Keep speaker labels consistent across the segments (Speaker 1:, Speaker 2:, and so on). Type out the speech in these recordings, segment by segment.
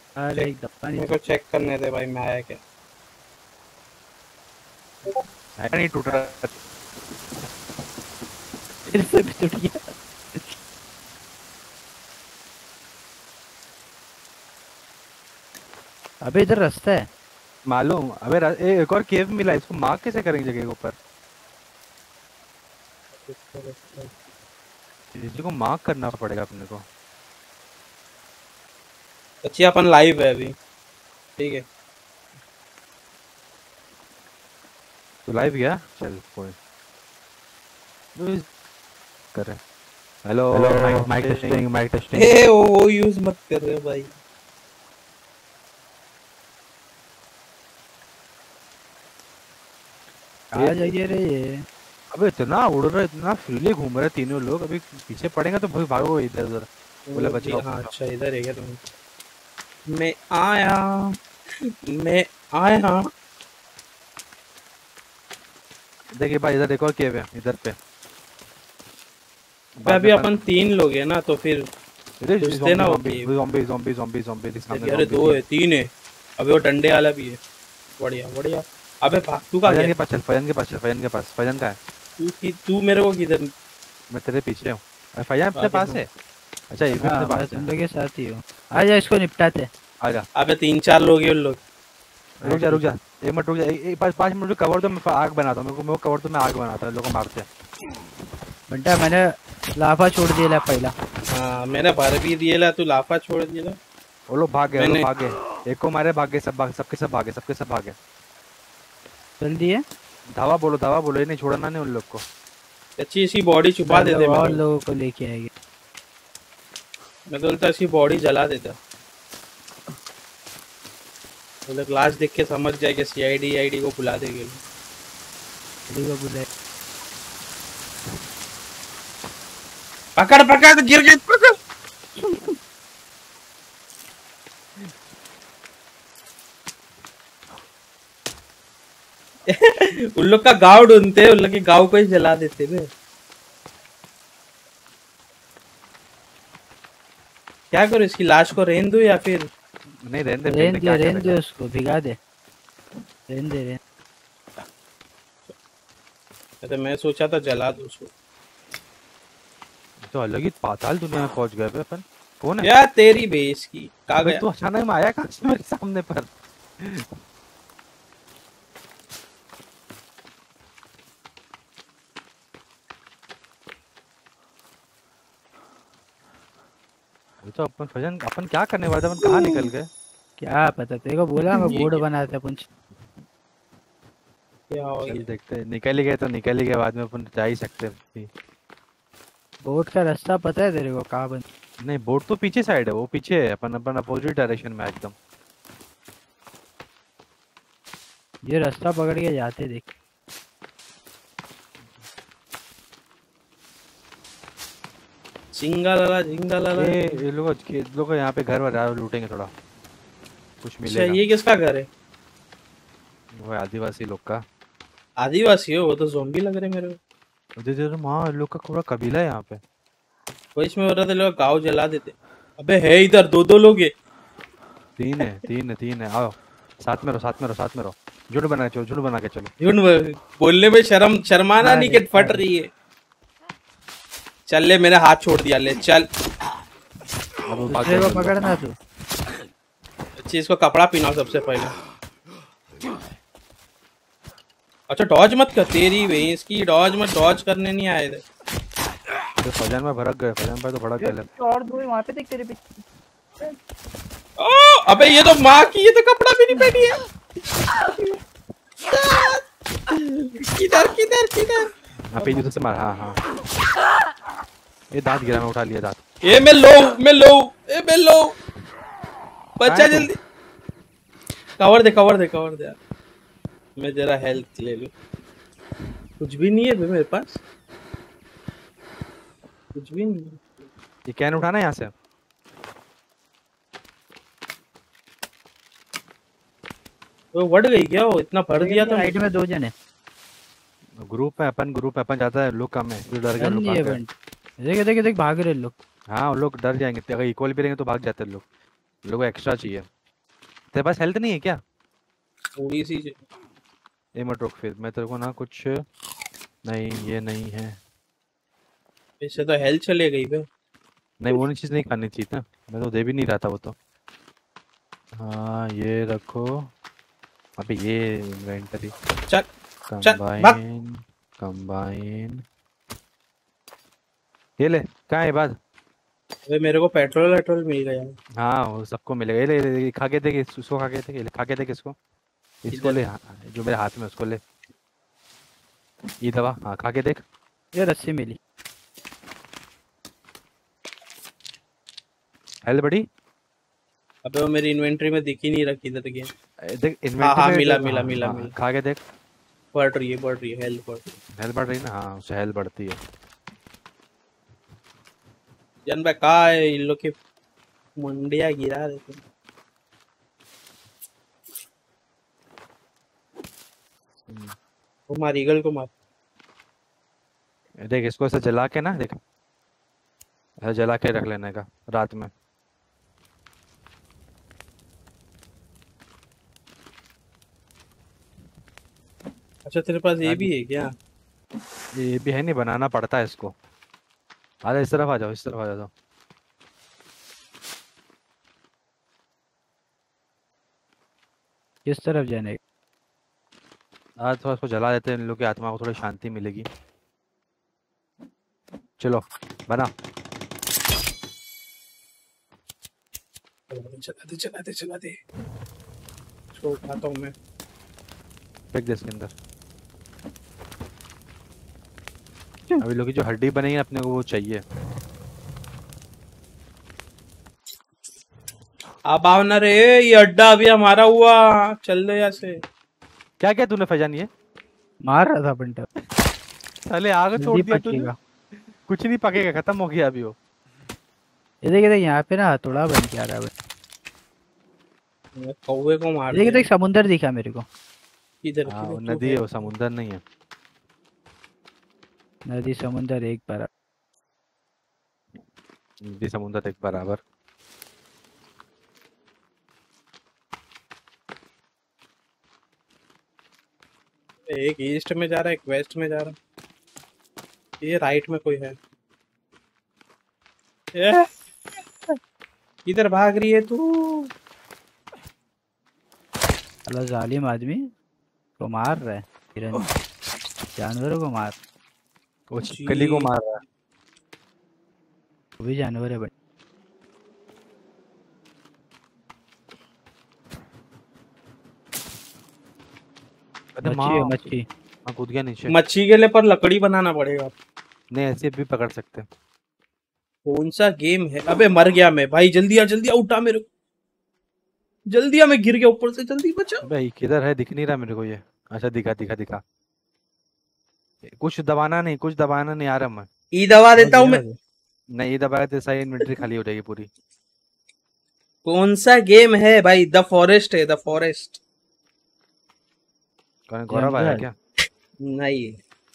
Speaker 1: अरे एक दफा
Speaker 2: मेरे
Speaker 1: नहीं
Speaker 2: को चेक करने दे भाई, मैं आया क्या।
Speaker 3: नहीं टूट रहा।
Speaker 1: फिर से भी टूट गया। अबे इधर रास्ता है।
Speaker 3: मालूम। अबे एक और केव मिला, इसको मार्क कैसे करेंगे जगह के ऊपर? इसी को मार्क करना पड़ेगा अपने को।
Speaker 2: अच्छी अपन लाइव है अभी, ठीक है।
Speaker 3: तो लाइव गया, चल कोई करे। Hello mic mic testing mic testing.
Speaker 2: ए वो यूज मत कर रहे भाई।
Speaker 1: कहाँ जाइए रे ये।
Speaker 3: अबे इतना उड़ रहे, इतना फ्रीली घूम रहे तीनों लोग, अभी पीछे पड़ेंगे तो भाई भागो इधर उधर। बोले बचाओ
Speaker 2: हाँ
Speaker 3: बचाओ।
Speaker 2: अच्छा, इधर है क्या तुम? मैं आया, मैं आया।
Speaker 3: देखिए भाई इधर देखो केव है इधर पे।
Speaker 2: अभी अपन 3 लोग हैं ना, तो फिर घुसते ना
Speaker 3: ज़ॉम्बी
Speaker 2: होती
Speaker 3: ज़ॉम्बी ज़ॉम्बी ज़ॉम्बी ज़ॉम्बी दिख सामने
Speaker 2: अरे
Speaker 3: ज़ॉम्बी
Speaker 2: 2 है 3 है। अबे वो डंडे वाला भी है। बढ़िया बढ़िया। अबे भाग, तू कहाँ
Speaker 3: फजन
Speaker 2: गया?
Speaker 3: के पास चल, फजन के पास चल, फजन के पास। फजन का है।
Speaker 2: तू मेरे को किधर?
Speaker 3: मैं तेरे पीछे हूँ। फजन अपने
Speaker 2: आगे
Speaker 3: पास
Speaker 2: हूँ।
Speaker 3: है। अच्छा ये भी
Speaker 1: हाँ
Speaker 3: अपने
Speaker 1: मैं
Speaker 3: पास
Speaker 1: तुम
Speaker 3: है।
Speaker 1: लोग के साथ ही हूँ। आजा इसको निपटाते।
Speaker 3: आजा।
Speaker 2: अबे 3-4 लोग हैं उन लोग।
Speaker 3: रुक जा रुक जा। एक मिनट रुक जा, एक 5 मिनट कवर दो, मैं आग बनाता हूँ। मेरे को कवर दो, मैं आग बनाता हूँ, लोगों को मारते हैं।
Speaker 1: बंटा मैंने लाफा छोड़ दिया पहला।
Speaker 2: हाँ मैंने भर भी दिए ला, तू लाफा छोड़ दिया।
Speaker 3: वो लोग भाग गए, वो लोग
Speaker 2: मैंने
Speaker 3: भाग गए। एक को मारे भाग गए, सब भाग, सबके सब भागे, सबके सब भागे।
Speaker 1: जल्दी है।
Speaker 3: धावा बोलो, ये नहीं छोड़ना नहीं उन लोग को।
Speaker 2: अच्छी इसी बॉडी छुपा देते
Speaker 1: और
Speaker 2: मैं
Speaker 1: लोगों को लेके आएंगे।
Speaker 2: मैं तो बोलता इसकी बॉडी जला देता। वो लोग लाश देख के समझ जाए कि सीआईडी को बुला देंगे। पकड़ पकड़, गिर गए, पकड़। उन लोग का गाँव ढूंढते, उन लोग के गाँव को ही जला देते वे। क्या करो, इसकी लाश को रहने दो या फिर?
Speaker 3: नहीं रहने दे
Speaker 1: उसको भिगा दे। रहने दे।
Speaker 2: तो मैं सोचा था जला दो उसको।
Speaker 3: तो अलग ही पाताल दुनिया में पहुंच गए बे अपन। कौन है
Speaker 2: यार तेरी बेस की कहाँ गया?
Speaker 3: तू अचानक में आया कहाँ से मेरे सामने पर? तो अपन फजन अपन क्या करने वाले थे, अपन कहाँ निकल गए?
Speaker 1: क्या पता तेरे को, बोला मैं बोर्ड बनाते अपन।
Speaker 2: क्या हो
Speaker 3: चल
Speaker 2: गया?
Speaker 3: देखते हैं, निकल ही गए तो निकल ही गए, बाद में अपन जा ही सकते हैं।
Speaker 1: बोर्ड का रास्ता पता है तेरे को कहाँ बन?
Speaker 3: नहीं बोट तो पीछे साइड है, वो पीछे है, अपन अपन अपोजिट डायरेक्शन में एकदम।
Speaker 1: ये रास्ता पकड़ के जाते देख।
Speaker 2: झिंगा
Speaker 3: ये लोग यहाँ पे घर वर लूटेंगे थोड़ा, कुछ
Speaker 2: अच्छा
Speaker 3: मिलेगा।
Speaker 2: ये किसका घर है?
Speaker 3: वो आदिवासी लोग का।
Speaker 2: आदिवासी हो? वो तो ज़ॉम्बी लग रहे मेरे को।
Speaker 3: हाँ लोग का पूरा कबीला है यहाँ पे।
Speaker 2: वो इसमें हो रहा था लोग गाँव जला देते। अबे है इधर 2-2 लोग है।
Speaker 3: तीन है आओ। साथ में रहो। झुंड बना के चलो।
Speaker 2: झुंड बोलने में शर्माना नहीं कि फट रही है। चल ले, मेरा हाथ छोड़ दिया, ले चल।
Speaker 1: दूसरे को पकड़ना तू।
Speaker 2: अच्छी इसको कपड़ा पहनाओ सबसे पहले। अच्छा डॉज मत कर, तेरी भैंस की डॉज मत, डॉज करने नहीं आए थे।
Speaker 3: तो फजन में भड़क गए, फजन भाई तो भड़क गए।
Speaker 1: और दो वहां पे देख तेरे पीछे।
Speaker 2: अबे ये तो माँ की, ये तो कपड़ा भी नहीं पहनी है। किधर?
Speaker 3: हाँ पे जूते से मार। हाँ ये दांत गिरा, मैं उठा लिया दांत।
Speaker 2: ये मैं लो बच्चा जल्दी कवर दे यार। मैं जरा हेल्थ ले लूं। कुछ भी नहीं है मेरे पास, कुछ भी नहीं।
Speaker 3: ये कैन उठाना यहाँ से।
Speaker 2: वो बढ़ गई क्या? वो इतना भर दिया था।
Speaker 1: साइड में 2 जने
Speaker 3: ग्रुप में अपन जाता है, लोग कम है, जो डर गए लोग भाग गए।
Speaker 1: देख भाग रहे लोग।
Speaker 3: हाँ लोग डर जाएंगे, अगर इक्वल भी रहेंगे तो भाग जाते हैं लोग। लोगों को एक्स्ट्रा चाहिए। तेरे पास हेल्थ नहीं है क्या?
Speaker 2: थोड़ी सी
Speaker 3: ए मत रुक, फिर मैं तेरे को ना कुछ, नहीं ये नहीं है।
Speaker 2: इससे तो हेल्थ चले गई बे।
Speaker 3: नहीं वो चीज़ नहीं खानी चाहिए ना, मैं तो दे भी नहीं रहा था वो तो। हाँ ये रखो। अबे ये इन्वेंटरी।
Speaker 2: चल चल भाग।
Speaker 3: कंबाइन, कंबाइन, ये ले। कहाँ है बात?
Speaker 2: अबे मेरे को पेट्रोल वेट्रोल मिल गया।
Speaker 3: हाँ वो सबको मिलेगा। ये ले, ले खा के देख इसको, खा के देख, ये ले, खा के देख इसको। इसको
Speaker 2: इधर
Speaker 3: ले, हाँ, जो मेरे हाथ में उसको ले। ये दवा, हाँ खा के देख।
Speaker 1: ये रस्सी मिली।
Speaker 3: हेल्थ बड़ी।
Speaker 2: अबे वो मेरी इन्वेंटरी में दिख ही नहीं रखी इधर गया।
Speaker 3: देख
Speaker 2: हाँ
Speaker 3: इन्वेंटरी
Speaker 2: हाँ
Speaker 3: में
Speaker 2: मिला
Speaker 3: हाँ,
Speaker 2: मिला मिला
Speaker 3: हाँ,
Speaker 2: मिला।
Speaker 3: खा के देख।
Speaker 2: बढ़ रही है हेल्थ बढ़ रही है।
Speaker 3: हेल्थ बढ़ रही है ना, हाँ उससे हेल्थ बढ़ती है।
Speaker 2: जन भाई कहा है इन लोग की मुंडिया गिरा देते हैं। वो मार ईगल को मार।
Speaker 3: देख इसको ऐसे जला के ना, देख ऐसे जला के रख लेने का रात में।
Speaker 2: अच्छा तेरे पास ये
Speaker 3: आगे
Speaker 2: भी है क्या?
Speaker 3: ये भी है, नहीं बनाना पड़ता है इसको। आ जाओ इस तरफ, आ जाओ इस तरफ, आ जाओ।
Speaker 1: किस तरफ जाने का?
Speaker 3: आज थोड़ा इसको जला देते हैं, इन लोग की आत्मा को थोड़ी शांति मिलेगी। चलो बना।
Speaker 2: चला दे इसको उठाता हूँ मैं।
Speaker 3: फेंक दे इसके अंदर। अभी लोग की जो हड्डी बनेगी अपने को वो चाहिए।
Speaker 2: अब आओ ना रे, ये अड्डा अभी हमारा हुआ। चल दे यहाँ से।
Speaker 3: क्या क्या तूने फैजान ये?
Speaker 1: मार रहा था बंटा।
Speaker 3: साले आग छोड़
Speaker 1: जल्दी
Speaker 3: दिया तूने।
Speaker 1: पकेगा।
Speaker 3: कुछ नहीं पकेगा, खत्म हो गया अभी वो।
Speaker 1: ये देख यहाँ पे ना हथौड़ा बन के आ रहा है।
Speaker 2: मैं कौवे को मार
Speaker 1: देख
Speaker 2: दिया।
Speaker 1: देख समुंदर दिखा मेरे को।
Speaker 2: इधर
Speaker 3: हाँ वो
Speaker 2: तू
Speaker 3: नदी है, वो समुंदर नहीं है।
Speaker 1: नदी समुंदर एक बार।
Speaker 3: नदी समुंदर एक बराबर।
Speaker 2: एक ईस्ट में जा रहा है, एक वेस्ट में जा रहा है। ये राइट में कोई है। ए, किधर भाग रही है तू?
Speaker 1: अल्लाह जालिम आदमी को मार रहा है। हिरन जानवरों को मार।
Speaker 3: वो छिपकली को मार रहा है।
Speaker 1: वो भी जानवर है बट
Speaker 3: अरे
Speaker 1: मच्छी है
Speaker 3: माँ,
Speaker 1: मच्छी।
Speaker 3: मैं कूद गया नीचे।
Speaker 2: मच्छी के लिए पर लकड़ी बनाना पड़ेगा।
Speaker 3: नहीं ऐसे भी पकड़ सकते हैं।
Speaker 2: कौन सा गेम है? अबे मर गया मैं भाई। जल्दी आ उठा मेरे को। जल्दी आ, मैं गिर गया ऊपर से। जल्दी बचा।
Speaker 3: अबे किधर है, दिख नहीं रहा मेरे को ये। अच्छा दिखा दिखा दिखा। कुछ दबाना नहीं, कुछ दबाना नहीं, आ रहा मैं।
Speaker 2: ई दवा देता हूँ मैं।
Speaker 3: नहीं ये दबाया तो सही इन्वेंटरी खाली हो जाएगी पूरी।
Speaker 2: कौन सा गेम है भाई? द फॉरेस्ट है, द फॉरेस्ट।
Speaker 3: कौन गौरव आया
Speaker 1: जंगल।
Speaker 3: क्या?
Speaker 2: नहीं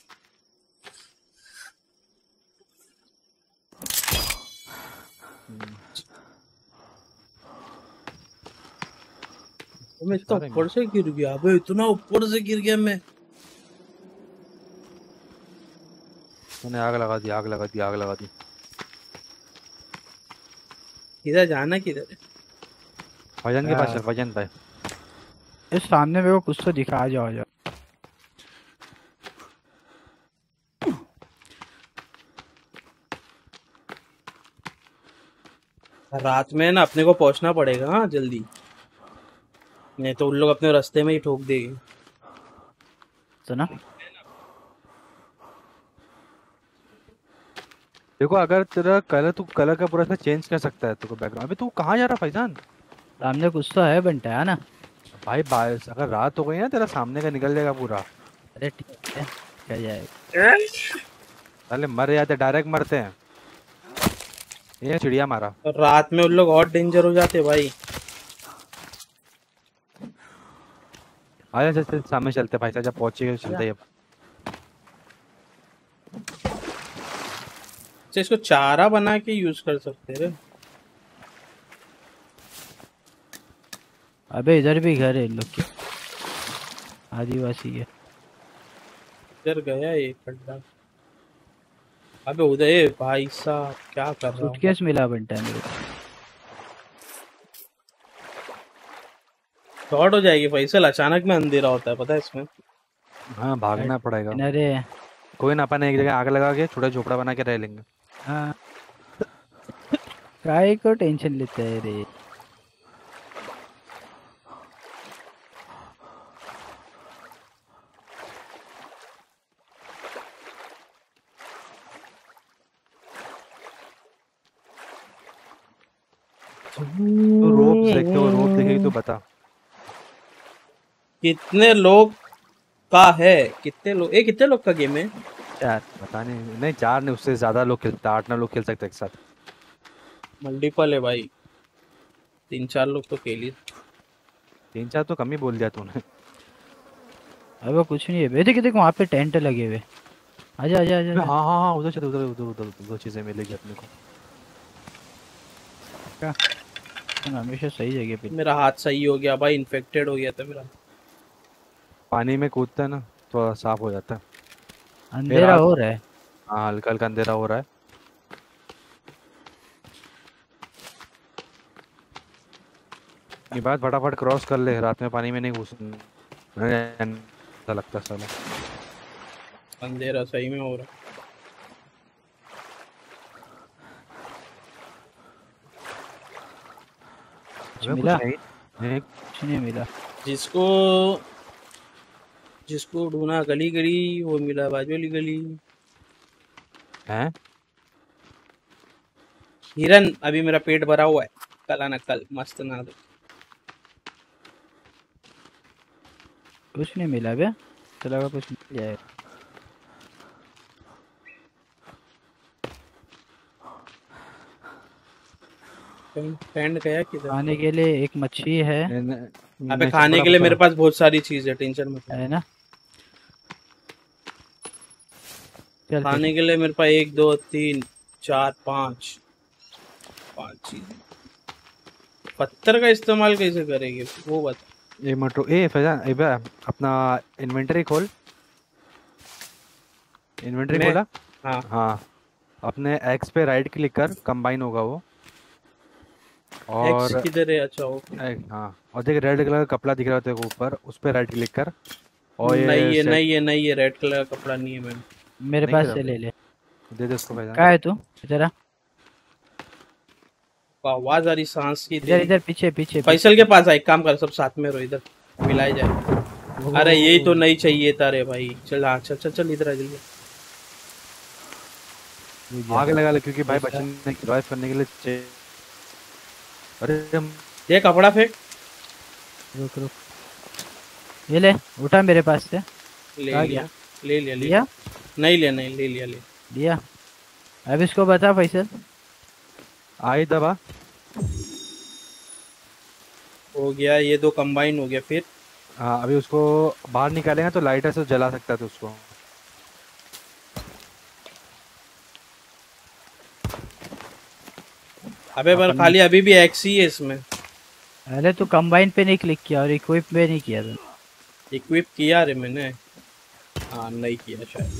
Speaker 2: मैं इतना
Speaker 3: सारे
Speaker 2: ऊपर से गिर गया। अबे इतना ऊपर से गिर गया मैं।
Speaker 3: तूने आग लगा दी, आग लगा दी, आग लगा दी।
Speaker 2: किधर जाना किधर है?
Speaker 3: भजन के पास चल, भजन भाई।
Speaker 1: इस सामने मेरे को कुछ तो दिखा। आ जाओ आ जाओ।
Speaker 2: रात में ना अपने को पहुंचना पड़ेगा। हाँ जल्दी, नहीं तो उन लोग अपने रास्ते में ही ठोक देंगे।
Speaker 1: सुना
Speaker 3: देखो अगर तेरा कलर, तू कलर का पूरा इसमें चेंज कर सकता है तेरे को बैकग्राउंड। अबे तू कहाँ जा रहा फैजान?
Speaker 1: सामने कुछ तो है बंटा है ना।
Speaker 3: भाई बारिश अगर रात हो गई ना, तेरा सामने का निकल जाएगा पूरा।
Speaker 1: अरे ठीक है क्या जाएगा।
Speaker 3: साले मर जाते, डायरेक्ट मरते हैं। ये चिड़िया मारा।
Speaker 2: और रात में उन लोग और डेंजर हो जाते भाई।
Speaker 3: आजा चल सामने चलते भाई साहब, जब पहुंचे चलते हैं।
Speaker 2: अच्छा, इसको चारा बना के यूज कर सकते हैं।
Speaker 1: अबे इधर भी घर है इन लोग के, आदिवासी है।
Speaker 2: इधर गया ये खड्डा। अबे उधर, ए भाई साहब क्या कर रहा हूँ।
Speaker 1: सूटकेस मिला बनता है मेरे को।
Speaker 2: शॉर्ट हो जाएगी फैसल, अचानक में अंधेरा होता है पता है इसमें।
Speaker 3: हाँ भागना पड़ेगा।
Speaker 1: अरे
Speaker 3: कोई ना, अपन एक जगह आग लगा के छोटा झोपड़ा बना के रह लेंगे।
Speaker 1: हाँ, काय को टेंशन लेते है रे।
Speaker 3: तो रोप देखते हो, रोप देखेगी तो बता।
Speaker 2: कितने लोग का है, कितने लोग, ए कितने लोग का गेम है।
Speaker 1: चार।
Speaker 3: पता नहीं, नहीं 4 नहीं, उससे ज्यादा लोग खेलते, 8-9 लोग खेल सकते हैं एक साथ।
Speaker 2: मल्टीपल है भाई, 3-4 लोग तो खेल ही।
Speaker 3: 3-4 तो कम ही बोल दिया तूने।
Speaker 1: अब कुछ नहीं है बे, देख देख वहाँ पे टेंट लगे हुए। आजा आजा आजा
Speaker 3: हाँ
Speaker 1: आजा।
Speaker 3: हाँ हाँ, उधर चल, उधर उधर उधर उधर चीजें मिलेगी अपने को।
Speaker 1: क्या तुम हमेशा सही जगह पे।
Speaker 2: मेरा हाथ सही हो गया भाई, इन्फेक्टेड हो गया था मेरा।
Speaker 3: पानी में कूदता है ना, थोड़ा साफ हो जाता है।
Speaker 1: अंधेरा
Speaker 3: रात-
Speaker 1: हो रहा है।
Speaker 3: हाँ हल्का हल्का अंधेरा हो रहा है। ये बात फटाफट क्रॉस कर ले, रात में पानी में नहीं घुसना ऐसा लगता है साला।
Speaker 2: अंधेरा सही में हो रहा।
Speaker 1: कुछ
Speaker 3: हमें कुछ
Speaker 1: मिला?
Speaker 3: नहीं।
Speaker 1: कुछ नहीं मिला।
Speaker 2: जिसको जिसको ढूंढा गली गली, वो मिला बाजू वाली गली।
Speaker 3: हैं?
Speaker 2: हिरन, अभी मेरा पेट भरा हुआ है, कल आना कल, मस्त ना दो।
Speaker 1: कुछ नहीं मिला बे, तो लगा कुछ मिल जाएगा।
Speaker 2: फ्रेंड गया किधर।
Speaker 1: खाने के लिए एक मच्छी है।
Speaker 2: अबे खाने के लिए मेरे पास बहुत सारी चीज है, टेंशन मत ले।
Speaker 1: है ना, चल
Speaker 2: खाने के लिए मेरे पास 1 2 3 4 5 चीज। पत्थर का इस्तेमाल कैसे करेंगे वो बता।
Speaker 3: ये मटो ए फैजान, ए बे अपना इन्वेंटरी खोल। इन्वेंटरी
Speaker 2: मैं-
Speaker 3: खोला?
Speaker 2: हाँ
Speaker 3: हाँ, अपने एक्स पे राइट क्लिक कर, कंबाइन होगा वो।
Speaker 2: एक्स
Speaker 3: और
Speaker 2: किधर है, अच्छा वो
Speaker 3: हाँ, और देख रेड कलर का कपड़ा दिख रहा है तेरे को ऊपर, उस पे राइट क्लिक कर। और ये
Speaker 2: नहीं है
Speaker 3: set-
Speaker 2: नहीं है नहीं है, रेड कलर का कपड़ा नहीं है मैम।
Speaker 1: मेरे
Speaker 3: नहीं
Speaker 1: पास
Speaker 3: करा
Speaker 1: से
Speaker 3: भाई।
Speaker 1: ले ले।
Speaker 3: दे दे उसको फैजान।
Speaker 1: कहाँ है तू? इधर आ,
Speaker 2: आवाज आ रही सांस की
Speaker 1: इधर
Speaker 2: तेरी।
Speaker 1: इधर पीछे पीछे।
Speaker 2: फैसल के पास आ, एक काम कर, सब साथ में रहो, इधर मिलाए जाए। अरे यही तो नहीं चाहिए था रे भाई। चल हाँ चल चल चल, इधर आ जल्दी।
Speaker 3: आग लगा ले, क्योंकि भाई बचने रिवाइव करने के लिए चाहिए। अरे
Speaker 2: ये कपड़ा फेंक।
Speaker 1: रुक रुक, ये ले, उठा मेरे पास से।
Speaker 2: ले
Speaker 1: आ
Speaker 2: लिया
Speaker 1: गया।
Speaker 2: ले लिया ले
Speaker 1: लिया
Speaker 2: नहीं लिया, नहीं ले लिया ले।
Speaker 1: लिया। अब इसको बता फैसल।
Speaker 3: आई दबा।
Speaker 2: हो गया, ये 2 कंबाइन हो गया। फिर
Speaker 3: हाँ, अभी उसको बाहर निकालेंगे तो लाइटर से जला सकता है तो उसको।
Speaker 2: अबे पर खाली अभी भी एक्स ही है इसमें।
Speaker 1: पहले तू कंबाइन पे नहीं क्लिक किया और इक्विप पे नहीं किया था।
Speaker 2: इक्विप किया रे मैंने। हाँ नहीं किया शायद।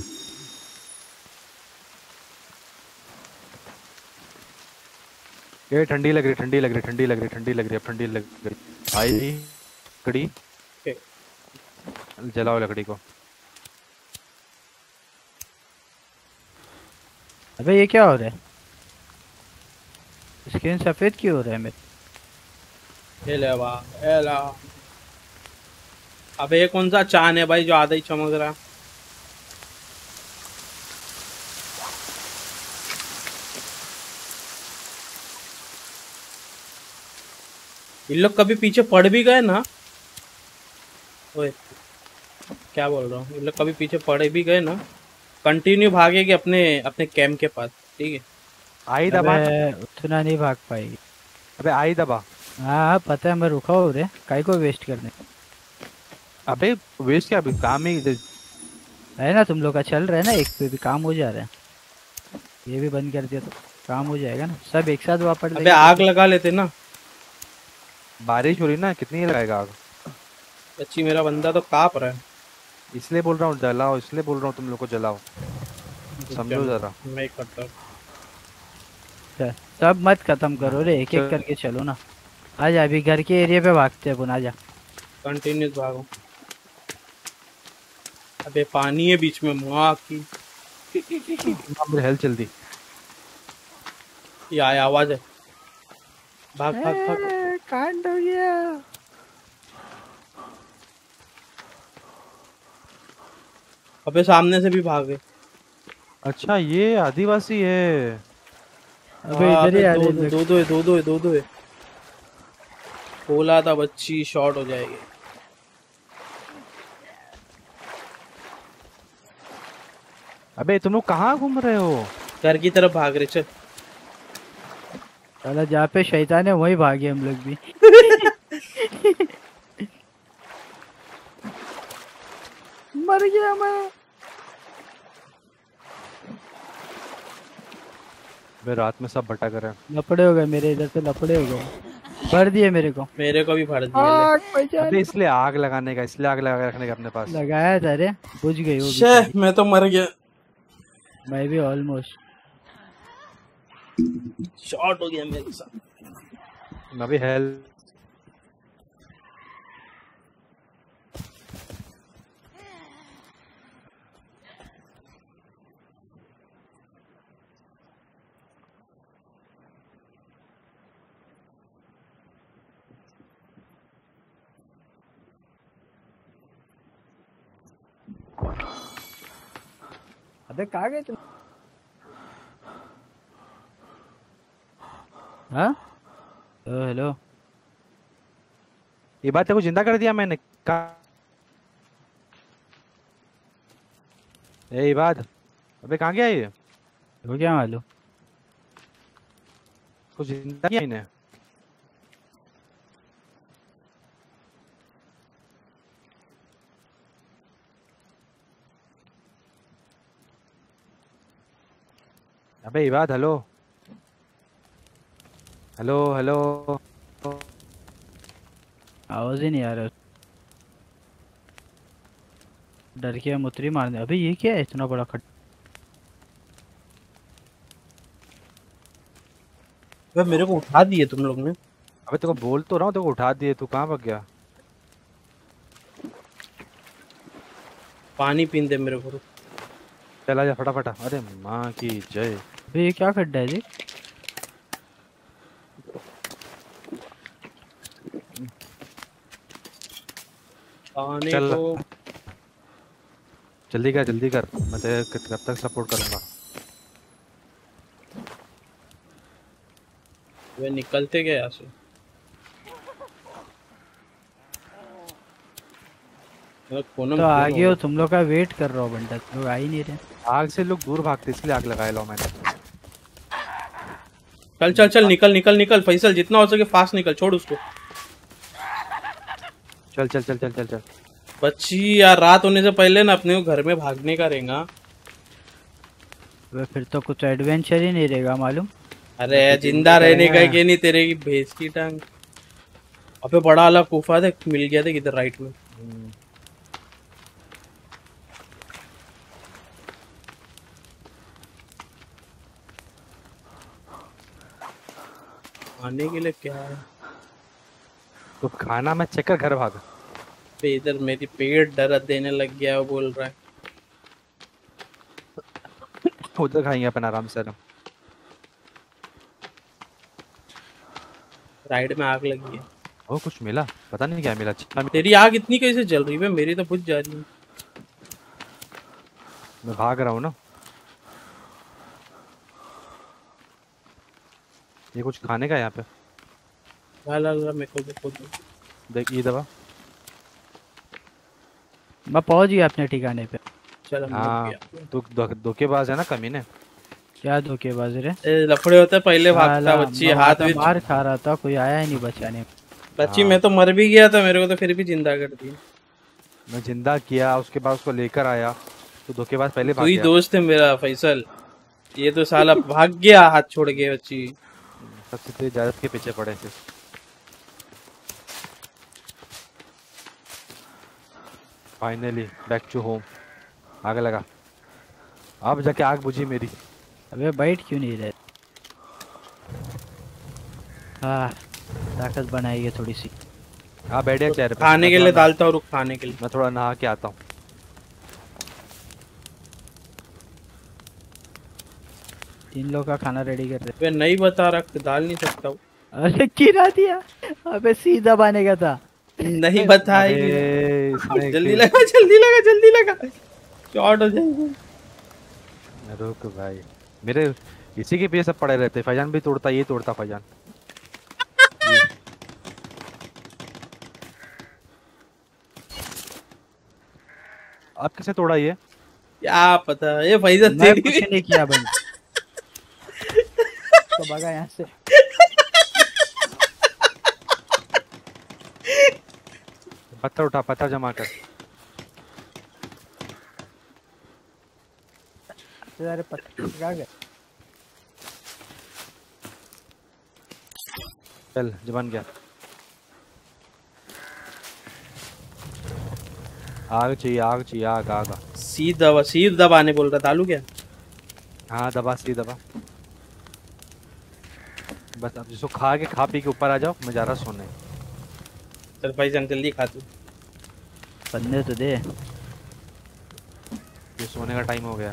Speaker 3: ये ठंडी लग रही, ठंडी लग रही, ठंडी लग रही, ठंडी लग रही, अब ठंडी लग रही। आई लकड़ी, जलाओ लकड़ी को।
Speaker 1: अबे ये क्या हो रहा है? स्किन सफेद क्यों हो रहा है मेरे?
Speaker 2: ये ले वाह, ये ला। अबे ये कौन सा चांद है भाई जो आधा ही चमक रहा। इन लोग कभी पीछे पड़ भी गए ना। ओए क्या बोल रहा हूँ, इन लोग कभी पीछे पड़ भी गए ना, कंटिन्यू भागेगी अपने अपने कैंप के पास, ठीक है।
Speaker 3: आई दबा।
Speaker 1: अबे उतना नहीं भाग पाएगी।
Speaker 3: अबे आई दबा।
Speaker 1: हाँ पता है, मैं रुका हूँ रे, काय को वेस्ट करने।
Speaker 3: अबे वेस्ट क्या, अभी काम ही
Speaker 1: है ना, तुम लोग का चल रहा है ना, एक पे भी काम हो जा रहा है। ये भी बंद कर दिया तो काम हो जाएगा ना, सब एक साथ वापस
Speaker 2: अबे आग लगा लेते ना।
Speaker 3: बारिश हो रही ना, कितनी ही लगाएगा आग।
Speaker 2: बच्ची मेरा बंदा तो कांप रहा है।
Speaker 3: इसलिए बोल रहा हूँ जलाओ, इसलिए बोल रहा हूँ तुम लोग को जलाओ,
Speaker 2: रुक जा,
Speaker 3: समझो जरा।
Speaker 2: मैं ही करता हूँ।
Speaker 1: चल, सब मत खत्म करो रे, एक एक
Speaker 3: चल।
Speaker 1: करके चलो ना। आजा, अभी घर के एरिया पे भागते हैं अपन, आजा।
Speaker 2: कंटिन्यूस भागो। अबे पानी है बीच में, माँ की।
Speaker 3: मेरी हेल्थ जल्दी।
Speaker 2: ये आया, आवाज है। भाग भाग भाग।
Speaker 1: कांड हो गया।
Speaker 2: अबे सामने से भी भागे।
Speaker 3: अच्छा ये आदिवासी है।
Speaker 1: अबे इधर ही आ रहे हैं।
Speaker 2: दो है। बोला था बच्ची शॉर्ट हो जाएगी।
Speaker 3: अबे तुम लोग कहाँ घूम रहे हो?
Speaker 2: घर की तरफ भाग रहे, चल।
Speaker 1: साला जहाँ पे शैतान है वहीं भागे हम लोग भी। मर गया मैं।
Speaker 3: वे रात में सब भटक रहे हैं।
Speaker 1: लपड़े हो गए मेरे इधर से, लपड़े हो गए। भर दिए मेरे को।
Speaker 2: मेरे को भी भर दिया ले।
Speaker 1: आग बचा
Speaker 3: अबे इसलिए आग लगाने का, इसलिए आग लगा के रखने का अपने पास।
Speaker 1: लगाया था रे, बुझ गई वो
Speaker 2: शे,
Speaker 1: बेचारी।
Speaker 2: मैं तो मर गया।
Speaker 1: मैं भी ऑलमोस्ट।
Speaker 2: शॉर्ट हो गया मेरे साथ।
Speaker 3: मैं भी हेल्थ।
Speaker 1: अबे कहाँ गए तुम? हाँ हेलो।
Speaker 3: ये बात तेरे को जिंदा कर दिया मैंने का? ए इबाद, अबे कहाँ गया ये?
Speaker 1: हो क्या मालूम।
Speaker 3: उसको जिंदा किया इन्हें। अबे इबाद, हेलो हेलो हेलो।
Speaker 1: आवाज ही नहीं आ रहा। डर के हम उतरी मारने। अबे ये क्या है इतना बड़ा खट।
Speaker 2: अबे मेरे को उठा दिए तुम लोग ने।
Speaker 3: अबे तेरे को बोल तो रहा हूँ, तेरे को उठा दिए, तू कहाँ भाग गया?
Speaker 2: पानी पीने दे मेरे को।
Speaker 3: चला जा फटाफट। अरे माँ की जय।
Speaker 1: अबे ये क्या खड्डा है जी?
Speaker 2: पानी
Speaker 3: चल।
Speaker 2: को
Speaker 3: जल्दी कर, मैं तेरे कब तक सपोर्ट करूंगा।
Speaker 2: वे निकलते गए यहाँ से।
Speaker 1: तो आगे हो तुम लोग का वेट कर रहा हो बंदा, तुम लोग आ ही नहीं रहे।
Speaker 3: आग से लोग दूर भागते, इसलिए आग लगाए लो मैंने।
Speaker 2: चल चल चल, निकल निकल निकल फैसल, जितना हो सके फास्ट निकल, छोड़ उसको।
Speaker 3: चल चल चल चल चल चल।
Speaker 2: बच्ची यार, रात होने से पहले ना अपने को घर में भागने का रहेगा।
Speaker 1: वे फिर तो कुछ एडवेंचर ही नहीं रहेगा मालूम।
Speaker 2: अरे जिंदा रहने का कि नहीं तेरे की भैंस की टांग। अबे बड़ा वाला गुफा देख मिल गया था किधर, राइट में। खाने के लिए क्या है?
Speaker 3: तो खाना मैं चेक कर, घर भाग।
Speaker 2: पे इधर मेरी पेट दर्द देने लग गया है, वो बोल रहा है।
Speaker 3: उधर खाएंगे अपन आराम से।
Speaker 2: राइड में आग लगी है।
Speaker 3: ओ कुछ मिला, पता नहीं क्या मिला। अच्छा
Speaker 2: तेरी आग इतनी कैसे जल रही है? मेरी तो बुझ जा रही है।
Speaker 3: मैं भाग रहा हूँ ना। ये कुछ खाने का है यहाँ पे।
Speaker 2: ला मेरे को देखो तो।
Speaker 3: देख ये दवा।
Speaker 1: मैं पहुंच गया अपने ठिकाने पे।
Speaker 2: चल हम
Speaker 3: हाँ
Speaker 2: लोग
Speaker 3: तू धोखेबाज है ना कमीने।
Speaker 1: क्या धोखेबाज रे?
Speaker 2: लफड़े होते पहले भागता
Speaker 1: साला,
Speaker 2: बच्ची,
Speaker 1: मैं
Speaker 2: हाथ
Speaker 1: वहाँ
Speaker 2: भी।
Speaker 1: पे मार खा रहा था, कोई आया ही नहीं बचाने।
Speaker 2: बच्ची मैं तो मर भी गया था, मेरे को तो फिर भी जिंदा कर दी।
Speaker 3: मैं जिंदा किया, उसके बाद उसको लेकर आया। तो धोखेबाज पहले
Speaker 2: तू
Speaker 3: भाग
Speaker 2: ही
Speaker 3: गया।
Speaker 2: दोस्त है मेरा फैसल। ये तो साला भाग गया हाथ छोड़ के बच्ची।
Speaker 3: सबसे तेज इजाजत के पीछे पड़े थे। Finally back to home. आग लगा, अब जाके आग बुझी मेरी।
Speaker 1: अबे बैठ क्यों नहीं रहे? हाँ, ताकत बनाई है थोड़ी सी।
Speaker 3: हाँ बैठ गया चेहरे पे।
Speaker 2: खाने के लिए डालता हूँ, रुक खाने के लिए।
Speaker 3: मैं थोड़ा नहा के आता हूँ।
Speaker 1: तीन लोग का खाना रेडी कर रहे।
Speaker 2: वे नहीं बता रहा, डाल नहीं सकता हूँ।
Speaker 1: अरे गिरा दिया। अबे सीधा बाने का था।
Speaker 2: नहीं बता ही नहीं।
Speaker 3: अरे इसने
Speaker 2: जल्दी लगा, जल्दी लगा, जल्दी लगा, शॉर्ट हो जाएगा।
Speaker 3: रुक भाई, मेरे इसी के पीछे सब पड़े रहते। फैजान भी तोड़ता, ये तोड़ता फैजान। अब किसे तोड़ा ये?
Speaker 2: क्या पता, ये फैजल
Speaker 1: मैं
Speaker 2: तेरी
Speaker 1: कुछ नहीं किया बंद। तो भगा यहाँ से।
Speaker 3: पत्थर उठा, पत्थर जमा कर।
Speaker 1: सारे पत्थर भगा गए।
Speaker 3: चल जमान गया। आग चाहिए, आग चाहिए, आग आग।
Speaker 2: सीध दबाने बोल रहा था, आलू क्या?
Speaker 3: हाँ दबा, सी दबा। बस अब जिसको खा पी के ऊपर आ जाओ, मैं जा रहा सोने।
Speaker 2: चल भाईजान जल्दी खा तू।
Speaker 1: बनने तो दे।
Speaker 3: ये सोने का टाइम हो गया।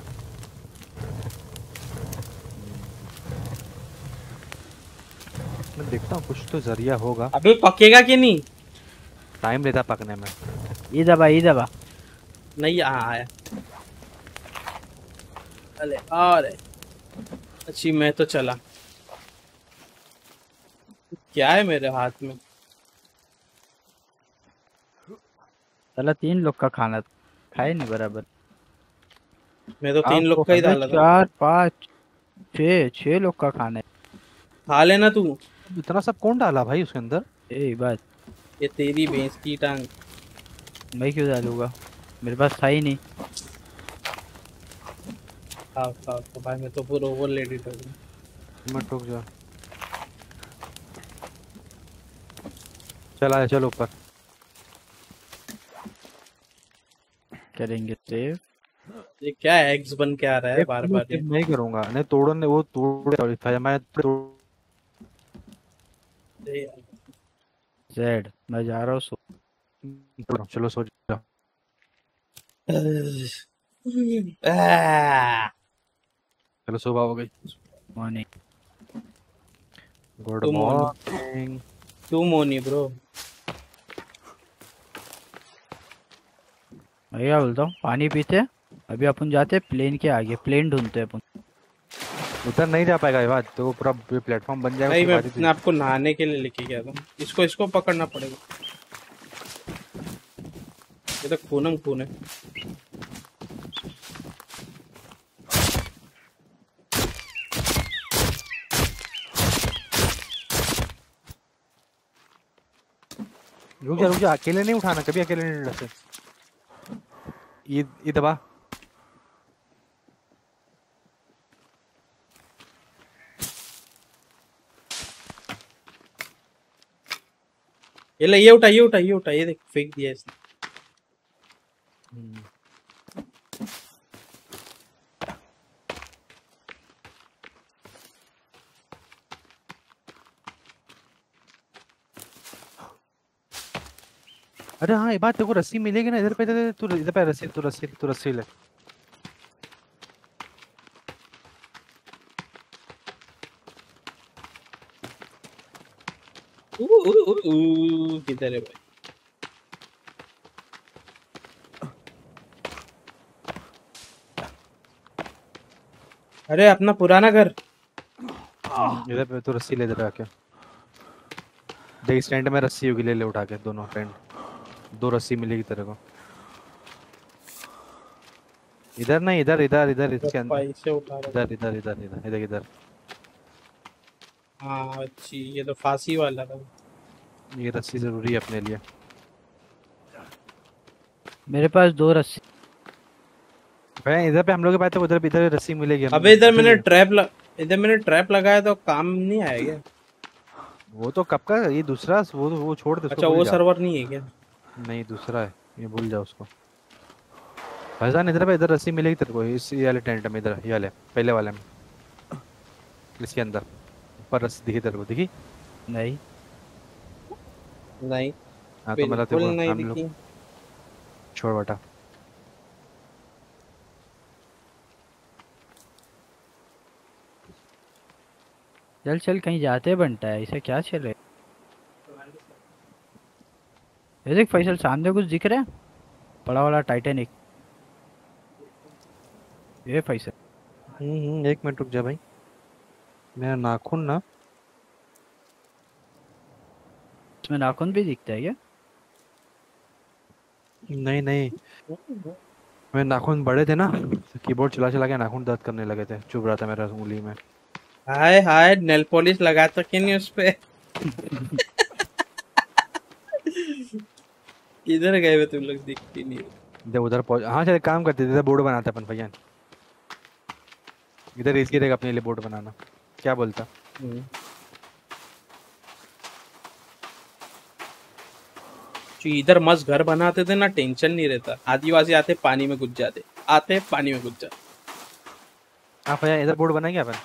Speaker 3: मैं देखता हूँ कुछ तो जरिया होगा।
Speaker 2: अबे पकेगा कि नहीं?
Speaker 3: टाइम लेता पकने में।
Speaker 1: ये दबा, ये दबा।
Speaker 2: नहीं आया। अरे अरे अच्छी, मैं तो चला। क्या है मेरे हाथ में?
Speaker 1: साला 3 लोग का खाना था, खाए नहीं बराबर।
Speaker 2: मैं तो 3 लोग का ही डाला था।
Speaker 1: 4 5 6 लोग का खाना है।
Speaker 2: खा लेना तू।
Speaker 3: इतना सब कौन डाला भाई उसके अंदर?
Speaker 1: यही बात।
Speaker 2: ये तेरी भैंस की टांग।
Speaker 1: मैं क्यों डालूंगा, मेरे पास था ही नहीं।
Speaker 2: खाओ खाओ तो भाई, मैं तो पूरा ओवर लेडी हो गया।
Speaker 3: मत रुक जा। चला चलो ऊपर।
Speaker 1: करेंगे सेव।
Speaker 2: ये क्या एग्स बन के आ रहा है बार बार?
Speaker 3: नहीं करूंगा, नहीं तोड़ने, वो तोड़ मैं
Speaker 1: जेड मैं जा रहा हूँ सो।
Speaker 3: चलो सो जाओ। चलो सुबह हो गई।
Speaker 1: मॉर्निंग।
Speaker 3: गुड
Speaker 2: तुम
Speaker 3: मॉर्निंग।
Speaker 2: तू मोनी ब्रो।
Speaker 1: मैं क्या बोलता हूँ, पानी पीते हैं? अभी अपन जाते हैं प्लेन के आगे, प्लेन ढूंढते हैं अपन।
Speaker 3: उधर नहीं जा पाएगा ये बात, तो पूरा प्लेटफॉर्म बन जाएगा।
Speaker 2: नहीं,
Speaker 3: उसके
Speaker 2: मैं
Speaker 3: बाद ही
Speaker 2: अपने आपको नहाने के लिए लेके गया था। इसको पकड़ना पड़ेगा। ये तो खूनम खून है।
Speaker 3: रुक जा, अकेले नहीं उठाना, कभी अकेले नहीं उठा सकते। ये दबा।
Speaker 2: ये ले, ये उठा, ये उठा, ये उठा, ये देख फेंक दिया इसने।
Speaker 3: अरे हाँ, ये बात तेरे को रस्सी मिलेगी ना, इधर पे तू इधर पे रस्सी, तू रस्सी ले।
Speaker 2: किधर है भाई? अरे अपना पुराना घर।
Speaker 3: इधर पे तू रस्सी ले, इधर पे आके देख, स्टैंड में रस्सी होगी, ले उठा के दोनों फ्रेंड। 2 रस्सी मिलेगी तेरे को। इधर नहीं, इधर इसके अंदर।
Speaker 2: पैसे उठा रहा।
Speaker 3: इधर।
Speaker 2: हाँ अच्छी, ये तो फांसी वाला था।
Speaker 3: ये रस्सी जरूरी है अपने लिए।
Speaker 1: मेरे पास 2 रस्सी।
Speaker 3: भाई इधर पे हम लोग के पास तो उधर भी इधर रस्सी मिलेगी।
Speaker 2: अबे इधर मैंने ट्रैप लगाया तो काम नहीं आएगा।
Speaker 3: वो तो कब का, ये दूसरा वो छोड़ दे उसको,
Speaker 2: अच्छा
Speaker 3: भूल
Speaker 2: वो
Speaker 3: जा।
Speaker 2: सर्वर नहीं है क्या?
Speaker 3: नहीं दूसरा है, ये भूल जा उसको। फैजान इधर पे, इधर रस्सी मिलेगी तेरे को इस ये वाले टेंट में, इधर ये वाले पहले वाले में, इसके अंदर ऊपर रस्सी दिखी तेरे को, दिखी?
Speaker 1: नहीं।
Speaker 2: नहीं,
Speaker 3: हाँ तो मतलब तेरे
Speaker 2: बिल्कुल
Speaker 3: को
Speaker 2: नहीं
Speaker 3: हम लोग
Speaker 2: दिखी।
Speaker 3: छोड़ बेटा।
Speaker 1: चल चल कहीं जाते बनता है, इसे क्या चल रहा है? ये देख फैसल, सामने कुछ दिख रहा है, बड़ा वाला टाइटैनिक। ये फैसल,
Speaker 3: एक मिनट रुक जा भाई, मेरा नाखून ना,
Speaker 1: इसमें नाखून भी दिखता है क्या?
Speaker 3: नहीं नहीं, मेरे नाखून बड़े थे ना, तो कीबोर्ड चला चला के नाखून दर्द करने लगे थे, चुभ रहा था मेरा उंगली में।
Speaker 2: हाय हाय, नेल पॉलिश लगाता कि नहीं उस पे? किधर गए हुए तुम लोग, दिखती नहीं।
Speaker 3: इधर उधर पहुंच, हाँ चल एक काम करते इधर बोर्ड बनाते अपन भैया, इधर इसकी रहेगा अपने लिए बोर्ड बनाना, क्या बोलता?
Speaker 2: हम्म। जो इधर मस्त घर बनाते थे ना, टेंशन नहीं रहता। आदिवासी आते पानी में घुस जाते, आते पानी में घुस जाते।
Speaker 3: हाँ भैया इधर बोर्ड बनाएंगे अपन।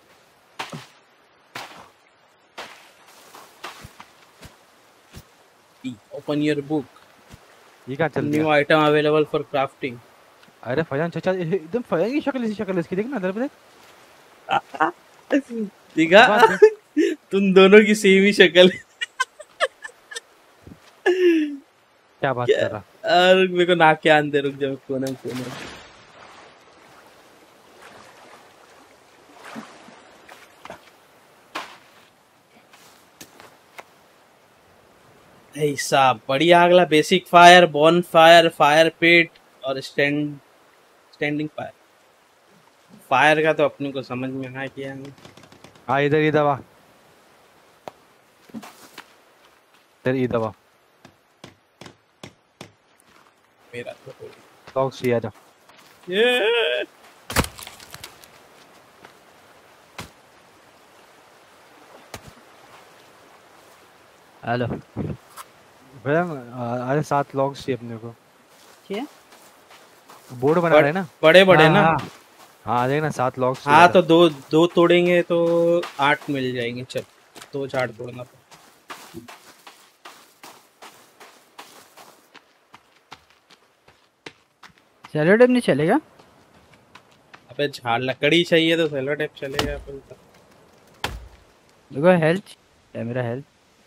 Speaker 2: ओपन योर बुक,
Speaker 3: ये क्या चल
Speaker 2: न्यू
Speaker 3: दिया?
Speaker 2: Item available for crafting.
Speaker 3: अरे फैजान चाचा एकदम फैजान की शक्ल, इसी शक्ल इसकी, देख ना इधर पे देख।
Speaker 2: दिखा?
Speaker 3: बात देख।
Speaker 2: तुम दोनों की सेम ही शक्ल है।
Speaker 3: क्या बात
Speaker 2: क्या?
Speaker 3: कर रहा?
Speaker 2: और मेरे को नाक के अंदर रुक जाओ, कोने कोने। ऐसा बढ़िया अगला basic fire, bonfire, fire pit और स्टैंडिंग फायर। फायर का तो अपने को समझ में आया किया नहीं।
Speaker 3: हाँ इधर ये दवा, इधर ये दवा,
Speaker 2: मेरा तो
Speaker 3: लॉक्स ये आजा।
Speaker 2: ये
Speaker 1: हेलो।
Speaker 3: भैया अरे 7 लॉक्स चाहिए अपने को,
Speaker 1: क्या?
Speaker 3: बोर्ड बना रहे हैं ना।
Speaker 2: बड़े बड़े
Speaker 1: हाँ
Speaker 2: ना।
Speaker 1: हाँ,
Speaker 3: हाँ देख ना 7 लॉक्स
Speaker 2: हाँ तो दो दो तोड़ेंगे तो 8 मिल जाएंगे। चल, दो झाड़ तोड़ना।
Speaker 1: सेलो टेप नहीं चलेगा?
Speaker 2: अबे झाड़ लकड़ी चाहिए तो सेलो टेप चलेगा अपन का।
Speaker 1: देखो हेल्थ है, मेरा हेल्थ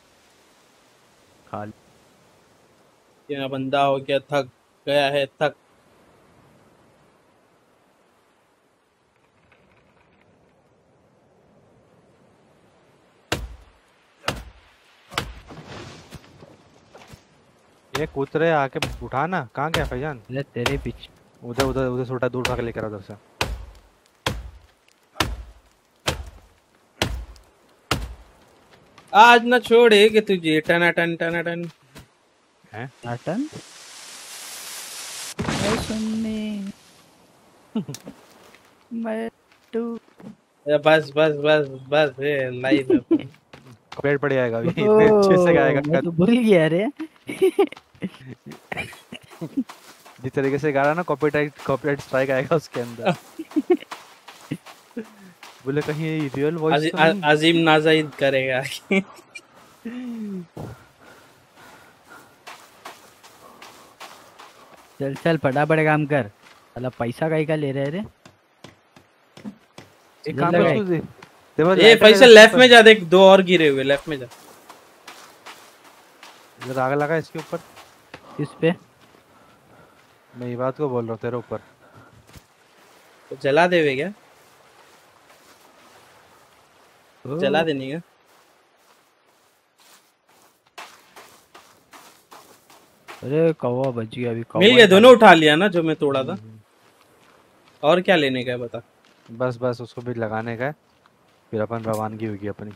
Speaker 1: खाली।
Speaker 2: ये बंदा हो गया, थक गया है, थक।
Speaker 3: ये कूद रहे आके उठा ना, कहाँ गया फैजान?
Speaker 1: अरे तेरे पीछे।
Speaker 3: उधर उधर उधर से उठा, दूर उठा के लेकर आ उधर से।
Speaker 2: आज ना छोड़े कि तुझे टना टन टना टन।
Speaker 3: हैं?
Speaker 1: नाटन मैं सुनने मैं तू।
Speaker 2: बस बस बस बस, लाइव है।
Speaker 3: कॉपीराइट पड़ जाएगा अभी, इतने अच्छे से गाएगा
Speaker 1: मैं तो भूल गया रे।
Speaker 3: जिस तरीके से गा रहा ना, कॉपीराइट स्ट्राइक आएगा उसके अंदर। बोले कहीं रियल वॉइस तो नहीं।
Speaker 2: अजीम नाजाइद करेगा।
Speaker 1: चल चल फटाफट काम कर, साला पैसा का ले रहे रे।
Speaker 3: एक काम
Speaker 1: जल्द
Speaker 3: कर
Speaker 1: लगाए।
Speaker 3: तू, देखो
Speaker 2: ए फैसल लेफ्ट में जा, देख दो और गिरे हुए, लेफ्ट में जा।
Speaker 3: इधर आग लगा इसके ऊपर।
Speaker 1: किस पे?
Speaker 3: मैं ये बात को बोल रहा हूँ तेरे ऊपर।
Speaker 2: तो जला देवे क्या?
Speaker 1: ओ,
Speaker 2: जला देनी क्या?
Speaker 1: अरे कौवा बच गया अभी। कौवा
Speaker 2: मिल गया,
Speaker 1: ही
Speaker 2: दोनों उठा लिया ना जो मैं तोड़ा था। और क्या लेने का है बता।
Speaker 3: बस बस उसको भी लगाने का है, फिर अपन रवानगी होगी अपनी।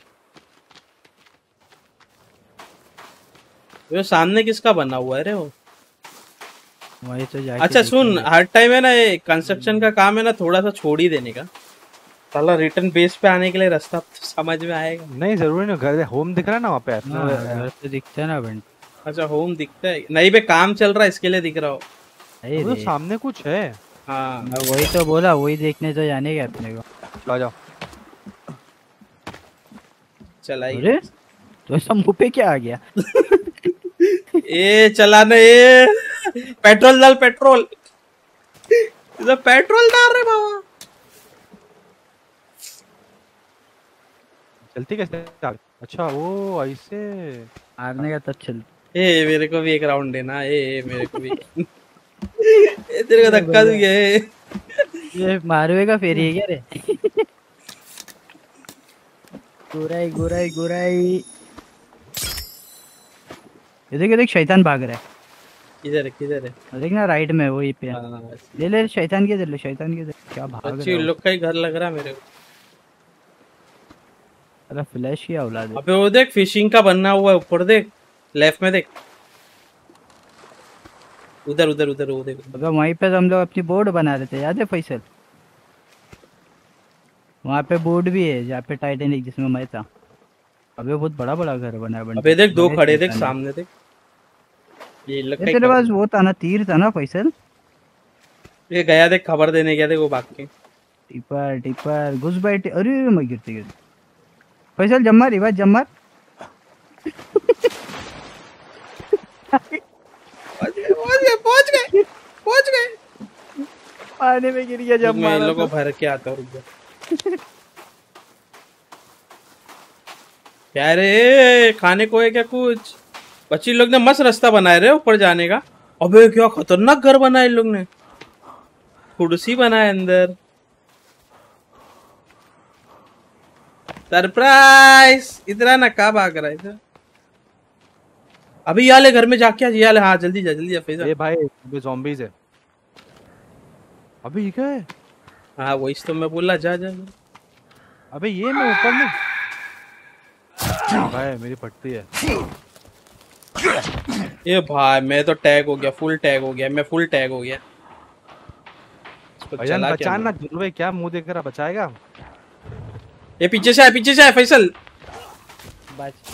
Speaker 2: वो सामने किसका बना हुआ है रे वो?
Speaker 1: वही तो जाके
Speaker 2: अच्छा सुन,
Speaker 1: देखेंगे।
Speaker 2: हर टाइम है ना ये कंस्ट्रक्शन का काम है ना, थोड़ा सा छोड़ ही देने का। साला रिटर्न बेस पे आने के लिए रास्ता तो समझ में आएगा।
Speaker 3: नहीं जरूरी नहीं, घर होम दिख रहा है ना वहाँ पे
Speaker 1: हाँ, घर पे दिखता है ना बंट।
Speaker 2: अच्छा होम दिखता है, नहीं बे काम चल रहा है इसके लिए दिख रहा हो।
Speaker 1: अरे
Speaker 3: अबे
Speaker 1: रे,
Speaker 3: सामने कुछ है।
Speaker 2: हाँ
Speaker 1: मैं वही तो बोला, वही देखने तो जाने का अपने को।
Speaker 3: आ जाओ।
Speaker 2: चलाई।
Speaker 1: अरे तो ऐसा मुंह पे क्या आ गया?
Speaker 2: ए चलाना ए, पेट्रोल डाल पेट्रोल, इधर पेट्रोल डाल रहे बाबा।
Speaker 3: चलती कैसे आ गई? अच्छा वो ऐसे।
Speaker 1: मारने का तब चल।
Speaker 2: ए मेरे को भी एक राउंड देना, ए मेरे को भी। ए तेरे को धक्का दूंगा ए।
Speaker 1: ये मारवेगा फिर ये क्या रे? गुराई गुराई गुराई। ये देख, ये देख, शैतान भाग रहा है।
Speaker 2: किधर है किधर है?
Speaker 1: और देख ना राइट में वही पे।
Speaker 2: हाँ,
Speaker 1: ले ले शैतान के, ले शैतान के, क्या भाग
Speaker 2: अच्छी
Speaker 1: रहा
Speaker 2: उन
Speaker 1: है
Speaker 2: लोग का ही घर लग रहा है मेरे को।
Speaker 1: अरे फ्लैश की औलाद है।
Speaker 2: अबे वो देख फिशिंग का बनना हुआ है ऊपर, देख लेफ्ट में देख, उधर उधर उधर वो देख।
Speaker 1: अबे वहीं पे तो हम लोग अपनी बोर्ड बना रहे थे, याद है फैसल? वहाँ पे बोर्ड भी है जहाँ पे टाइटैनिक जिसमें मैं था। अबे बहुत बड़ा बड़ा घर बना है
Speaker 2: अबे देख दो
Speaker 1: बड़े
Speaker 2: खड़े देख
Speaker 1: शैतान है।
Speaker 2: सामने देख, ये लोग
Speaker 1: ये
Speaker 2: का ही
Speaker 1: तेरे
Speaker 2: घर
Speaker 1: पास
Speaker 2: है।
Speaker 1: वो था ना, तीर था ना फैसल?
Speaker 2: ये गया देख, खबर देने गया देख वो भाग के।
Speaker 1: टिपर टिपर घुस बैठे। अरे मैं गिरते गिरते। फैसल जम मार, बात जम मार।
Speaker 2: पहुंच गए पहुंच गए पहुंच गए पहुंच गए।
Speaker 1: पानी में गिर गया
Speaker 2: रुक
Speaker 1: जब
Speaker 2: मैं इन
Speaker 1: मारा
Speaker 2: लोगों
Speaker 1: तो।
Speaker 2: को भर के आता हूँ, रुक जा। क्या रे खाने को है क्या कुछ? बच्ची लोग ने मस्त रास्ता बनाए रे ऊपर जाने का। अबे क्या खतरनाक घर बनाया इन लोग ने, कुर्सी बनाए अंदर। सरप्राइज, इधर ना, कहाँ भाग रहा है इधर? अभी ये घर में जाके आज, ये हाँ जल्दी जा फैजल।
Speaker 3: ये भाई अबे zombies है। अबे ये क्या है?
Speaker 2: हाँ वही तो मैं बोला, जा जा जा।
Speaker 3: अबे ये मैं ऊपर में। भाई मेरी फटती है।
Speaker 2: ये भाई मैं तो टैग हो गया, फुल टैग हो गया, मैं फुल टैग हो गया। इसको
Speaker 3: भजन
Speaker 2: चला क्या
Speaker 3: बचाना
Speaker 2: मैं?
Speaker 3: जुलवे, क्या मुंह देख रहा, बचाएगा?
Speaker 2: ये पीछे से आए फैसल।
Speaker 1: बच।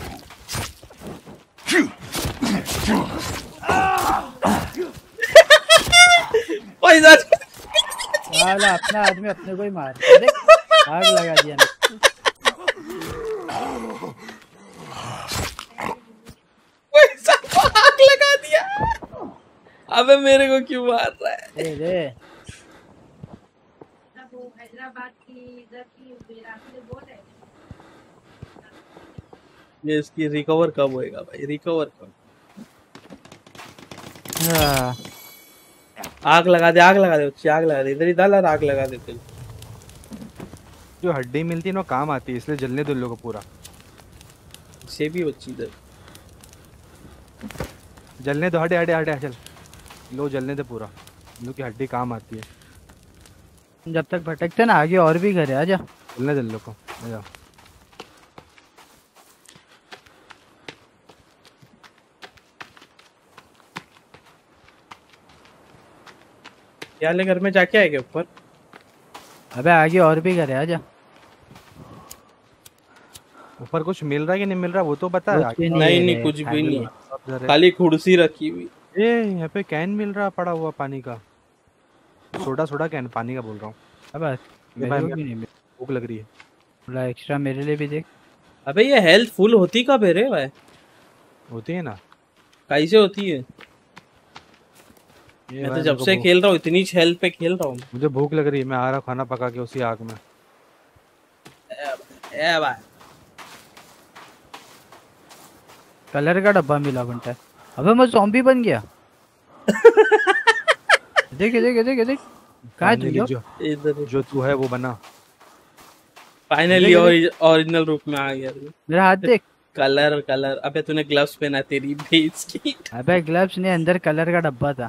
Speaker 2: फैजल
Speaker 1: साला अपना आदमी अपने को ही मार देख, आग लगा दिया ना।
Speaker 2: फैजल को आग लगा दिया। अबे मेरे को क्यों मार रहा है?
Speaker 1: दे दे।
Speaker 2: ये इसकी रिकवर कब होएगा भाई, रिकवर कब?
Speaker 1: हाँ,
Speaker 2: आग लगा दे, आग लगा दे, उसकी आग लगा दे, इधर ही डाल और आग लगा दे तेरे।
Speaker 3: जो हड्डी मिलती है ना काम आती है, इसलिए जलने दो इन लोगों को पूरा।
Speaker 2: से भी बच्ची इधर।
Speaker 3: जलने दो, हटे हटे हटे चल। लो जलने दे पूरा, इन लोग की हड्डी काम आती है।
Speaker 1: जब तक भटकते ना आगे और भी घर है, आजा।
Speaker 3: जलने दे इन लोग को, आ जाओ।
Speaker 2: याले घर में जाके आएगा ऊपर।
Speaker 1: अबे आगे और भी घर है, आजा।
Speaker 3: ऊपर कुछ मिल रहा है कि नहीं मिल रहा वो तो बता।
Speaker 1: कुछ भी
Speaker 2: नहीं
Speaker 1: है
Speaker 2: नहीं
Speaker 1: रे,
Speaker 2: कुछ भी
Speaker 1: खाली
Speaker 2: नहीं,
Speaker 1: है।
Speaker 3: है।
Speaker 2: खाली कुर्सी रखी हुई।
Speaker 3: ये यहाँ पे कैन मिल रहा पड़ा हुआ पानी का, सोडा सोडा कैन पानी का बोल रहा हूँ।
Speaker 1: अबे
Speaker 3: ये
Speaker 1: मेरे
Speaker 3: भाई
Speaker 1: को
Speaker 3: मैं
Speaker 1: भी नहीं मिला।
Speaker 3: भूख लग रही है।
Speaker 1: थोड़ा एक्स्ट्रा मेरे लिए भी देख।
Speaker 2: अबे ये हेल्थ फुल होती कब है रे भाई?
Speaker 3: होती है ना।
Speaker 2: कैसे होती है?
Speaker 3: ये
Speaker 2: मैं तो
Speaker 3: भाई
Speaker 2: जब
Speaker 3: मेरे को
Speaker 2: से खेल रहा हूँ इतनी हेल्थ पे खेल रहा हूँ।
Speaker 3: मुझे भूख लग रही है, मैं आ रहा खाना पका के उसी आग में।
Speaker 2: ए भाई
Speaker 1: कलर का डब्बा मिला बनता है। अबे मैं ज़ॉम्बी बन गया। देख देख देख देख, कहाँ है तू?
Speaker 3: Finally
Speaker 1: यो?
Speaker 2: इधर
Speaker 3: जो तू है वो बना।
Speaker 2: फाइनली
Speaker 1: देख,
Speaker 2: ओरिजिनल रूप में आ गया तू।
Speaker 1: मेरा हाथ देख।
Speaker 2: कलर कलर, अबे तूने ग्लव्स पहना, तेरी बेस की।
Speaker 1: अबे ग्लव्स ने अंदर कलर का डब्बा था।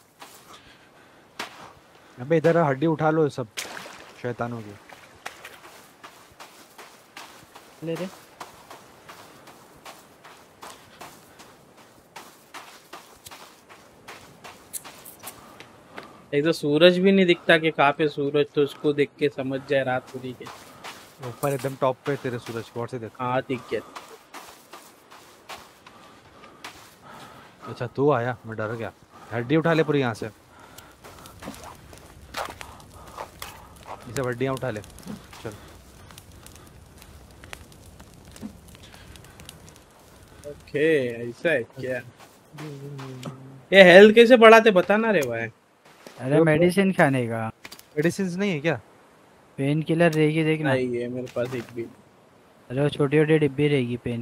Speaker 3: अबे इधर आ, हड्डी उठा लो सब शैतानों की।
Speaker 1: ले रे।
Speaker 2: एक तो सूरज भी नहीं दिखता कि कहाँ पे सूरज, तो उसको देख के समझ जाए रात पूरी के।
Speaker 3: ऊपर एकदम टॉप पे तेरे सूरज को, और से देख।
Speaker 2: हाँ दिख गया।
Speaker 3: अच्छा तू आया, मैं डर गया। हड्डी उठा ले पूरी यहाँ से। से हड्डियां उठा ले। चल
Speaker 2: ओके, ऐसा है क्या? ये हेल्थ कैसे बढ़ाते बता ना रे भाई।
Speaker 1: अरे मेडिसिन खाने का।
Speaker 3: मेडिसिन नहीं है क्या?
Speaker 1: पेन किलर रहेगी देखना।
Speaker 2: नहीं है मेरे पास एक भी।
Speaker 1: अरे वो छोटी छोटी डिब्बी रहेगी पेन।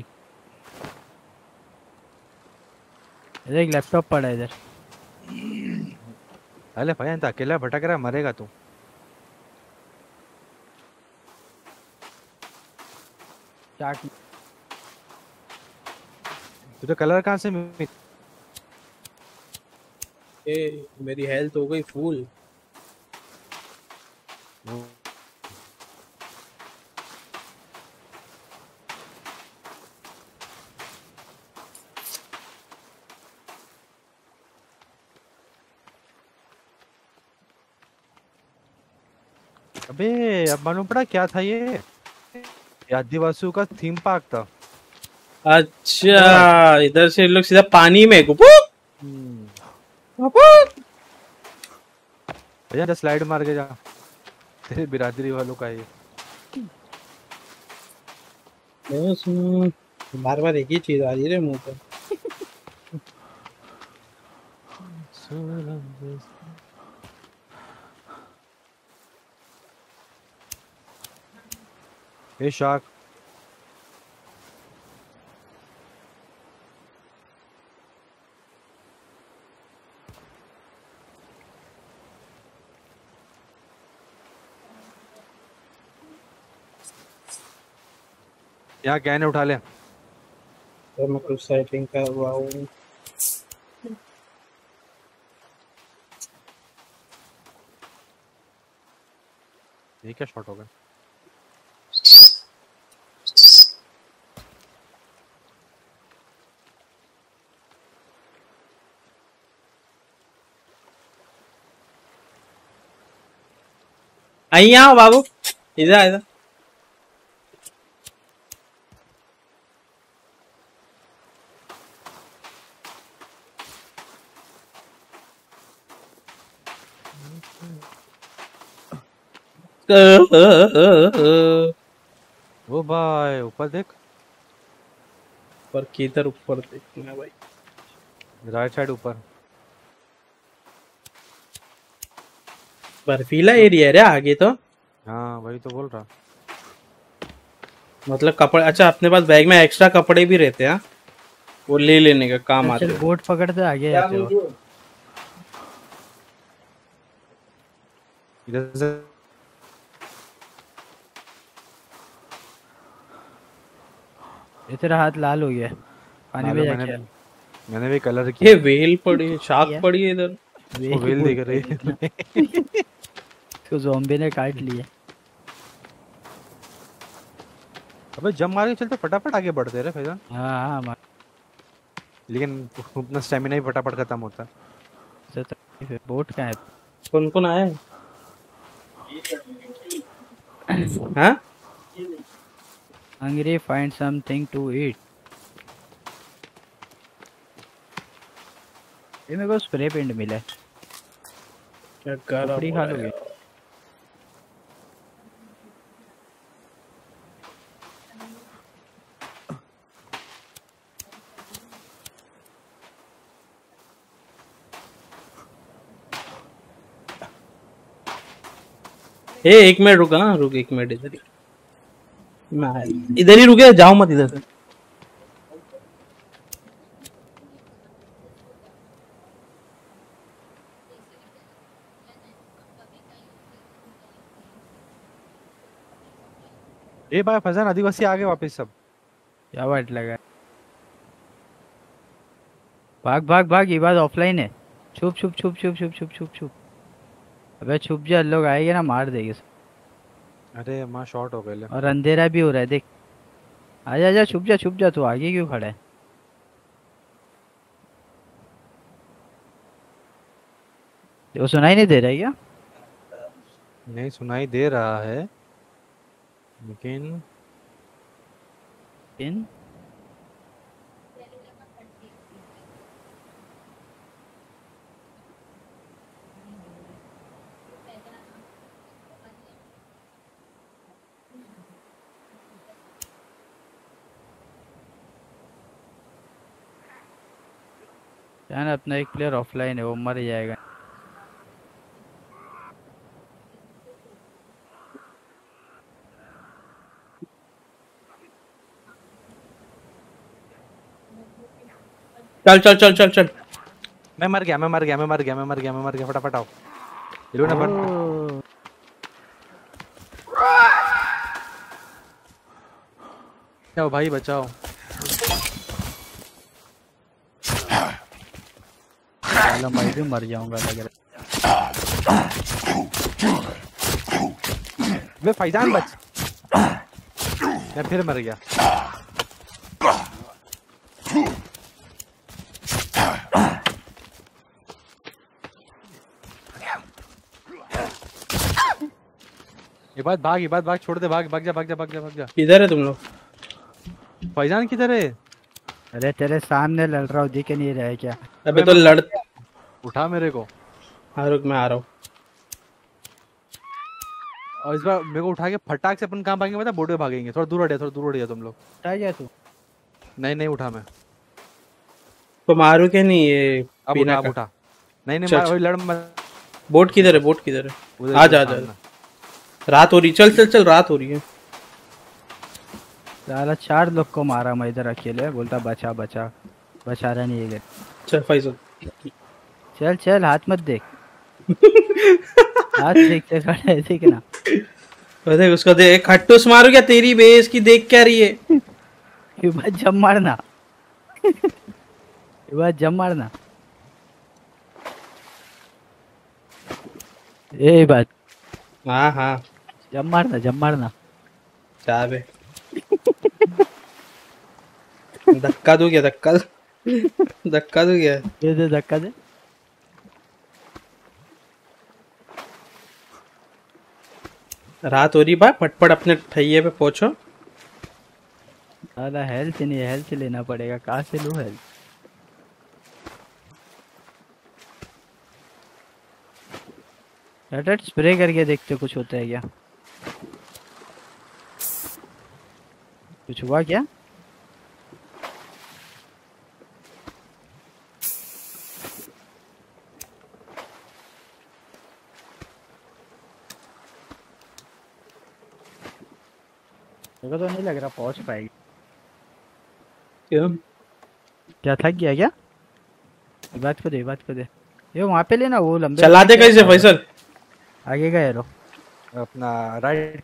Speaker 1: इधर एक लैपटॉप पड़ा है इधर।
Speaker 3: अरे भाई तो अकेला भटक रहा है, मरेगा तू।
Speaker 1: चाट।
Speaker 3: तुझे कलर कहाँ से
Speaker 2: ए, मेरी हेल्थ हो गई फुल।
Speaker 3: अबे अब मालूम पड़ा क्या था ये आदिवासियों का थीम पार्क था।
Speaker 2: अच्छा, इधर से लोग सीधा पानी में गुपू
Speaker 3: हम्म।
Speaker 2: गुपू।
Speaker 3: भैया स्लाइड मार के जा, तेरे बिरादरी वालों का ये।
Speaker 2: बार बार एक ही चीज आ रही है मुंह पे।
Speaker 3: ए शार्क, यहाँ कैन उठा ले।
Speaker 2: तो मैं कुछ सेटिंग कर रहा हूँ।
Speaker 3: ये क्या शॉट हो गया?
Speaker 2: आई आओ बाबू, इधर इधर।
Speaker 3: ओ भाई ऊपर देख,
Speaker 2: पर किधर ऊपर देखना भाई?
Speaker 3: राइट साइड ऊपर।
Speaker 2: बर्फीला एरिया है रे आगे तो।
Speaker 3: हाँ वही तो बोल रहा।
Speaker 2: मतलब कपड़े, अच्छा अपने पास बैग में एक्स्ट्रा कपड़े भी रहते हैं, वो ले लेने का काम
Speaker 1: चल
Speaker 2: आते
Speaker 1: चल
Speaker 2: हैं।
Speaker 1: बोट पकड़ते आगे जाते हो।
Speaker 3: इधर से
Speaker 1: ये तेरा हाथ लाल हो गया पानी में
Speaker 3: मालूम,
Speaker 1: जाके।
Speaker 3: मैंने भी कलर
Speaker 2: ये
Speaker 3: किया।
Speaker 2: वेल पड़ी है, शार्क पड़ी है इधर।
Speaker 3: उसको वेल दिख रही है।
Speaker 1: तो ज़ॉम्बी ने काट लिया।
Speaker 3: अबे जंप मार के चलते फटाफट आगे बढ़ते रहे फैजान,
Speaker 1: हाँ हाँ
Speaker 3: लेकिन अपना स्टेमिना ही फटाफट खत्म होता है।
Speaker 1: बोट कहाँ है?
Speaker 2: कौन कौन आया है? हाँ,
Speaker 1: hungry find something to eat. ये मेरे को स्प्रे पेंट मिला है।
Speaker 2: क्या कर
Speaker 1: खोपड़ी खा लोगे?
Speaker 2: ए एक मिनट रुका ना, रुक एक मिनट इधर ही। इधर ही रुके, जाओ मत इधर से।
Speaker 3: ए भाई फैजान आदिवासी आ गए वापस सब।
Speaker 1: क्या वाट लगा है? भाग भाग भाग, ये बात ऑफलाइन है। छुप छुप छुप छुप छुप छुप छुप छुप। अबे छुप जा, लोग आएंगे ना मार देंगे सब।
Speaker 3: अरे माँ शॉर्ट हो गए ले।
Speaker 1: और अंधेरा भी हो रहा है देख। आजा आजा, छुप जा छुप जा, तू आगे क्यों खड़ा है? वो सुनाई नहीं दे रहा है क्या?
Speaker 3: नहीं सुनाई दे रहा है लेकिन
Speaker 1: इन यार अपना एक प्लेयर ऑफलाइन है, वो मर जाएगा।
Speaker 2: चल चल चल चल चल।
Speaker 3: मैं मर गया, मैं मर गया, मैं मर गया, मैं मर गया, मैं मर गया, फटाफट आओ। हिलो ना बन।
Speaker 1: ओ,
Speaker 3: बचाओ भाई बचाओ।
Speaker 1: साला मैं भी मर जाऊंगा लग रहा
Speaker 3: वे फैजान बच। मैं फिर मर गया। ये बात भाग, ये बात भाग, छोड़ दे, भाग भाग जा, भाग जा, भाग जा, भाग जा।
Speaker 2: किधर है तुम लोग?
Speaker 3: फैजान किधर है?
Speaker 1: है। अरे तेरे सामने लड़ रहा हूँ, दिख नहीं रहा है क्या?
Speaker 2: अबे तो लड़।
Speaker 3: उठा मेरे को।
Speaker 2: हाँ रुक, मैं आ रहा हूँ।
Speaker 3: और इस बार मेरे को उठा के फटाक से अपन कहाँ भागेंगे पता है? बोर्ड पे भागेंगे। थोड़ा दूर हटिया, थोड़ा दूर हटिया तुम लोग।
Speaker 1: उठा गया तू?
Speaker 3: नहीं नहीं उठा मैं।
Speaker 2: तो मारू के नहीं ये
Speaker 3: अब
Speaker 2: पीना
Speaker 3: उठा, अब
Speaker 2: का?
Speaker 3: उठा। नहीं नहीं
Speaker 2: चल,
Speaker 3: मार,
Speaker 2: चल।
Speaker 3: वही लड़ मत।
Speaker 2: बोट किधर है? बोट किधर है?
Speaker 3: उधर
Speaker 2: आ
Speaker 3: उधर
Speaker 2: जा, आ जा।
Speaker 3: सामने।
Speaker 2: रात हो रही, चल चल चल, रात हो रही है।
Speaker 1: साला 4 लोग को मारा मैं इधर अकेले, बोलता बचा बचा, बचा रहा नहीं है।
Speaker 2: चल फैजल।
Speaker 1: चल चल, हाथ मत देख। हाथ देखते खड़ा है, देखना।
Speaker 2: देख उसको, देख खट्टूस मारू क्या? तेरी बेस की देख क्या रही है?
Speaker 1: ये बात जब मारना, ये बात जब मारना। ये बात
Speaker 2: हाँ हाँ।
Speaker 1: जब मारना, जब मारना।
Speaker 2: चाबे धक्का दूं क्या? धक्का धक्का दूं क्या?
Speaker 1: दे दे धक्का दे।
Speaker 2: रात हो रही बा, फटफट अपने ठैये पे पहुंचो।
Speaker 1: साला हेल्थ नहीं है, हेल्थ लेना पड़ेगा। कहाँ से लूँ हेल्थ? हट स्प्रे करके देखते कुछ होता है क्या? कुछ हुआ क्या? मेरे को तो नहीं लग रहा पहुंच पाएगी।
Speaker 2: क्या?
Speaker 1: क्या थक गया क्या? ये बात को दे, ये बात को दे। ये वहाँ पे लेना, वो लंबे
Speaker 2: चला दे कैसे फैसल?
Speaker 1: आगे का एरो।
Speaker 3: अपना राइट।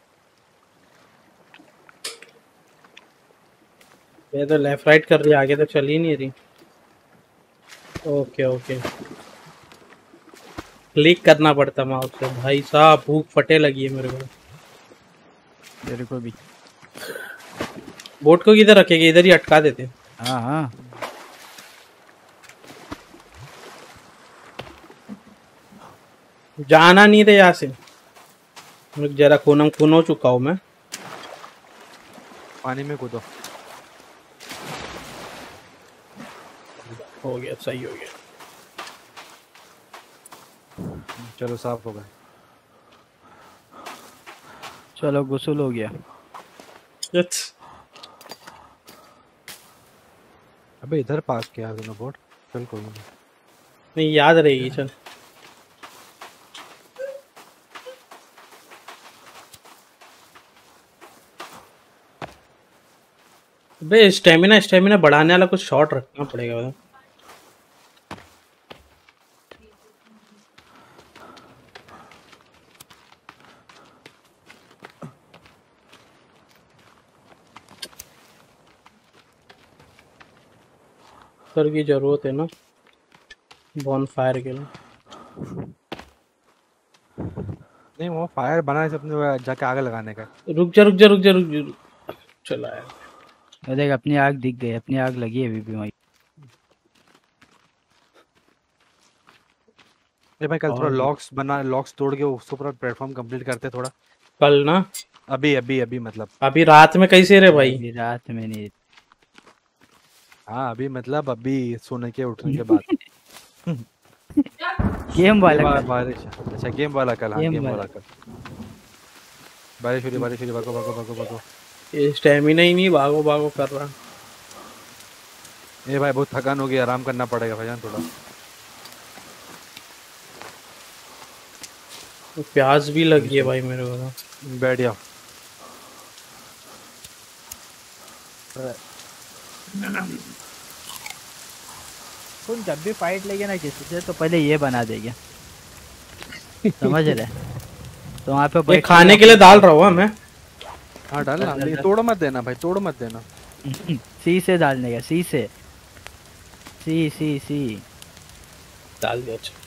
Speaker 2: ये तो लेफ्ट राइट कर रही है, आगे तो चल ही नहीं रही। Okay okay. क्लिक करना पड़ता माउस से भाई साहब, भूख फटे लगी है मेरे को।
Speaker 1: तेरे को भी।
Speaker 2: बोट को किधर रखेंगे? इधर ही अटका देते हैं।
Speaker 1: हाँ हाँ।
Speaker 2: जाना नहीं रे यहाँ से। रुक जरा, खूनम खून हो चुका हूँ मैं।
Speaker 3: पानी में कूदो।
Speaker 2: हो गया, सही हो गया।
Speaker 3: चलो साफ हो गए।
Speaker 1: चलो गुस्ल हो गया।
Speaker 2: यस।
Speaker 3: अबे इधर पास किया दोनों बोट। चल कोई नहीं।
Speaker 2: नहीं याद रहेगी, चल। बे स्टेमिना स्टेमिना बढ़ाने वाला कुछ शॉट रखना पड़ेगा बता। सर की जरूरत है ना बॉन फायर के लिए।
Speaker 3: नहीं वो फायर बनाने से अपने जाके आग लगाने का है।
Speaker 2: रुक जा रुक जा रुक जा रुक जा। चला यार।
Speaker 1: वो देख अपनी आग दिख गई, अपनी आग लगी है अभी भी वहीं।
Speaker 3: ए भाई कल थोड़ा
Speaker 1: और
Speaker 3: लॉक्स बना, लॉक्स तोड़ के उसके ऊपर प्लेटफॉर्म कंप्लीट करते थोड़ा।
Speaker 2: कल ना?
Speaker 3: अभी अभी अभी मतलब।
Speaker 2: अभी रात में कैसे रे भाई?
Speaker 1: अभी रात में नहीं।
Speaker 3: हाँ अभी मतलब अभी सोने के उठने के बाद।
Speaker 1: गेम वाला
Speaker 3: ये
Speaker 1: कल।
Speaker 3: बारिश। अच्छा गेम वाला कल। हाँ
Speaker 1: गेम
Speaker 3: गेम
Speaker 1: वाला।
Speaker 3: वाला कल। बारिश हो रही, बारिश हो रही, भागो भागो भागो भागो।
Speaker 2: ये स्टेमिना ही नहीं भागो भागो कर रहा।
Speaker 3: ए भाई बहुत थकान हो गई, आराम करना पड़ेगा भाईजान थोड़ा।
Speaker 2: प्यास भी लगी है भाई मेरे को तो।
Speaker 3: बैठ जाओ।
Speaker 1: तुम जब भी फाइट लेगे ना किसी से तो पहले ये बना देंगे, समझ रहे? तो वहाँ पे
Speaker 2: ये
Speaker 1: बैठ
Speaker 2: खाने के लिए डाल रहा हूँ मैं।
Speaker 3: हाँ डालना, लेकिन तोड़ मत देना भाई, तोड़ मत देना।
Speaker 1: सी से डालने का, सी से, सी सी सी।
Speaker 2: डाल दिया। अच्छा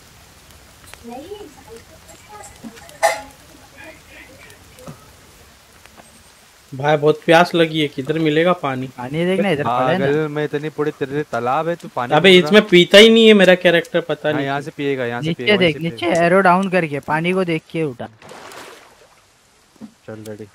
Speaker 2: भाई बहुत प्यास लगी है, किधर मिलेगा पानी?
Speaker 1: पानी देखना इधर पड़ा है ना।
Speaker 3: पागल में इतनी बड़ी तेरे तालाब है, तू पानी
Speaker 2: अबे
Speaker 3: पूछ रहा?
Speaker 2: इसमें पीता ही नहीं है मेरा कैरेक्टर, पता
Speaker 3: हाँ
Speaker 2: नहीं।
Speaker 3: यहाँ से पिएगा, यहाँ से
Speaker 1: नीचे
Speaker 3: पिएगा, वहीं
Speaker 1: देख,
Speaker 3: से
Speaker 1: नीचे
Speaker 3: पिएगा।
Speaker 1: एरो डाउन करके पानी को देख के उठा।
Speaker 3: चल रेडी,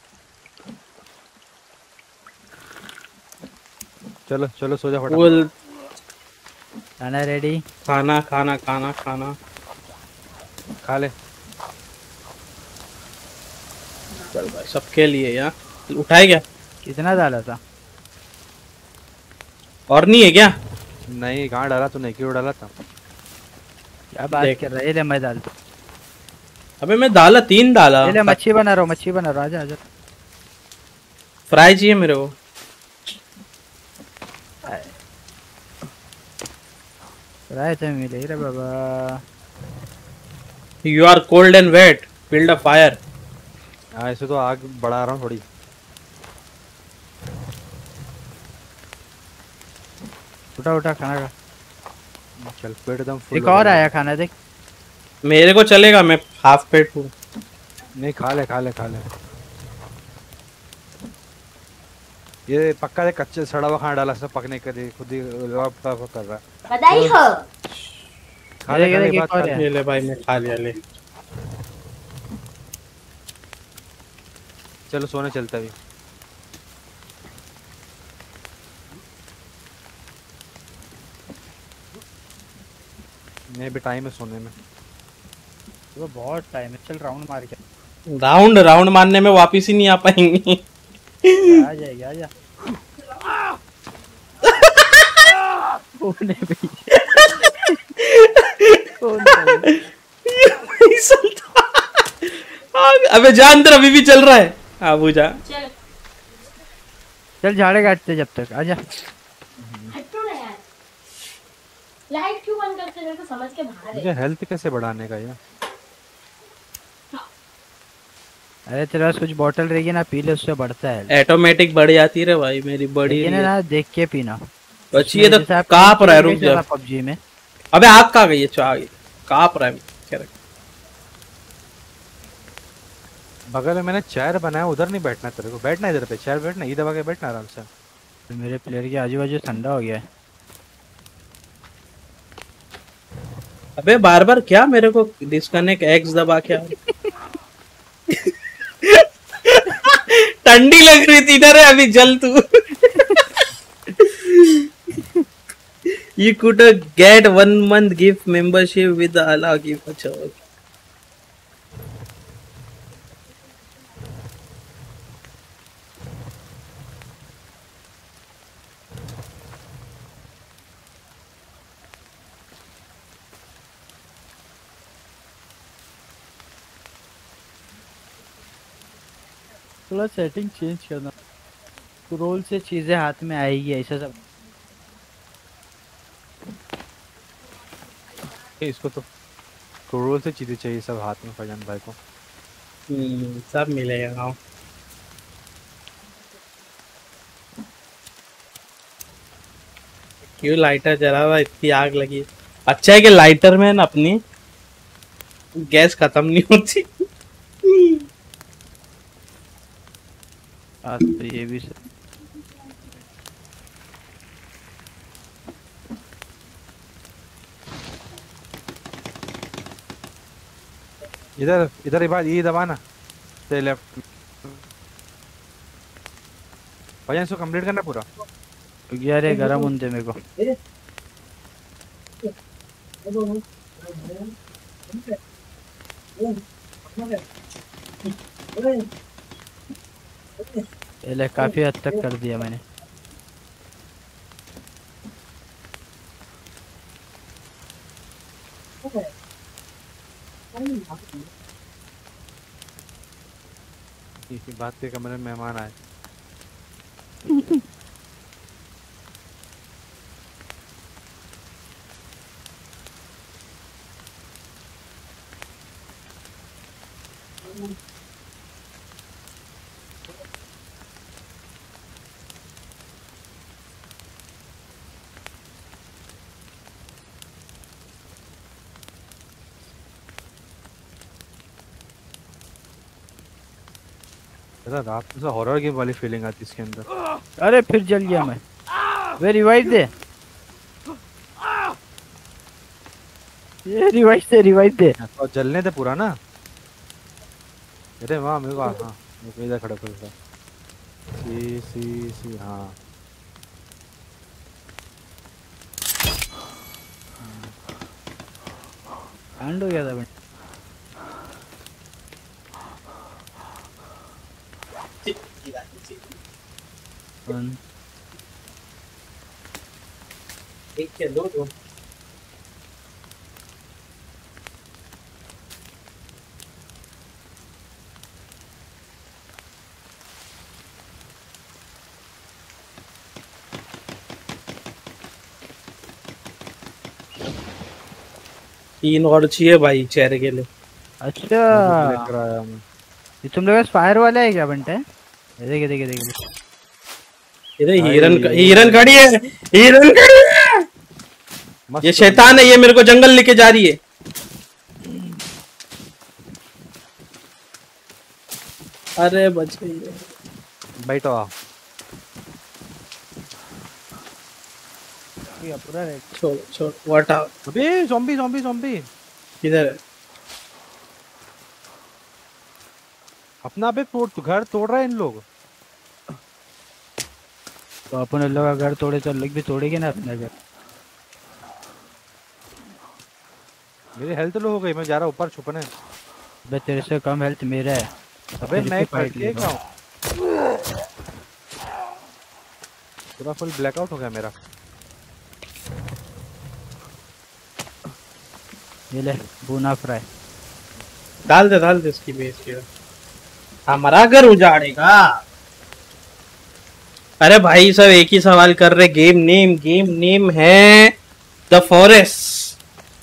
Speaker 3: चलो चलो सो जा फटाफट।
Speaker 2: बोल
Speaker 1: खाना रेडी।
Speaker 2: खाना खाना खाना खाना।
Speaker 3: खा ले।
Speaker 2: चल भाई सबके लिए यार, उठाए क्या?
Speaker 1: कितना डाला था?
Speaker 2: और नहीं है क्या?
Speaker 3: नहीं कहाँ डाला तूने, क्यों डाला था?
Speaker 1: क्या बात
Speaker 2: देख।
Speaker 1: कर रहा है? ले मैं डाल दूं।
Speaker 2: अबे मैं डाला, 3 डाला।
Speaker 1: ले मच्छी बना रहा हूँ, मच्छी बना रहा हूँ, आजा आजा।
Speaker 2: फ्राई चाहिए मेरे को।
Speaker 1: राय तो मिले रे बाबा।
Speaker 2: You are cold and wet, build a fire.
Speaker 3: हाँ ऐसे तो आग बढ़ा रहा हूँ थोड़ी।
Speaker 1: उठा उठा खाना खा।
Speaker 3: चल पेट एकदम फुल
Speaker 1: एक
Speaker 3: हो
Speaker 1: और
Speaker 3: गया।
Speaker 1: आया खाना देख।
Speaker 2: मेरे को चलेगा, मैं हाफ पेट हूँ।
Speaker 3: नहीं खा ले खा ले खा ले। ये पक्का है कच्चे सड़ा हुआ खाना डाला, सब पकने के लिए खुद ही कर रहा है।
Speaker 4: बधाई हो।
Speaker 3: खा ले
Speaker 1: ये
Speaker 3: खा ले,
Speaker 1: देख,
Speaker 3: बात
Speaker 1: एक और
Speaker 3: खा ले।
Speaker 1: है।
Speaker 2: ये ले भाई, मैं खा लिया। ले
Speaker 3: चलो सोने चलता भी। नहीं भी टाइम है सोने में।
Speaker 1: तो बहुत टाइम है, चल राउंड मार के
Speaker 2: राउंड राउंड मारने में वापिस ही नहीं आ पाएंगे।
Speaker 1: आ जाएगी, आजा। कौन है भाई? कौन है?
Speaker 2: अबे जा अंदर, अभी भी चल रहा है। आबू जा।
Speaker 4: चल
Speaker 1: चल झाड़े काटते जब तक, आजा।
Speaker 4: हटो ना यार, लाइट क्यों बंद करते मेरे को समझ के बाहर
Speaker 3: मुझे
Speaker 4: है।
Speaker 3: हेल्थ कैसे बढ़ाने का ये?
Speaker 1: अरे तेरे पास कुछ बोतल रहेगी ना, पी ले, उससे बढ़ता है।
Speaker 2: ऑटोमेटिक बढ़ जाती रे भाई, मेरी बड़ी
Speaker 1: लेकिन
Speaker 2: रही है।
Speaker 1: ना देख के पीना।
Speaker 2: बची है तो कांप रहा है, रुक जा।
Speaker 1: पबजी में
Speaker 2: अबे आग कहाँ गई है? आ गई। कांप रहा है कैरेक्टर।
Speaker 3: बगल में मैंने चेयर बनाया, उधर नहीं बैठना तेरे को, बैठना इधर पे, चेयर बैठना, इधर दबा के बैठना आराम से।
Speaker 1: मेरे प्लेयर के आजू बाजू ठंडा हो गया है।
Speaker 2: अबे बार बार क्या मेरे को डिस्कनेक्ट एक्स दबा के ठंडी लग रही थी ना रे, अभी जल तू। You could get 1 month gift membership with the allow gift. अच्छा okay.
Speaker 1: थोड़ा सेटिंग चेंज करना, रोल से चीजें हाथ में आएगी, ऐसा सब।
Speaker 3: इसको तो करोड़ से चीजें चाहिए सब हाथ में फैजान भाई को।
Speaker 2: सब मिलेगा। हाँ क्यों लाइटर जला रहा, इतनी आग लगी। अच्छा है कि लाइटर में ना अपनी गैस खत्म नहीं होती।
Speaker 1: आज तो ये भी
Speaker 3: इधर इधर ही बात, ये दबाना से लेफ्ट। भैया इसको कंप्लीट करना पूरा।
Speaker 1: यार ये गरम होने मेरे को। ये ले काफी हद तक कर दिया मैंने।
Speaker 3: इसी बात के कमरे में मेहमान आए। जरा रात में हॉरर गेम वाली फीलिंग आती है इसके अंदर।
Speaker 1: अरे फिर जल गया मैं। वे रिवाइव दे, ये रिवाइव दे।
Speaker 3: तो जलने दे पूरा ना। अरे वाह मेरे को हाँ मेरे को इधर खड़ा कर दे। सी हाँ
Speaker 1: कांड हो गया था बंट।
Speaker 2: एक के दो 3 और चाहिए भाई चेहरे के लिए।
Speaker 1: अच्छा
Speaker 3: लेकर आया मैं।
Speaker 1: ये तुम लोग फायर वाला है क्या बनता है? ये देख
Speaker 2: इधर हिरन खड़ी है, हिरन खड़ी है। ये शैतान है, ये मेरे को जंगल लेके जा रही है। अरे बच गई है।
Speaker 3: बैठो आ।
Speaker 1: पूरा रेड।
Speaker 2: छोड़ व्हाट आउट।
Speaker 3: अबे ज़ॉम्बी
Speaker 2: किधर है?
Speaker 3: अपना पे घर तोड़ रहे हैं इन लोग।
Speaker 1: तो अपन लोग का घर तोड़े तो लोग भी तोड़ेंगे ना अपना घर।
Speaker 3: मेरी हेल्थ लो हो गई, मैं जा रहा ऊपर छुपने।
Speaker 1: अबे तेरे से कम हेल्थ मेरा है।
Speaker 3: अबे मैं फटकेगा पूरा फुल ब्लैकआउट हो गया मेरा।
Speaker 1: ये ले भुना फ्राई
Speaker 2: डाल दे इसकी बेस की। हमारा घर उजाड़ेगा। अरे भाई सब एक ही सवाल कर रहे। गेम नेम है द फॉरेस्ट।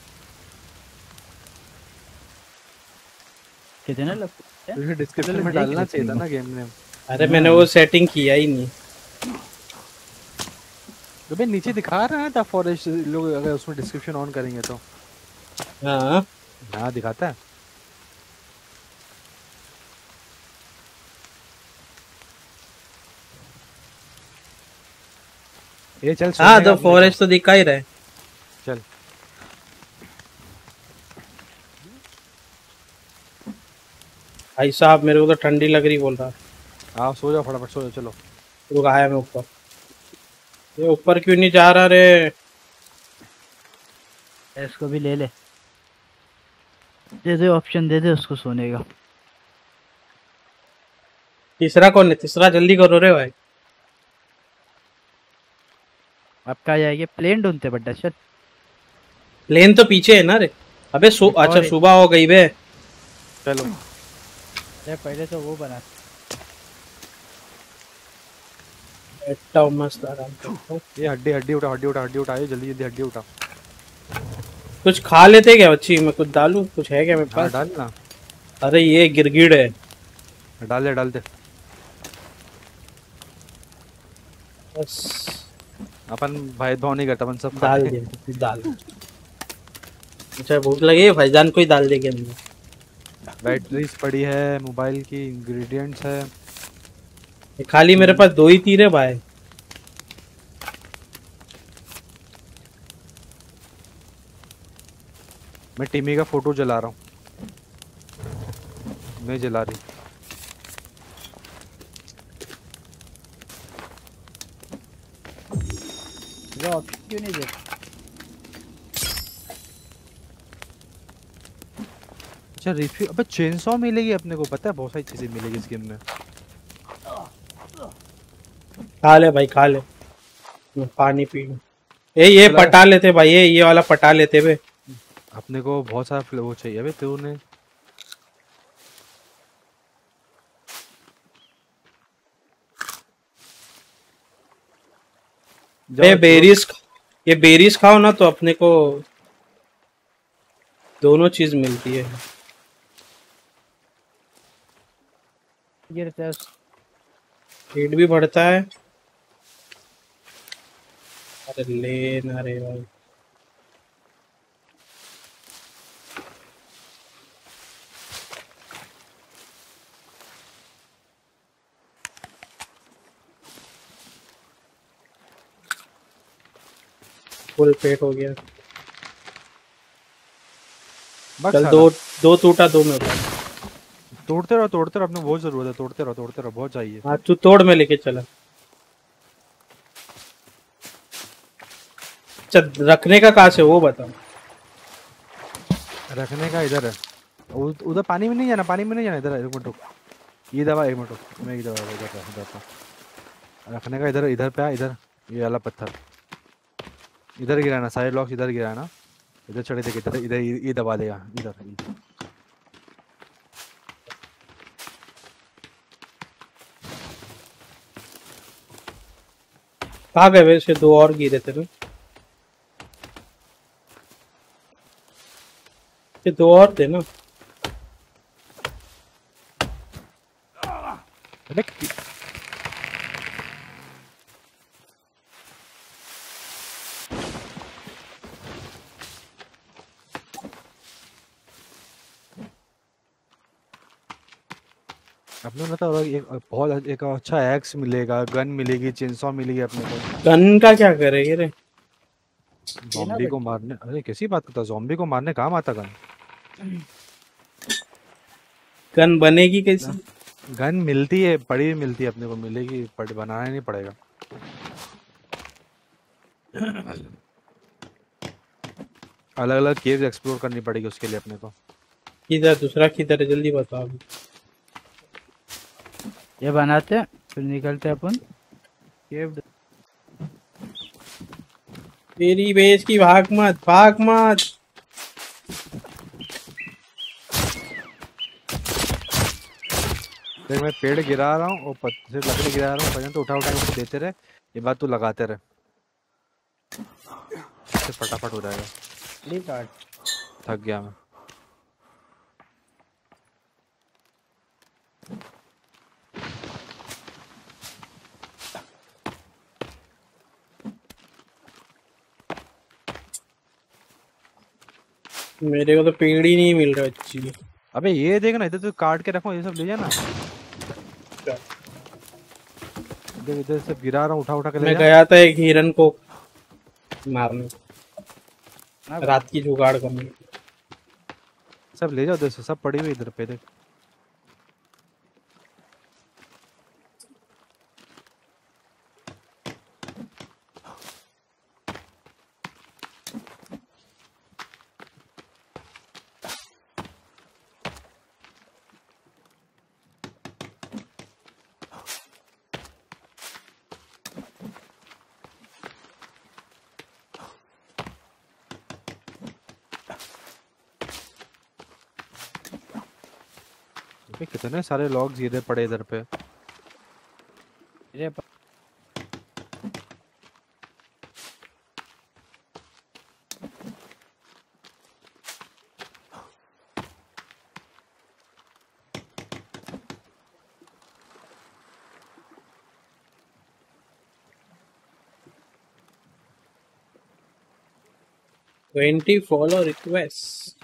Speaker 1: कितने लोग
Speaker 3: तुझे डिस्क्रिप्शन में डालना चाहिए था ना गेम नेम।
Speaker 2: अरे मैंने वो सेटिंग किया ही नहीं।
Speaker 3: अबे नीचे दिखा रहा है द फॉरेस्ट। लोग अगर उसमें डिस्क्रिप्शन ऑन करेंगे तो हाँ दिखाता है। ये चल
Speaker 2: हाँ द फॉरेस्ट तो दिखा ही रहा है।
Speaker 3: चल
Speaker 2: भाई साहब मेरे को तो ठंडी लग रही बोल रहा।
Speaker 3: हाँ सो जाओ फटाफट सो जाओ। चलो
Speaker 2: रुक आया मैं ऊपर। ये ऊपर क्यों नहीं जा रहा रे?
Speaker 1: इसको भी ले ले। दे ऑप्शन दे दे उसको सोने का।
Speaker 2: तीसरा कौन है? तीसरा जल्दी करो रे भाई।
Speaker 1: अब कहाँ जाएंगे? प्लेन ढूंढते बड्डा चल।
Speaker 2: प्लेन तो पीछे है ना रे। अबे अच्छा सुबह हो गई बे।
Speaker 3: चलो
Speaker 1: पहले तो वो बना।
Speaker 2: बैठा मस्त आराम करता हूँ।
Speaker 3: ये हड्डी उठा ये जल्दी हड्डी उठा।
Speaker 2: कुछ खा लेते क्या बच्ची? मैं कुछ डालूं? कुछ है क्या मेरे पास?
Speaker 3: डाल ना।
Speaker 2: अरे ये गिरगिड़ है।
Speaker 3: डाल दे
Speaker 2: बस
Speaker 3: अपन भाई धो नहीं करता अपन सब
Speaker 2: डाल दे डाल। अच्छा भूख लगी है भाईजान को ही डाल देंगे अंदर।
Speaker 3: बैटरीज पड़ी है, मोबाइल की इंग्रेडिएंट्स है।
Speaker 2: खाली मेरे पास 2 ही तीर है भाई।
Speaker 3: मैं टिमी का फोटो जला रहा हूँ। मैं जला रही।
Speaker 1: क्यों नहीं दे?
Speaker 3: अच्छा रिफ्यू। अबे चेनसॉ मिलेगी अपने को, पता है बहुत सारी चीजें मिलेगी इस गेम में।
Speaker 2: खा ले भाई खा ले। मैं पानी पी लूं। ये पटा लेते भाई। ये वाला पटा लेते बे।
Speaker 3: अपने को बहुत सारा वो चाहिए। अबे तूने
Speaker 2: ये बेरीज, ये बेरीज खाओ ना तो अपने को दोनों चीज मिलती है।
Speaker 1: गिरते
Speaker 2: पेट भी बढ़ता है। अरे ले ना रे भाई। फुल पेट हो गया।
Speaker 3: बस
Speaker 2: चल
Speaker 3: साला
Speaker 2: दो, दो टूटा, दो में बचा।
Speaker 3: तोड़ते रहो, अपने बहुत जरूरत है। तोड़ते रहो, बहुत चाहिए।
Speaker 2: हाँ तू तोड़, में लेके चला। चल रखने का कहाँ से वो बता।
Speaker 3: रखने का इधर है। उधर पानी में नहीं जाना, पानी में नहीं जाना। इधर एक मिनट रुक, ये दवा एक मिनट रुक, मैं ये दवा इधर पे रखने का। इधर इधर पे आ, इधर ये वाला पत्थर इधर गिराना, सारे ब्लॉक्स इधर गिराना। इधर चढ़े थे, इधर इधर ये दबा देगा इधर।
Speaker 2: कहाँ गए वैसे? दो और गिरे थे ना, ये दो और थे ना।
Speaker 3: अरे अपने मतलब एक बहुत एक अच्छा एक्स मिलेगा, गन मिलेगी, चेनसॉ मिलेगी अपने को।
Speaker 2: गन का क्या करेंगे रे?
Speaker 3: ज़ॉम्बी को मारने, अरे कैसी बात करता, ज़ॉम्बी को मारने काम आता गन।
Speaker 2: गन बनेगी कैसे?
Speaker 3: गन मिलती है, पड़ी हुई मिलती है अपने को, मिलेगी, बनाना नहीं पड़ेगा। अलग अलग केव्स एक्सप्लोर करनी पड़ेगी उसके लिए अपने को।
Speaker 2: किधर दूसरा, किधर है जल्दी बताओ।
Speaker 1: ये बनाते हैं, फिर निकलते हैं अपन केव।
Speaker 2: तेरी बेस की, भाग मत, भाग मत।
Speaker 3: देख मैं पेड़ गिरा रहा हूँ और पत्थर लकड़ी गिरा रहा हूँ, वजन तो उठा उठा के देते रहे। ये बात तू लगाते रहे, इससे फटाफट हो जाएगा। थक गया मैं।
Speaker 2: मेरे को तो पेड़ ही नहीं मिल रहा अच्छी।
Speaker 3: अबे ये देख ना, इधर तो काट के रखो, ये सब ले जाना। देख इधर से गिरा रहा हूँ, उठा उठा के ले
Speaker 2: मैं
Speaker 3: जा।
Speaker 2: गया था एक हिरन को मारने, रात की जुगाड़ करने।
Speaker 3: सब ले जाओ, इधर से सब पड़ी हुई इधर पे देख। कितने सारे लॉग्स गिरे पड़े इधर पे।
Speaker 1: मेरे
Speaker 2: 20 follow requests.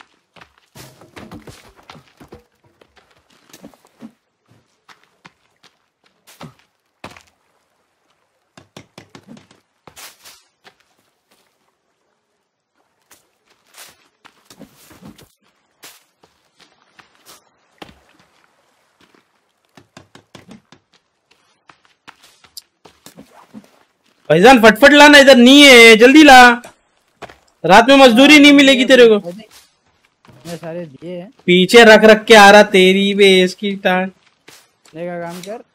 Speaker 2: भाईजान फटफट लाना, इधर नहीं है, जल्दी ला। रात में मजदूरी नहीं मिलेगी तेरे को।
Speaker 1: इतने सारे दिए हैं,
Speaker 2: पीछे रख रख के आ रहा, तेरी बेस की टांग।
Speaker 1: ले का काम कर।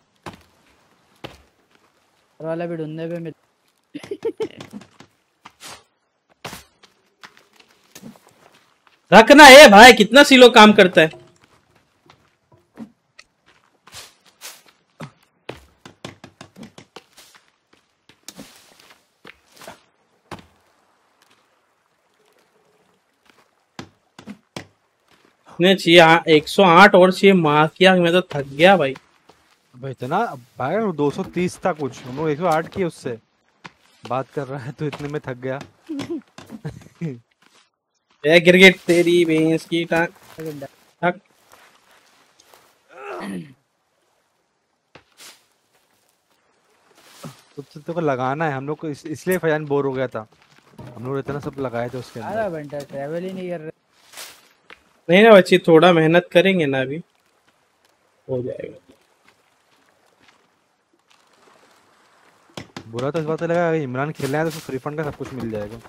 Speaker 1: और वाला भी ढूंढने पे मिल।
Speaker 2: रखना है भाई, कितना सिलो काम करता है। ने चाहिए 108 और चाहिए, मार किया मैं तो थक गया भाई।
Speaker 3: भाई इतना भाई 230 था कुछ, हम लोग 108 किए उससे बात कर रहा है तो इतने में थक गया।
Speaker 2: ए गिरगिट तेरी भैंस की टांग। थक।
Speaker 3: तो को लगाना है हम लोग को, इसलिए फैजान बोर हो गया था। हम लोग इतना सब लगाए थे उसके
Speaker 1: आधा
Speaker 3: अंदर।
Speaker 1: घंटा ट्रैवल ही नहीं कर रहे।
Speaker 2: नहीं ना बच्ची, थोड़ा मेहनत करेंगे ना अभी हो जाएगा।
Speaker 3: बुरा तो इस बात लगा, अगर इमरान खेलना है तो उसको फ्री फंड का सब कुछ मिल जाएगा।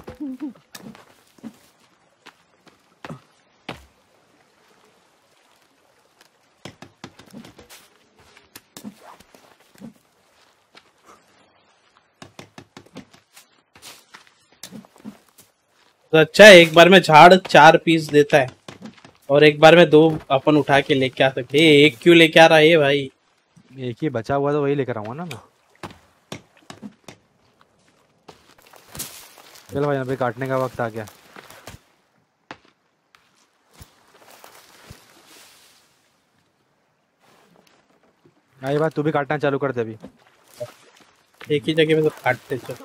Speaker 2: तो अच्छा है, एक बार में झाड़ 4 पीस देता है और एक बार में 2 अपन उठा के लेके आ सकते हैं। एक क्यों लेके आ रहा है भाई?
Speaker 3: एक ही बचा हुआ तो वही लेकर आऊंगा ना मैं। चलो भाई, यहाँ पे काटने का वक्त आ गया। ये बात तू भी काटना चालू कर दे अभी।
Speaker 2: एक ही जगह में तो काटते चल।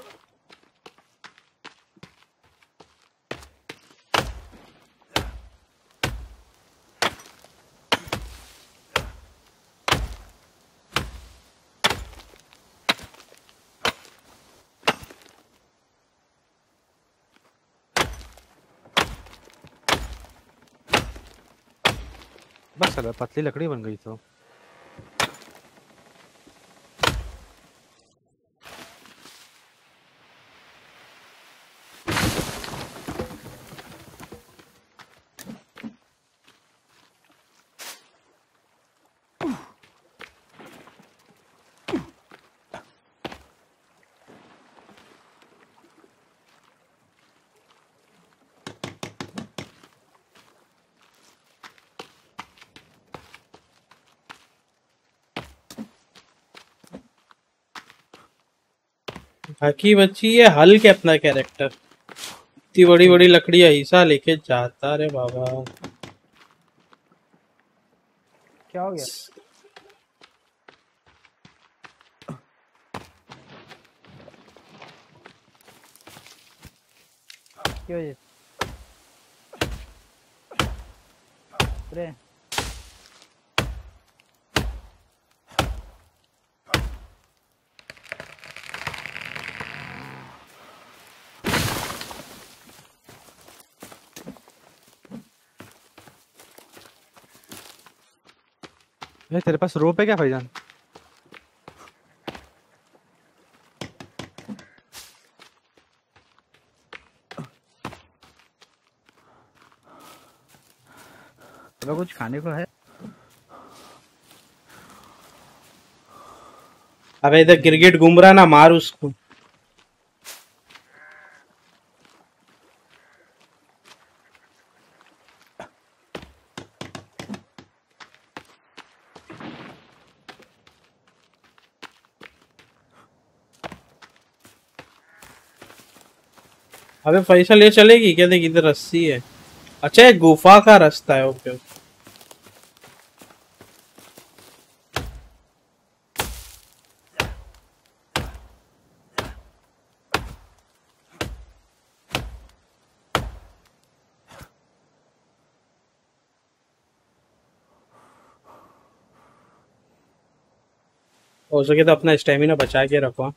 Speaker 3: बस चलो, पतली लकड़ी बन गई तो।
Speaker 2: बाकी बच्ची ये हल के अपना कैरेक्टर इतनी बड़ी बड़ी लकड़ी ऐसा लेके जाता रे बाबा।
Speaker 1: क्या हो गया? क्यों ये? अरे
Speaker 3: तेरे पास रोप है क्या भाईजान?
Speaker 1: चलो कुछ खाने को है?
Speaker 2: अबे इधर गिरगिट घूम रहा ना, मार उसको। अबे पैसा ले चलेगी क्या? देख इधर रस्सी है। अच्छा ये गुफा का रास्ता है। Okay okay. हो सके तो अपना स्टेमिना बचा के रखो।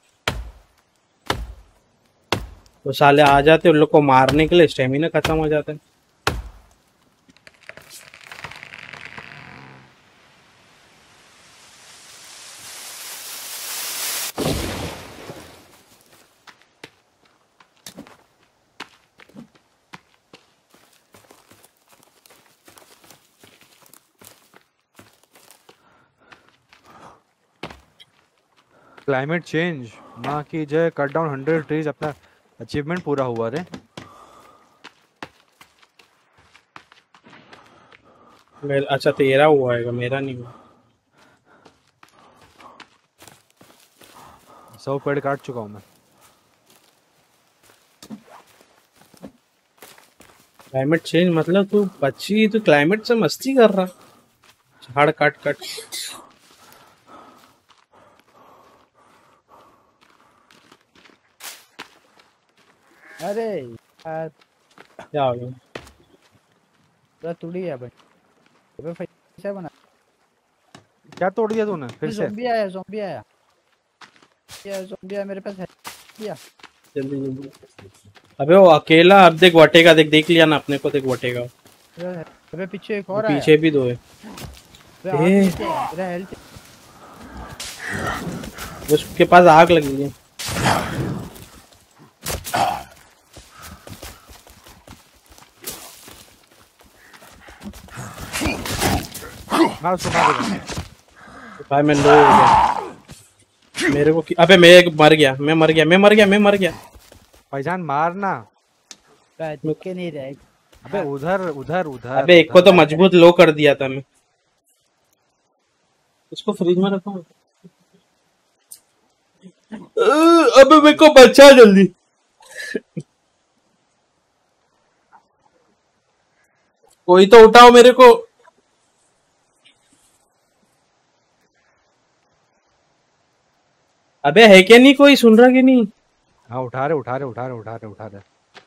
Speaker 2: तो साले आ जाते उन लोग को मारने के लिए, स्टेमिना खत्म हो जाता है।
Speaker 3: क्लाइमेट चेंज माँ की जय, कट डाउन 100 ट्रीज, अपना अचीवमेंट पूरा हुआ रे।
Speaker 2: मेरा अच्छा तेरा हुआ है, मेरा नहीं हुआ।
Speaker 3: 100 पेड़ काट चुका हूँ मैं।
Speaker 2: क्लाइमेट चेंज मतलब तू बच्ची, तू क्लाइमेट से मस्ती कर रहा। झाड़ काट काट।
Speaker 1: अरे यार
Speaker 2: क्या हो गया?
Speaker 1: पूरा टूट गया भाई। अबे कैसे बना?
Speaker 3: क्या तोड़ दिया तूने फिर से?
Speaker 1: ज़ॉम्बी आया, ज़ॉम्बी आया, ये ज़ॉम्बी आया मेरे पास है। किया
Speaker 2: जल्दी जल्दी। अबे वो अकेला, अब देख वटेगा, देख देख लिया ना अपने को, देख वटेगा।
Speaker 1: अबे पीछे एक
Speaker 2: वो
Speaker 1: और आया।
Speaker 2: पीछे भी दो है।
Speaker 1: अबे आग
Speaker 2: ए।
Speaker 1: नीचे है, मेरा हेल्थ।
Speaker 2: उसके पास आग लगी है।
Speaker 3: मार उसको, मार देगा।
Speaker 2: भाई मैं लो हो गया। मेरे को अबे मैं मर गया, मैं मर गया, मैं मर गया, मैं मर गया।
Speaker 3: भाईजान मारना।
Speaker 1: दिख के नहीं रहा है।
Speaker 3: अबे उधर उधर उधर।
Speaker 2: अबे एक को तो मजबूत लो कर दिया था मैं। इसको फ्रिज में रखो। अबे मेरे को बचा जल्दी। कोई तो उठाओ मेरे को। अबे है क्या नहीं, कोई सुन रहा कि नहीं?
Speaker 3: हाँ उठा रहे उठा रहे उठा रहे उठा रहे उठा रहे।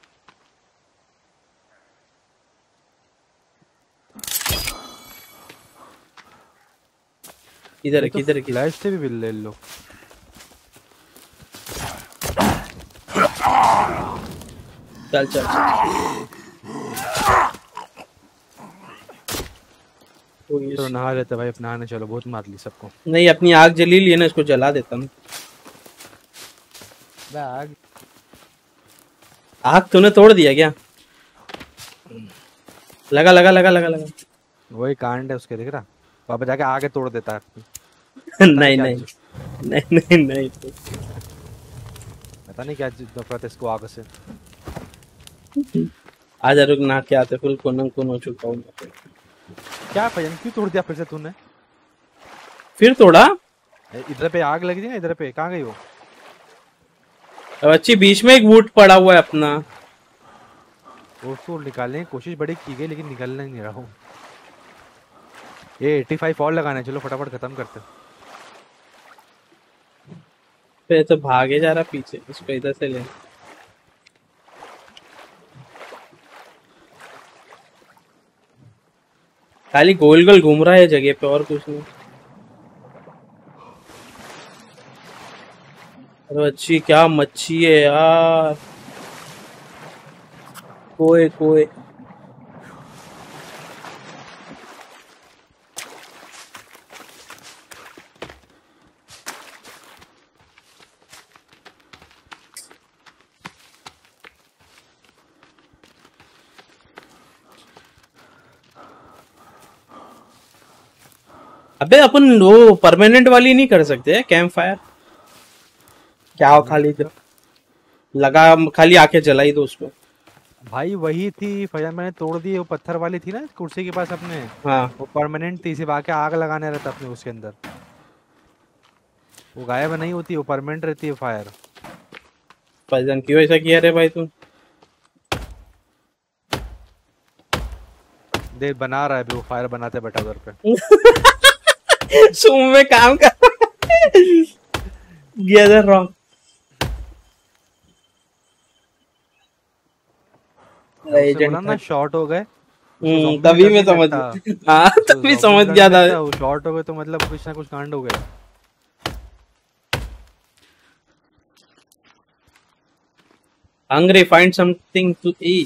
Speaker 2: किधर है,
Speaker 3: तो
Speaker 2: किधर है, किधर?
Speaker 3: फ्लैश से भी बिल ले लो।
Speaker 2: चल चल चल।
Speaker 3: चलो नहा लेते भाई, अपना नहाने चलो, बहुत मार ली सबको।
Speaker 2: नहीं अपनी आग जली ली है ना, इसको जला देता हूँ।
Speaker 1: आग
Speaker 2: आग तूने तोड़ दिया क्या? लगा लगा लगा लगा लगा।
Speaker 3: वही कांड है उसके, दिख रहा? पापा जाके आगे तोड़ देता है।
Speaker 2: नहीं नहीं नहीं नहीं नहीं।
Speaker 3: पता नहीं क्या नफरत है इसको आग से।
Speaker 2: आजा रुक, ना के आते फुल कोनम कोन हो चुका हूँ।
Speaker 3: क्या भजन क्यों तोड़ दिया फिर से तूने?
Speaker 2: फिर तोड़ा?
Speaker 3: इधर पे आग लगी थी ना, इधर पे कहाँ गई वो?
Speaker 2: अब अच्छी बीच में एक वुड पड़ा हुआ है अपना।
Speaker 3: वो उसको निकालने की कोशिश बड़ी की गई लेकिन निकलने नहीं रहा हूँ। ये 85 और लगाना, चलो फटाफट खत्म करते।
Speaker 2: फिर तो भागे जा रहा पीछे, इसको इधर से ले। खाली गोल गोल घूम रहा है जगह पे, और कुछ नहीं। अरे अच्छी क्या मच्छी है यार। कोए कोए। अबे अपन वो परमानेंट वाली नहीं कर सकते कैंप फायर? क्या हो, खाली लगा, खाली आके जलाई दो उसको।
Speaker 3: भाई वही थी फैजन, मैंने तोड़ दी। वो पत्थर वाली थी ना कुर्सी के पास अपने,
Speaker 2: हाँ
Speaker 3: वो परमानेंट थी, सिर्फ आके आग लगाने रहता अपने उसके अंदर। वो गायब नहीं होती, वो परमानेंट रहती है फायर।
Speaker 2: फैजन क्यों ऐसा किया रे भाई तू?
Speaker 3: देख बना रहा है अभी वो, फायर बनाते बैठा उधर पे।
Speaker 2: सुम में काम कर गया रॉन्ग।
Speaker 3: बोला ना शॉर्ट हो गए।
Speaker 2: तभी मैं समझ, हाँ तभी समझ गया था।
Speaker 3: शॉर्ट हो गए तो मतलब कुछ ना कुछ कांड हो गया।
Speaker 2: Hungry, find something to eat.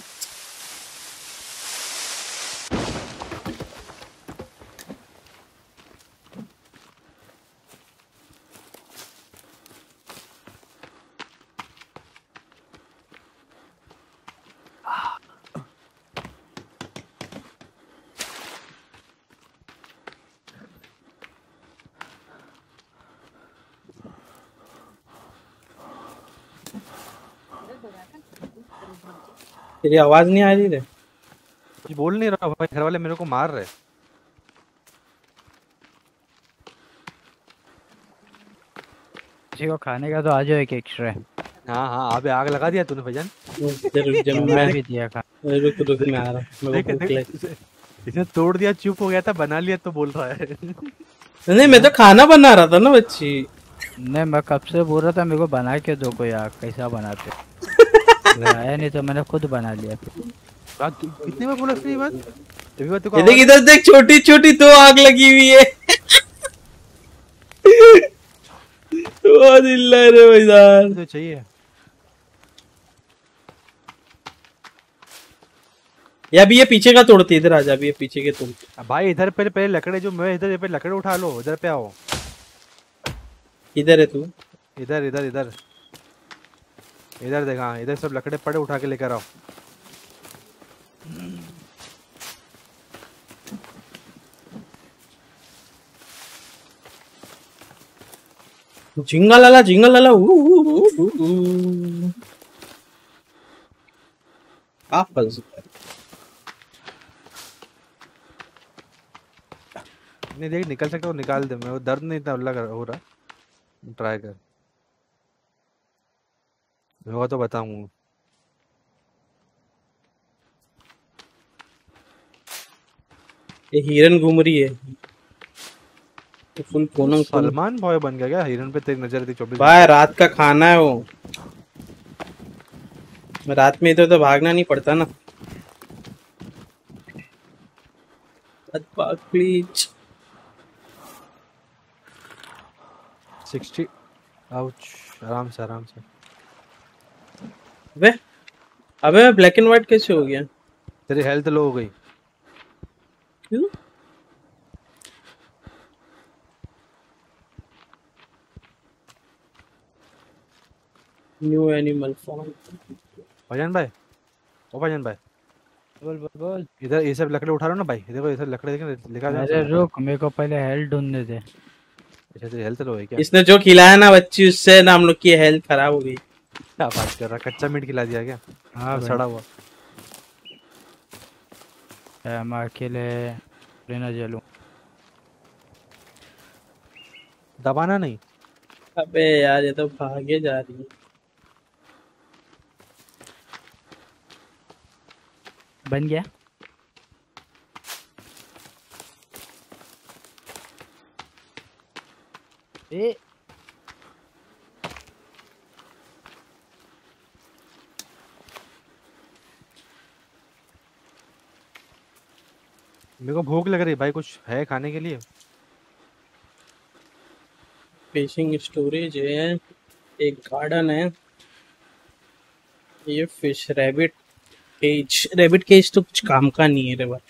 Speaker 2: तेरी आवाज नहीं आ रही रे।
Speaker 3: कुछ बोल नहीं रहा भाई, घर वाले मेरे को मार रहे।
Speaker 1: किसी को खाने का तो आ जाओ एक एक्स्ट्रा।
Speaker 3: हाँ हाँ अबे आग लगा दिया तूने भजन।
Speaker 2: रुक जा
Speaker 1: मैं
Speaker 2: मैं
Speaker 1: भी दिया खा।
Speaker 2: रुक मैं आ रहा हूँ, मेरे
Speaker 3: देख
Speaker 2: को भूख
Speaker 3: देख
Speaker 2: लगी।
Speaker 3: इसने तोड़ दिया, चुप हो गया था, बना लिया तो बोल रहा है।
Speaker 2: नहीं मैं तो खाना बना रहा था ना बच्ची।
Speaker 1: नहीं मैं कब से बोल रहा था मेरे को बना के दो कोई आग, कैसा बनाते। मैं आया नहीं तो मैंने खुद बना लिया फिर।
Speaker 3: कितनी बार बोला इसने ये बात? अभी बात
Speaker 2: ये देख इधर देख, छोटी छोटी दो आग लगी हुई है। बहुत हिला रे भाईजान।
Speaker 3: तो चाहिए
Speaker 2: या अभी ये पीछे का तोड़ती, इधर आ जा, अभी ये पीछे के तोड़ती।
Speaker 3: भाई। इधर पहले पहले लकड़े जो मैं इधर पे लकड़े उठा लो, इधर पे आओ।
Speaker 2: इधर है तू?
Speaker 3: इधर इधर इधर इधर देखा, इधर सब लकड़े पड़े, उठा के लेकर आओ।
Speaker 2: झिंगा लाला आप फंस गए।
Speaker 3: नहीं देख निकल सकता हो, निकाल दे। मैं वो दर्द नहीं इतना हो रहा। ट्राई कर, होगा तो बताऊंगा।
Speaker 2: ये हिरन घूम रही है तो फुल कोनम
Speaker 3: सलमान बॉय बन गया क्या? हिरन पे तेरी नजर थी 24
Speaker 2: भाई, रात का खाना है वो। रात में इधर तो भागना नहीं पड़ता ना। प्लीज
Speaker 3: 60। आउच, आराम से आराम से।
Speaker 2: अबे अबे ब्लैक एंड व्हाइट कैसे हो गया?
Speaker 3: तेरी हेल्थ लो हो गई।
Speaker 2: क्यों? New animal form.
Speaker 3: भजन भाई, ओ भजन भाई,
Speaker 1: बोल बोल बोल।
Speaker 3: इधर ये सब लकड़े उठा लो ना भाई। देखो ये सब लकड़े देख लेकर जाओ।
Speaker 1: अरे रुक, मेरे को पहले हेल्थ ढूंढने दे।
Speaker 3: अच्छा तेरी हेल्थ लो है क्या?
Speaker 2: इसने जो खिलाया ना बच्ची, उससे ना हम लोग की हेल्थ खराब हो गई।
Speaker 3: क्या बात कर रहा? कच्चा मीट खिला दिया क्या?
Speaker 1: हाँ भाई।
Speaker 3: सड़ा हुआ।
Speaker 1: मैं अकेले लेना चलूं।
Speaker 3: दबाना नहीं।
Speaker 2: अबे यार ये तो भागे जा रही है।
Speaker 1: बन गया। ए
Speaker 3: मेरे को भूख लग रही है भाई, कुछ है खाने के लिए?
Speaker 2: फिशिंग स्टोरेज है, एक गार्डन है, ये फिश रैबिट केज तो कुछ काम का नहीं है रे भाई।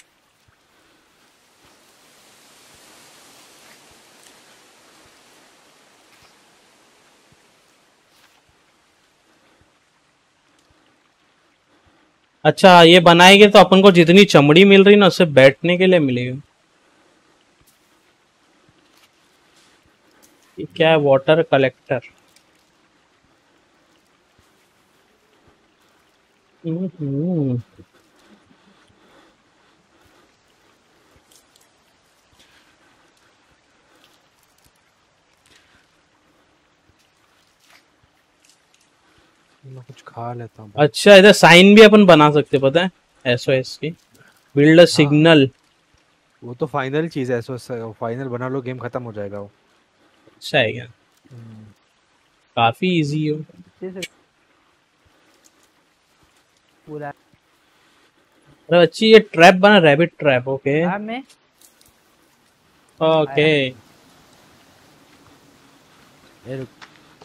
Speaker 2: अच्छा ये बनाएंगे तो अपन को जितनी चमड़ी मिल रही ना, उससे बैठने के लिए मिलेगा। ये क्या है? Water collector.
Speaker 3: मैं कुछ खा लेता हूँ।
Speaker 2: अच्छा इधर साइन भी अपन बना सकते, पता है? एसओएस की बिल्ड अ सिग्नल।
Speaker 3: वो तो फाइनल चीज है, ऐसा फाइनल बना लो, गेम खत्म हो जाएगा वो।
Speaker 2: अच्छा है क्या? काफी इजी हो।
Speaker 1: पूरा
Speaker 2: अरे अच्छी ये ट्रैप बना, रैबिट ट्रैप। ओके
Speaker 1: हाँ मैं
Speaker 2: ओके।
Speaker 1: ए रुक।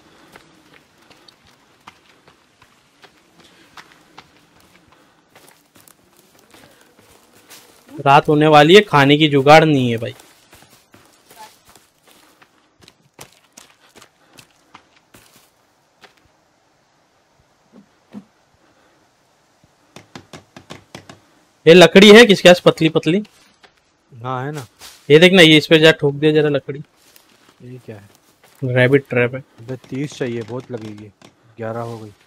Speaker 2: रात होने वाली है, खाने की जुगाड़ नहीं है भाई। ये लकड़ी है किसके पास? पतली पतली।
Speaker 3: हाँ है ना।
Speaker 2: ये देखना, ये इस पे जा ठोक दे जरा लकड़ी।
Speaker 3: ये क्या है?
Speaker 2: रैबिट ट्रैप है।
Speaker 3: अबे 30 चाहिए, बहुत लगेगी। 11 हो गई।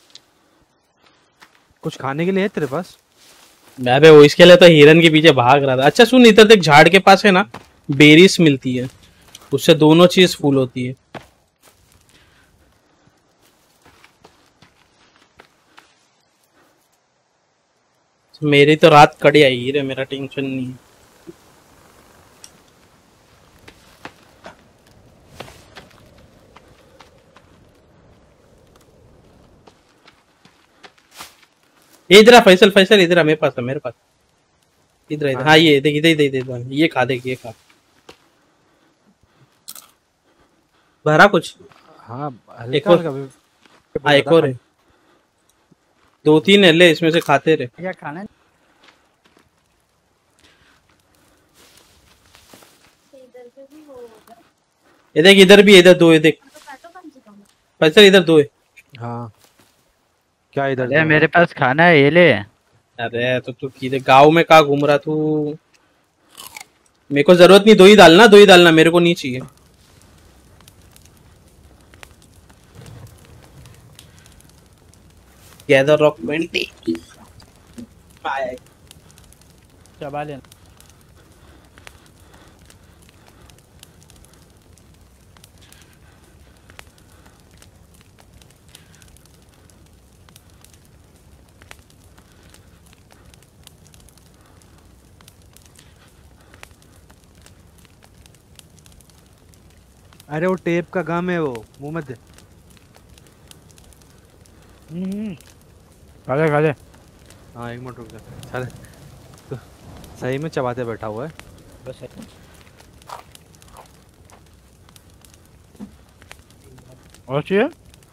Speaker 3: कुछ खाने के लिए है तेरे पास?
Speaker 2: अबे वो इसके लिए तो हिरन के पीछे भाग रहा था। अच्छा सुन, इधर देख, झाड़ के पास है ना बेरीज मिलती है, उससे दोनों चीज फूल होती है। मेरी तो रात कड़ी आएगी रे, मेरा टेंशन नहीं है। ये इधर आ, फैसल फैसल इधर आ, मेरे पास है, मेरे पास। इधर इधर, हाँ ये देख, इधर इधर इधर, ये खा, देख ये खा। भरा कुछ?
Speaker 3: हाँ
Speaker 2: एक
Speaker 3: हल्का
Speaker 2: और,
Speaker 3: हल्का
Speaker 2: हाँ एक और है, 2-3 है, ले इसमें से खाते रहे।
Speaker 1: क्या खाना है?
Speaker 2: ये देख इधर भी है, इधर 2 है, देख फैसल इधर 2 है।
Speaker 3: हाँ क्या इधर
Speaker 1: अरे
Speaker 3: जो
Speaker 1: मेरे पास खाना है, ये ले।
Speaker 2: अरे तो तू किधर गाँव में कहाँ घूम रहा तू? मेरे को जरूरत नहीं, 2 ही डालना, 2 ही डालना, मेरे को नहीं चाहिए। गैदर रॉक 20 आया।
Speaker 1: चबा लेना।
Speaker 3: अरे वो टेप का गम है वो, मुंह में दे।
Speaker 1: खा ले खा ले।
Speaker 3: हाँ एक मिनट रुक जा। साले तो सही में चबाते बैठा हुआ है।
Speaker 1: बस है। और चाहिए?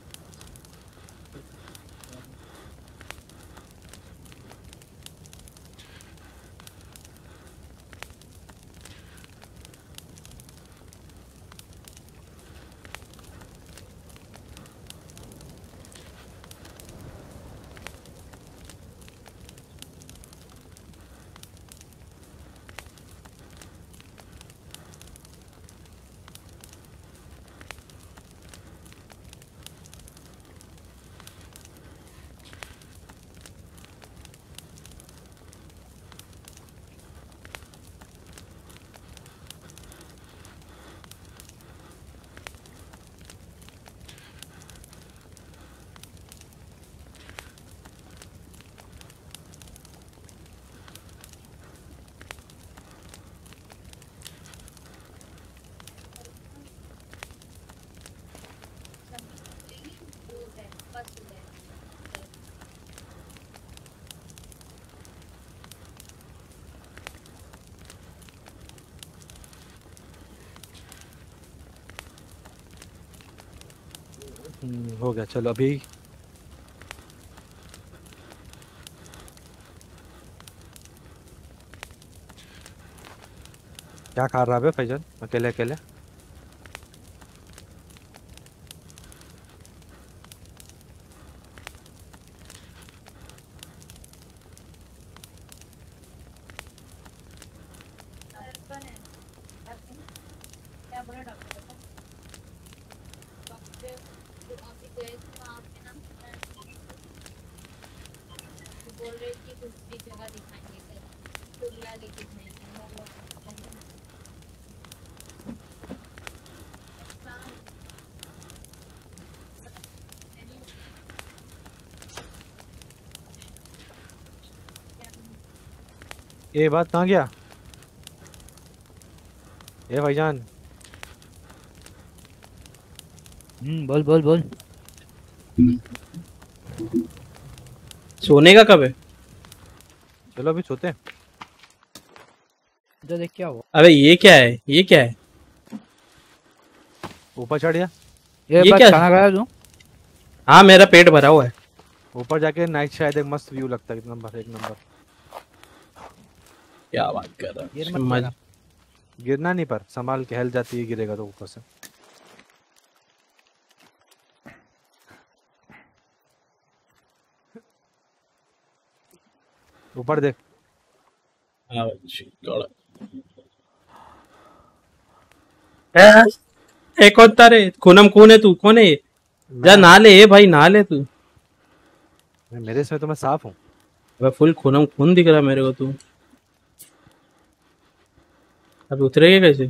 Speaker 3: हो गया चलो अभी। क्या खा रहा है फैजल अकेले अकेले? ये बात कहाँ गया? ये भाईजान
Speaker 1: बोल बोल बोल।
Speaker 2: सोने का कब है?
Speaker 3: चलो अभी सोते हैं।
Speaker 1: इधर देख क्या हुआ?
Speaker 2: अबे ये क्या है, ये क्या है?
Speaker 3: ऊपर चढ़ गया।
Speaker 2: ये
Speaker 1: बस
Speaker 2: क्या?
Speaker 1: खाना खाया तू?
Speaker 2: हाँ मेरा पेट भरा हुआ है।
Speaker 3: ऊपर जाके नाइट शायद एक मस्त व्यू लगता है। एक नंबर एक नंबर।
Speaker 2: क्या बात कर रहा
Speaker 1: गिर
Speaker 2: है?
Speaker 1: मत
Speaker 2: समझ
Speaker 1: जाना।
Speaker 3: गिरना नहीं पर संभाल के, हिल जाती है गिरेगा तो ऊपर से। ऊपर देख।
Speaker 2: हाँ, ए, एक और तारे खूनम खून है तू, कौन है ये? जा नहा ले, भाई नहा ले तू।
Speaker 3: मेरे से तो मैं साफ हूँ।
Speaker 2: अबे फुल खूनम खून दिख रहा है मेरे को तू। अब उतरेगा कैसे?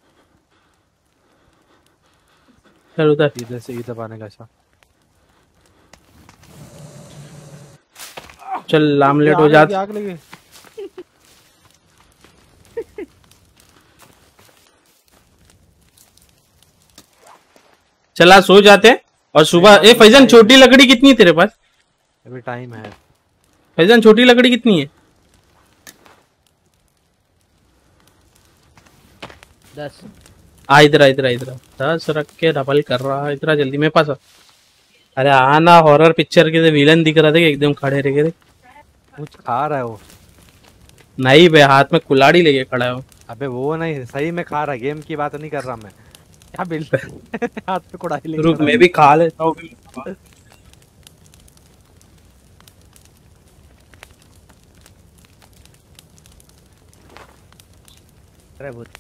Speaker 2: चल उतर।
Speaker 3: इधर से इधर पाने का ऐसा।
Speaker 2: चल आमलेट हो
Speaker 3: आग
Speaker 2: जा।
Speaker 3: लगी, आग लगी।
Speaker 2: चला सो जाते हैं और सुबह। ए फैजान छोटी लकड़ी कितनी है तेरे पास?
Speaker 3: अभी टाइम है।
Speaker 2: फैजान छोटी लकड़ी कितनी है?
Speaker 1: 10।
Speaker 2: आ इधर आ, इधर आ, इधर आ। 10 रख के डबल कर रहा है। इधर आ जल्दी मेरे पास आ। अरे आना, हॉरर पिक्चर के विलन दिख रहा था कि एकदम खड़े रह गए।
Speaker 3: कुछ खा रहा है वो।
Speaker 2: नहीं बे, हाथ में कुल्हाड़ी लेके खड़ा है वो।
Speaker 3: अबे वो नहीं, सही में खा रहा है, गेम की बात नहीं कर रहा मैं। क्या बिल हाथ पे कुड़ाई लेके
Speaker 2: रुक
Speaker 3: खड़ा
Speaker 2: मैं
Speaker 3: है।
Speaker 2: भी खा लेता हूँ।
Speaker 1: अरे भूत।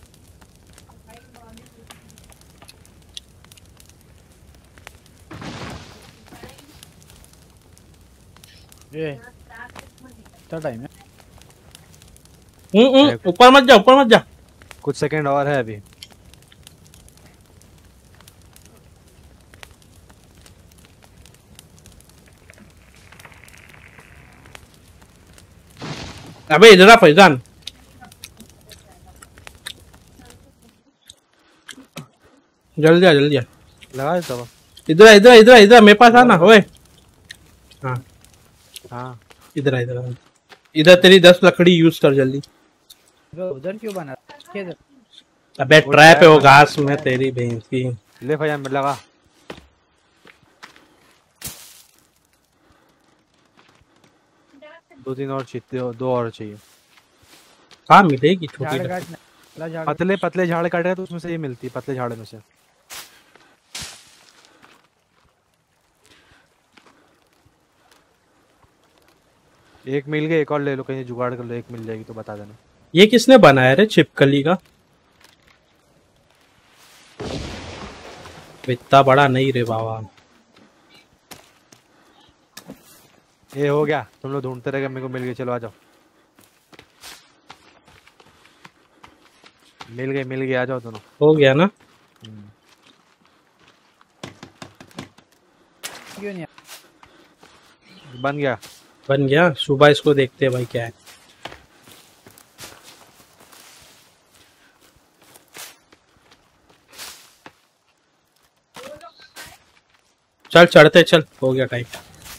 Speaker 1: ये कितना टाइम है?
Speaker 2: ऊपर मत जा, ऊपर मत जा।
Speaker 3: कुछ सेकंड और है अभी।
Speaker 2: अबे इधर आ फैजान। जल्दी आ, जल्दी आ।
Speaker 3: लगा देता हूँ।
Speaker 2: इधर आ, इधर आ, इधर आ, इधर आ, मेरे पास आना ओए। हाँ
Speaker 3: हाँ
Speaker 2: इधर आ, इधर आ। इधर तेरी 10 लकड़ी यूज कर जल्दी।
Speaker 1: उधर क्यों बना किधर?
Speaker 2: अबे
Speaker 3: वो
Speaker 2: ट्रैप है वो
Speaker 3: trap
Speaker 2: घास में तेरी भैंस की।
Speaker 3: ले भैया मैं लगा। दो तीन और चाहिए, दो और चाहिए।
Speaker 2: हाँ मिलेगी छोटी
Speaker 1: झाड़
Speaker 2: लकड़ी।
Speaker 1: काटना, ला झाड़।
Speaker 3: पतले पतले झाड़ काटे तो उसमें से ये मिलती है, पतले झाड़ में से। एक मिल गई, एक और ले लो, कहीं जुगाड़ कर लो, एक मिल जाएगी तो बता देना।
Speaker 2: ये किसने बनाया रे छिपकली का? इतना बड़ा नहीं रे बाबा।
Speaker 3: ये हो गया, तुम लोग ढूंढते रहेगा, मेरे को मिल गई, चलो आ जाओ। मिल गई, आ जाओ दोनों।
Speaker 2: हो गया ना?
Speaker 1: क्यों नहीं?
Speaker 3: बन गया।
Speaker 2: बन गया। सुबह इसको देखते हैं भाई क्या है। चल चढ़ते चल, हो गया टाइम।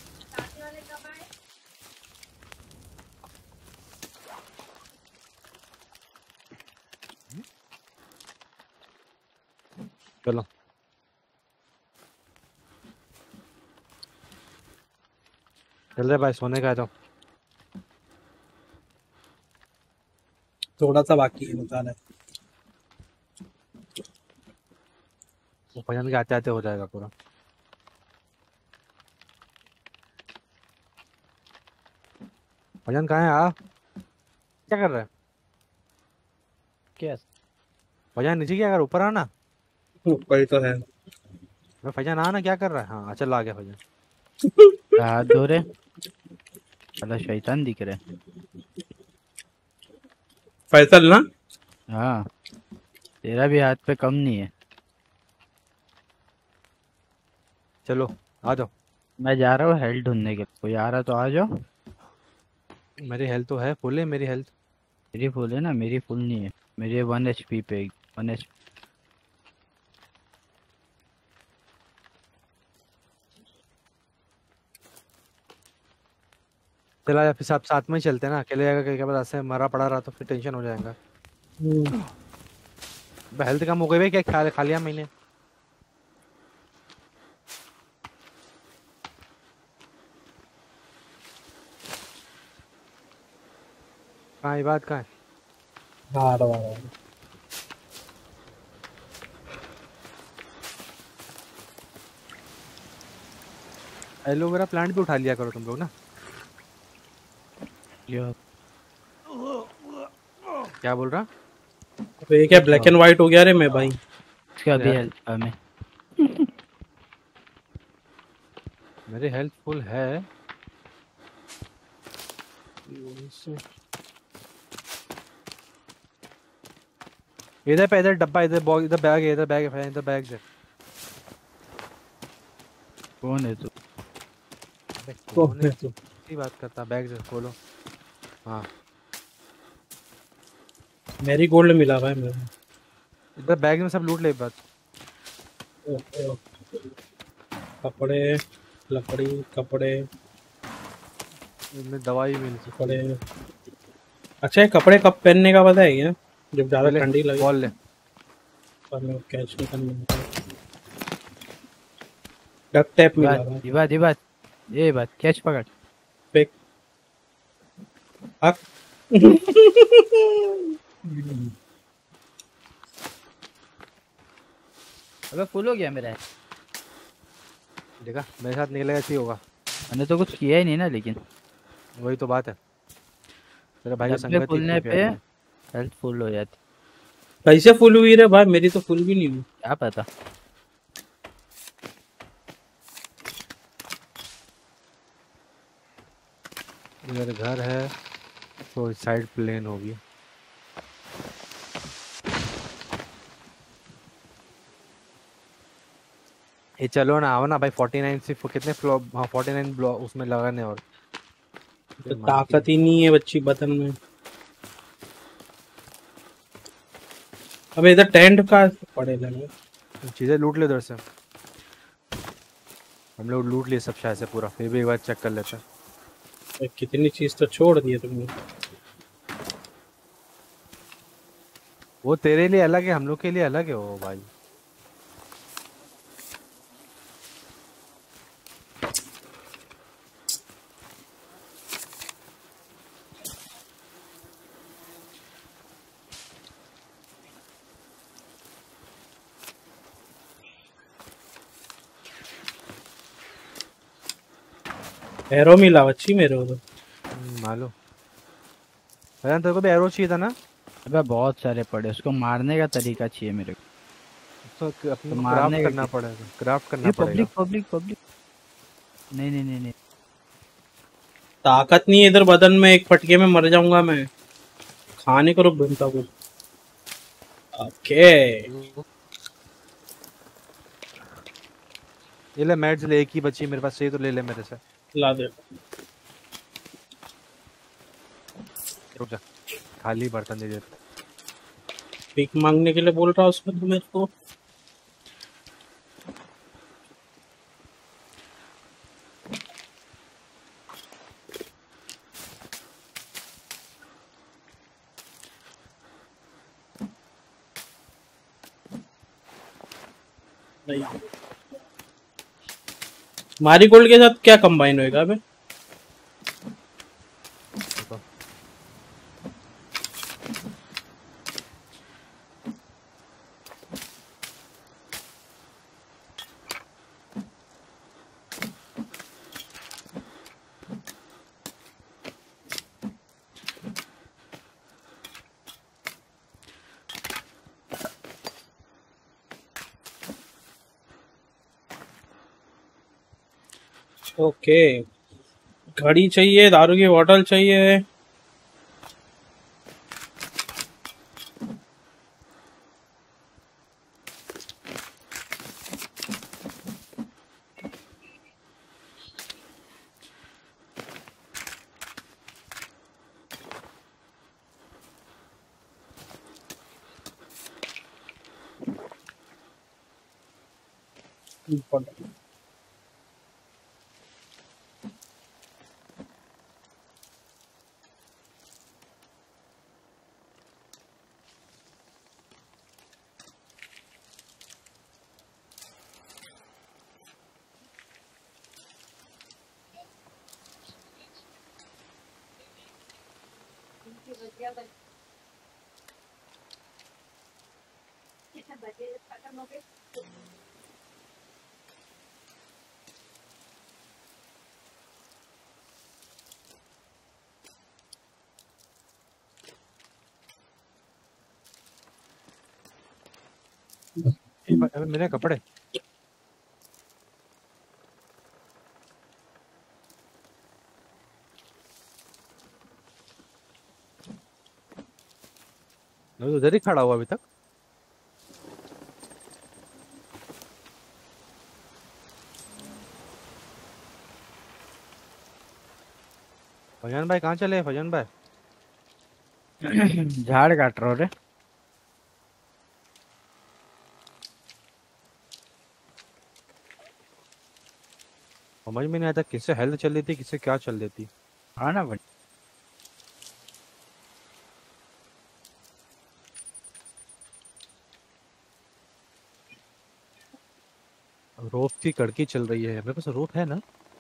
Speaker 3: चलो चल रहे भाई, सोने का आ जाओ।
Speaker 2: थोड़ा सा बाकी है बताना।
Speaker 3: वो भजन के आते आते हो जाएगा पूरा। भजन कहाँ है? आ, क्या कर रहा है
Speaker 1: क्या?
Speaker 3: भजन? नीचे क्या कर, ऊपर आना।
Speaker 2: ऊपर ही तो है।
Speaker 3: मैं भजन आना, क्या कर रहा है? हाँ चल आ गया भजन।
Speaker 1: हाथ धो रहे? साला शैतान दिख रहे।
Speaker 2: फैसल ना?
Speaker 1: हाँ, तेरा भी हाथ पे कम नहीं है।
Speaker 3: चलो आ जाओ।
Speaker 1: मैं जा रहा हूँ हेल्थ ढूंढने के लिए, कोई आ रहा तो आ जाओ।
Speaker 3: मेरी हेल्थ तो है फुल है, मेरी हेल्थ।
Speaker 1: मेरी फुल है ना, मेरी फुल नहीं है। मेरी 1 HP पे 1 HP।
Speaker 3: चला या फिर सब साथ में ही चलते हैं ना, अकेले जाएगा कहीं के बाद ऐसे मरा पड़ा रहा तो फिर टेंशन हो जाएगा। हेल्थ कम हो गई भाई, क्या खा लिया मैंने? कहाँ ये बात कहाँ है?
Speaker 2: हाँ रहा।
Speaker 3: एलोवेरा प्लांट भी उठा लिया करो तुम लोग ना।
Speaker 1: यो,
Speaker 3: क्या बोल रहा?
Speaker 2: तो ये क्या ब्लैक एंड व्हाइट हो गया रे मैं भाई।
Speaker 1: इसका भी हेल्थ कम है।
Speaker 3: मेरी हेल्थ फुल है। इधर पे, इधर डब्बा, इधर बॉक्स, इधर बैग है, इधर बैग है, इधर बैग है।
Speaker 1: कौन है तू?
Speaker 3: कौन है तू? किसकी बात करता? बैग खोलो। हाँ
Speaker 2: मेरी गोल्ड मिला भाई मेरे
Speaker 3: इधर बैग में सब लूट ले बस।
Speaker 2: को। कपड़े, लकड़ी, कपड़े,
Speaker 3: इनमें दवाई मिल सकती
Speaker 2: कपड़े।
Speaker 3: है।
Speaker 2: अच्छा, ये कपड़े कब पहनने का पता है क्या? जब ज्यादा
Speaker 3: ले
Speaker 2: ठंडी लगे
Speaker 3: बॉल ले।
Speaker 2: और मैं कैच नहीं करने में। डक टेप
Speaker 1: ये
Speaker 2: मिला
Speaker 1: बात
Speaker 2: भाई।
Speaker 1: ये बात ये बात ये बात कैच पकड़।
Speaker 2: फेक। हक।
Speaker 1: अबे फुल हो गया मेरा।
Speaker 3: देखा मेरे साथ निकलेगा ऐसे ही होगा।
Speaker 1: मैंने तो कुछ किया ही नहीं ना, लेकिन
Speaker 3: वही तो बात है, तेरा भाई का
Speaker 1: डब्बे
Speaker 3: संगत ही
Speaker 1: खुलने
Speaker 3: इतनी
Speaker 1: पे
Speaker 3: प्यारी है।
Speaker 1: हेल्थ फुल हो जाती।
Speaker 2: कैसे फुल हुई रे भाई? मेरी तो फुल भी नहीं हुई।
Speaker 1: क्या पता।
Speaker 3: इधर घर है तो इस साइड प्लेन होगी। ये चलो ना, आओ ना भाई। 49 से कितने फ्लोर? हाँ 49 ब्लॉक उसमें लगाने और
Speaker 2: तो
Speaker 3: मानती है।
Speaker 2: ताकत ही नहीं है बच्ची बदन में। अबे इधर टेंट का पड़े लगे।
Speaker 3: चीजें लूट ले उधर से। हम लोग लूट लिए सब शायद से पूरा, फिर भी एक बार चेक कर लेते हैं।
Speaker 2: कितनी चीज तो छोड़ दी है तुमने।
Speaker 3: वो तेरे लिए अलग है, हम लोग के लिए अलग है वो भाई।
Speaker 2: एरो मिला बच्ची मेरे को तो।
Speaker 3: मालूम। भैया तेरे को भी एरो चाहिए था ना?
Speaker 1: अबे बहुत सारे पड़े, उसको मारने का तरीका चाहिए मेरे को।
Speaker 3: तो अपने
Speaker 1: तो
Speaker 3: को
Speaker 1: मारने
Speaker 3: क्राफ्ट
Speaker 1: का
Speaker 3: करना पड़ेगा, क्राफ्ट करना
Speaker 1: ये
Speaker 3: पड़ेगा।
Speaker 1: Public public public. नहीं नहीं नहीं नहीं।
Speaker 2: ताकत नहीं है इधर बदन में, एक फटके में मर जाऊंगा मैं। खाने को रुक बनता कुछ। ओके।
Speaker 3: ये ले मैट्स ले, एक ही बची मेरे पास, चाहिए तो ले ले मेरे से।
Speaker 2: ला दे।
Speaker 3: रुक जा, खाली बर्तन दे देते।
Speaker 2: भीख मांगने के लिए बोल रहा उसमें तो मेरे को। नहीं। मारी गोल्ड के साथ क्या कंबाइन होएगा बे?
Speaker 3: देखो
Speaker 2: ओके। घड़ी चाहिए, दारू की बोतल चाहिए। अबे मेरे कपड़े। मैं उधर ही खड़ा हुआ अभी तक।
Speaker 3: फैजन भाई कहाँ चले फैजन भाई?
Speaker 1: झाड़ काट रहा हूँ रे।
Speaker 3: समझ में नहीं आता किससे हेल्थ चल रही थी किससे क्या चल रही थी।
Speaker 1: हाँ ना भाई।
Speaker 3: रोप की कड़की चल रही है मेरे पास रोप है ना?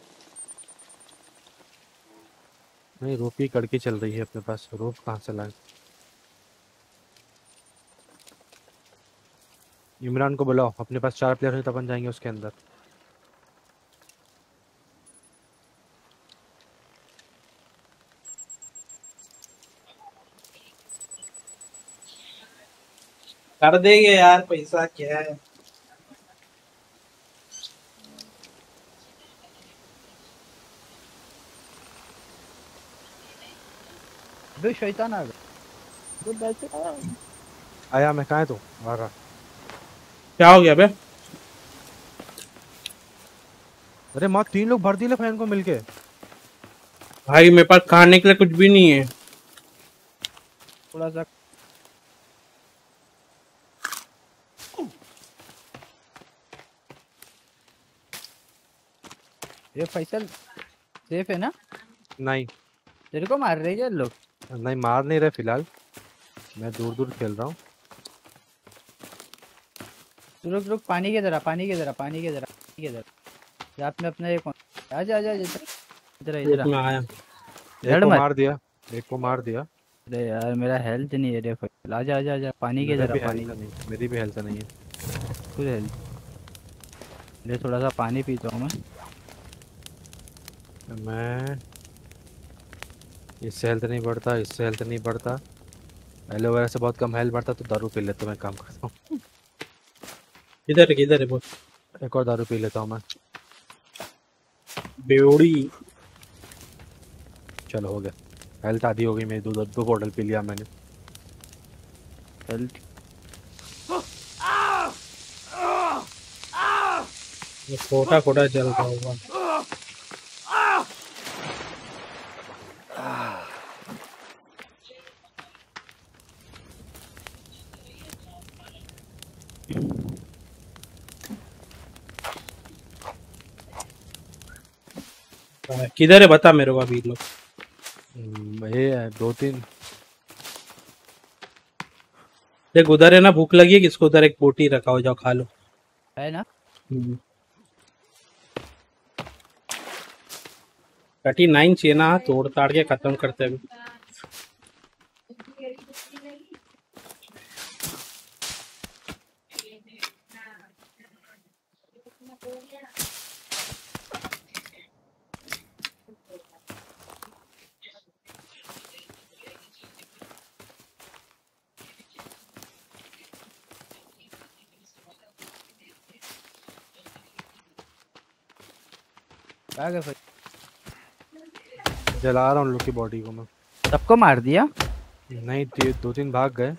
Speaker 3: नहीं रोप की कड़की चल रही है अपने पास रोप कहाँ से लाए? इमरान को बुलाओ अपने पास 4 प्लेयर है तो अपन जाएंगे उसके अंदर।
Speaker 2: कर देंगे यार पैसा क्या है।
Speaker 1: बे शैतान आ गया। तो बैठे
Speaker 3: आया मैं कहाँ है तू आ रहा।
Speaker 2: क्या हो गया बे?
Speaker 3: अरे माँ 3 लोग भर दिए फैन को मिलके।
Speaker 2: भाई मेरे पास खाने के लिए कुछ भी नहीं है।
Speaker 1: थोड़ा सा ये फैसल सेफ है ना?
Speaker 3: नहीं
Speaker 1: तेरे को मार रहे क्या लोग?
Speaker 3: नहीं मार नहीं रहे फिलहाल मैं दूर दूर खेल रहा हूँ।
Speaker 1: रुक रुक पानी की तरह पानी की तरह पानी की तरह पानी की तरह। रात में अपना ये कौन आजा आजा इधर इधर
Speaker 2: मैं आया।
Speaker 3: एक को मार दिया एक को मार दिया।
Speaker 1: अरे यार मेरा हेल्थ नहीं है रे फैसल। आजा आजा आजा पानी की तरह पानी।
Speaker 3: मेरी भी हेल्थ नहीं है।
Speaker 1: खुद हेल्थ ले थोड़ा सा पानी पीता हूँ
Speaker 3: मैं इससे हेल्थ नहीं बढ़ता इससे हेल्थ नहीं बढ़ता। एलोवेरा से बहुत कम हेल्थ बढ़ता तो दारू पी लेता मैं काम करता हूँ।
Speaker 2: किधर है बोल?
Speaker 3: एक और दारू पी लेता हूँ मैं।
Speaker 2: बेवड़ी।
Speaker 3: चलो हो गया हेल्थ आधी हो गई मेरी। दो बोतल पी लिया मैंने।
Speaker 1: हेल्थ
Speaker 2: खोटा खोटा चल रहा होगा। किधर है बता मेरे को अभी लोग।
Speaker 3: ये है 2-3
Speaker 2: देख उधर है ना भूख लगी है किसको उधर एक बोटी रखा हो जाओ खा लो।
Speaker 1: है ना?
Speaker 2: 39 चाहिए ना तोड़ ताड़ के खत्म करते हैं।
Speaker 1: क्या कर
Speaker 3: जला रहा हूँ उन लोग की बॉडी को मैं।
Speaker 1: सबको मार दिया?
Speaker 3: नहीं 2-3 भाग गए।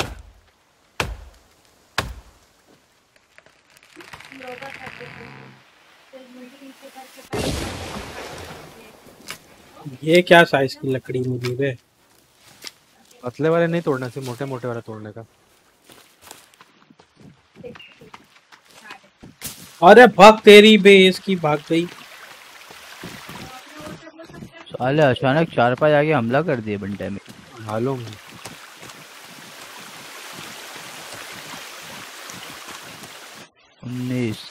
Speaker 2: ये क्या साइज की लकड़ी मिली रे?
Speaker 3: पतले वाले नहीं तोड़ने से मोटे मोटे वाले तोड़ने का।
Speaker 2: अरे भाग तेरी बेस की भाग गई।
Speaker 1: साले अचानक 4-5 आगे हमला कर दिए बंटे में।
Speaker 3: मालूम
Speaker 1: 19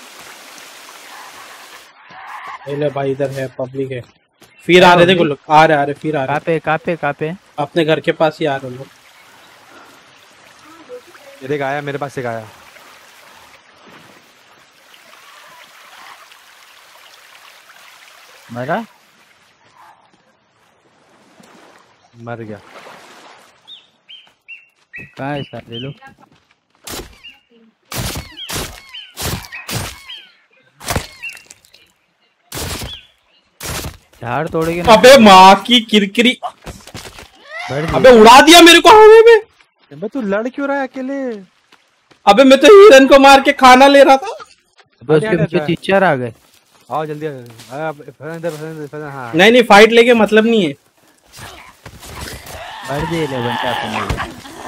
Speaker 2: पहले भाई इधर है पब्लिक है। फिर आ रहे थे लोग आ रहे फिर आ रहे।
Speaker 1: कहाँ पे
Speaker 2: अपने घर के पास ही आ रहे लोग।
Speaker 3: एक आया मेरे पास एक आया।
Speaker 1: मरा
Speaker 3: मर गया।
Speaker 1: कहाँ है सारे लोग? झाड़ तोड़ेंगे ना।
Speaker 2: अबे माँ की किरकिरी। अबे उड़ा दिया मेरे को हवा में।
Speaker 3: अबे तू लड़ क्यों रहा है अकेले?
Speaker 2: अबे मैं तो हिरन को मार के खाना ले रहा था।
Speaker 1: अबे उसके पीछे टीचर आ गए।
Speaker 3: आओ जल्दी हाँ।
Speaker 2: नहीं फाइट लेके मतलब नहीं है।
Speaker 1: कर दिए ले बंटा अपन लोग।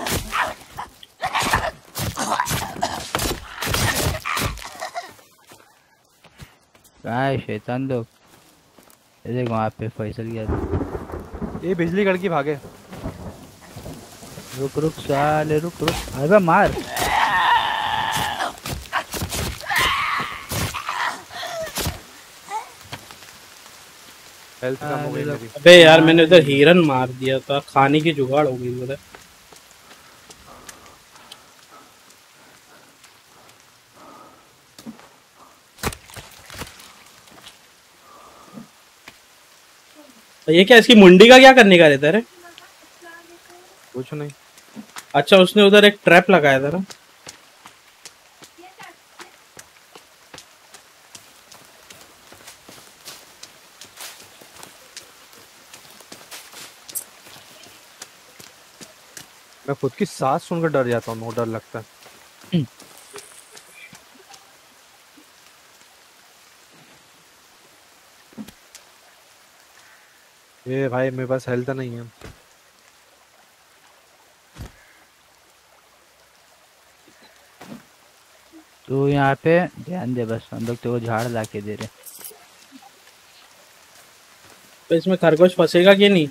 Speaker 1: कहाँ है शैतान लोग? ये देख वहाँ पे फैसल गया था।
Speaker 3: ये बिजली कड़की भागे।
Speaker 1: रुक रुक साले रुक रुक, अबे मार।
Speaker 3: हेल्थ कम हो गई मेरी।
Speaker 2: अबे यार मैंने उधर हिरन मार दिया था, खाने की जुगाड़ हो गई उधर। ये क्या, इसकी मुंडी का क्या करने का रहता है रे?
Speaker 3: कुछ नहीं।
Speaker 2: अच्छा उसने उधर एक ट्रैप लगाया था ना।
Speaker 3: मैं खुद की सांस सुनकर डर जाता हूँ, डर लगता है। ये भाई मेरे पास हेल्थ नहीं है।
Speaker 1: तू यहाँ पे ध्यान दे बस, हम लोग तेरे को झाड़ ला के दे रहे।
Speaker 2: तो इसमें खरगोश फंसेगा कि नहीं?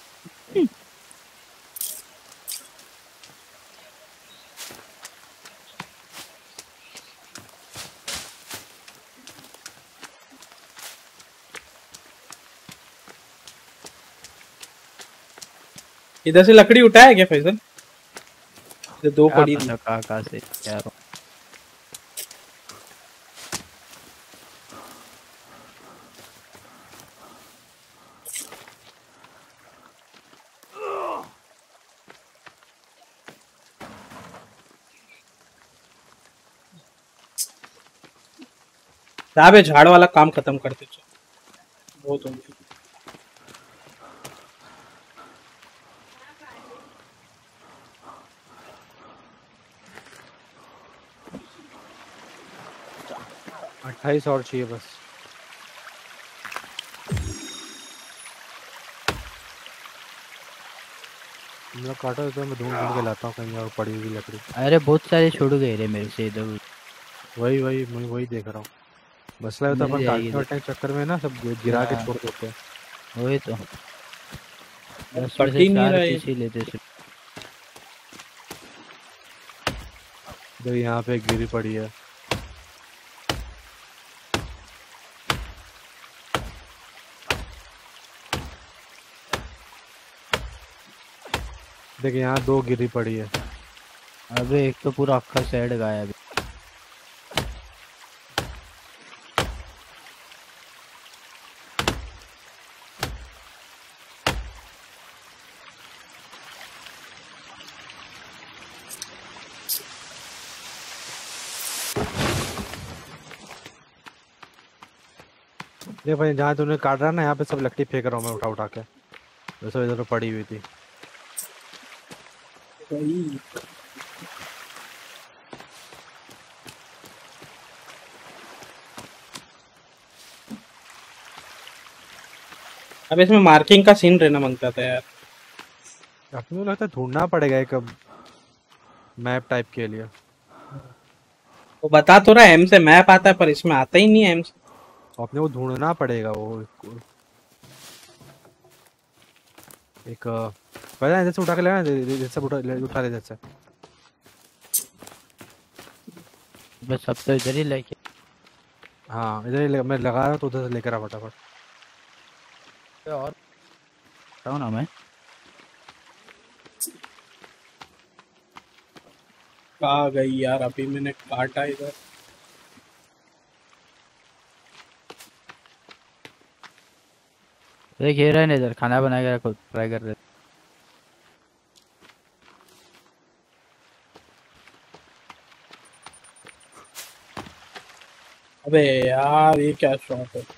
Speaker 2: इधर से लकड़ी उठाया क्या फैसल? इधर दो पड़ी थी।
Speaker 1: कहाँ से यार?
Speaker 2: साहब ये झाड़ वाला काम खत्म करते चलो, बहुत हो गया।
Speaker 3: अट्ठाईस और चाहिए बस। मैं काटा तो मैं ढूंढ ढूंढ के लाता हूँ कहीं और पड़ी हुई लकड़ी।
Speaker 1: अरे बहुत सारे छोड़ गए रे मेरे से इधर।
Speaker 3: वही वही मैं वही देख रहा हूँ। मसला होता है अपन काटने वाटने के चक्कर में ना सब गिरा के छोड़ देते हैं।
Speaker 1: वही तो 10 में
Speaker 2: कट
Speaker 1: से
Speaker 2: ही नहीं
Speaker 1: 4
Speaker 2: रहा है।
Speaker 1: पीस ही लेते सिर्फ।
Speaker 3: तो यहाँ पे एक गिरी पड़ी है। देख यहाँ 2 गिरी पड़ी है।
Speaker 1: अबे एक तो पूरा अक्खा साइड गायब है।
Speaker 3: देख भाई जहाँ तूने काट रहा ना, यहाँ पे सब लकड़ी फेंक रहा हूँ मैं उठा उठा के। वो सब इधर पड़ी हुई थी।
Speaker 2: वही। अब इसमें मार्किंग का सीन रहना मांगता था यार।
Speaker 3: अपने को लगता है ढूंढना पड़ेगा एक मैप टाइप के लिए।
Speaker 2: वो बता तो रहा है एम से मैप आता है, पर इसमें आता ही नहीं है एम से।
Speaker 3: अपने को ढूंढना पड़ेगा वो एक पता है, जैसे उठा के लेना, जैसे उठा ले जैसे।
Speaker 1: बस सब तो इधर ही लेके।
Speaker 3: हाँ इधर ही मैं लगा रहा हूँ, तो उधर से लेकर आ फटाफट।
Speaker 1: और बताओ ना मैं
Speaker 2: कहाँ गई यार, अभी मैंने काटा इधर।
Speaker 1: देख ये रहा है इधर, खाना बना के रखो, ट्राई कर रहे।
Speaker 2: अबे यार ये क्या शॉट है।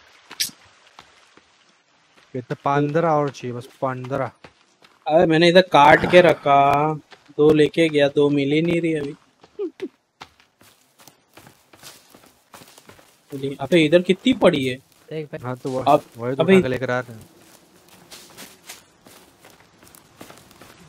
Speaker 3: कितने 15 और चाहिए बस 15।
Speaker 2: अबे मैंने इधर काट के रखा, 2 लेके गया, 2 मिल ही नहीं रही अभी। अबे इधर कितनी पड़ी है।
Speaker 1: देख भाई
Speaker 3: हाँ तो
Speaker 2: अब
Speaker 3: वही तो
Speaker 2: अभी
Speaker 3: उठा के लेकर आ रहे हैं।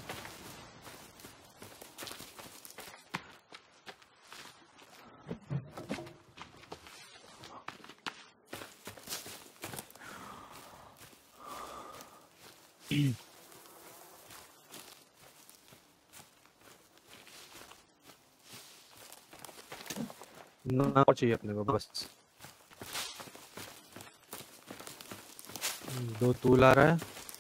Speaker 3: ना चाहिए अपने को बस। 2 तू ला रहा है,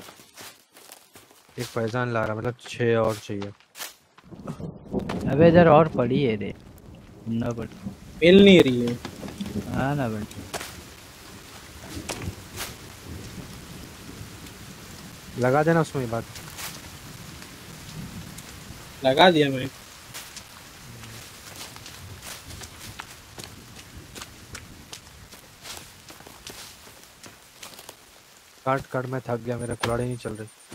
Speaker 3: एक फैजान ला रहा है, मतलब 6 और चाहिए।
Speaker 1: अबे इधर और पड़ी है रे, ना पड़ी।
Speaker 2: मिल नहीं रही है।
Speaker 1: हाँ ना बंटी,
Speaker 3: लगा देना उसमें बात।
Speaker 2: लगा दिया मैं।
Speaker 3: काट काट, मैं थक गया, मेरे कुल्हाड़ी नहीं चल रही।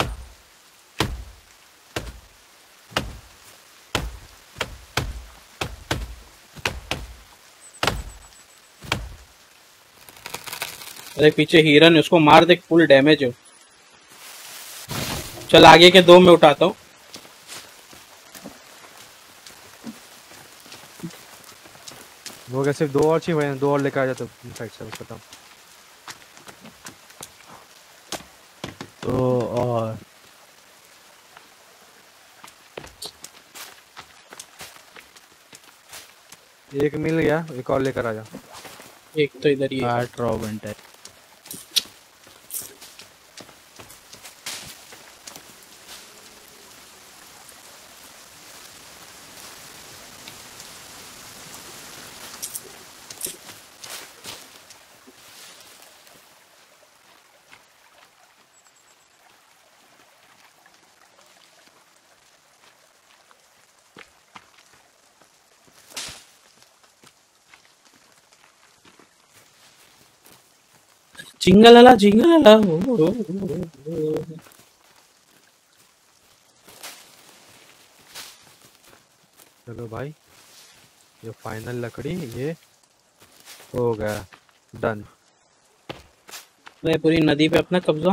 Speaker 2: अरे पीछे हिरन है, उसको मार दे, फुल डैमेज हो। चल आगे के 2 मैं उठाता हूँ।
Speaker 3: वो कैसे 2 और चाहिए, 2 और लेकर आ जाते साइड से, बस खत्म।
Speaker 1: तो और
Speaker 3: एक मिल गया, एक और लेकर आ जा।
Speaker 2: एक तो इधर ही है।
Speaker 1: काट रहा बंटा।
Speaker 2: जिंगलाला जिंगलाला हो।
Speaker 3: चलो भाई, ये फाइनल लकड़ी ये हो गया, डन।
Speaker 2: मैं पूरी नदी पे अपना कब्जा।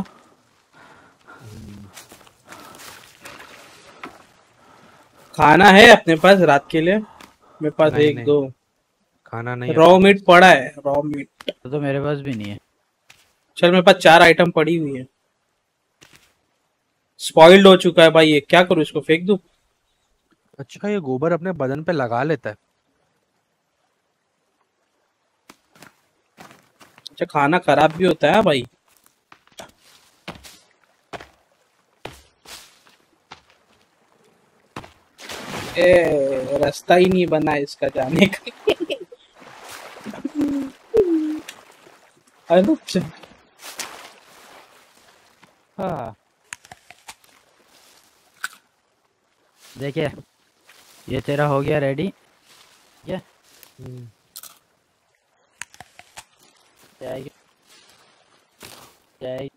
Speaker 2: खाना है अपने पास रात के लिए? मेरे पास
Speaker 3: नहीं,
Speaker 2: 1
Speaker 3: नहीं,
Speaker 2: 2
Speaker 3: खाना नहीं है
Speaker 2: रॉ
Speaker 3: अपने
Speaker 2: मीट
Speaker 3: पास।
Speaker 2: पड़ा है, रॉ मीट।
Speaker 1: तो मेरे पास भी नहीं है।
Speaker 2: चल मेरे पास 4 आइटम पड़ी हुई है। स्पॉइल्ड हो चुका है भाई, ये क्या करूँ, इसको फेंक दूं?
Speaker 3: अच्छा, ये गोबर अपने बदन पे लगा लेता है।
Speaker 2: अच्छा, खाना खराब भी होता है भाई। रास्ता ही नहीं बना इसका जाने का। अच्छा
Speaker 1: हाँ देखिए, ये तेरा हो गया रेडी। ये जाएगी जाएगी।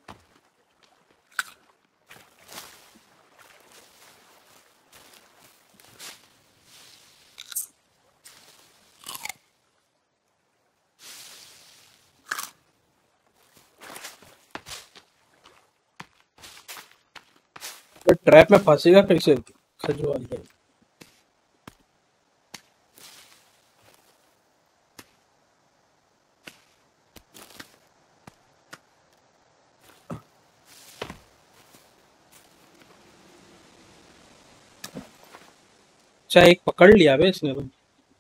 Speaker 2: तो ट्रैप में फंसेगा कैसे खजवाल है? अच्छा एक पकड़ लिया बे इसने तो।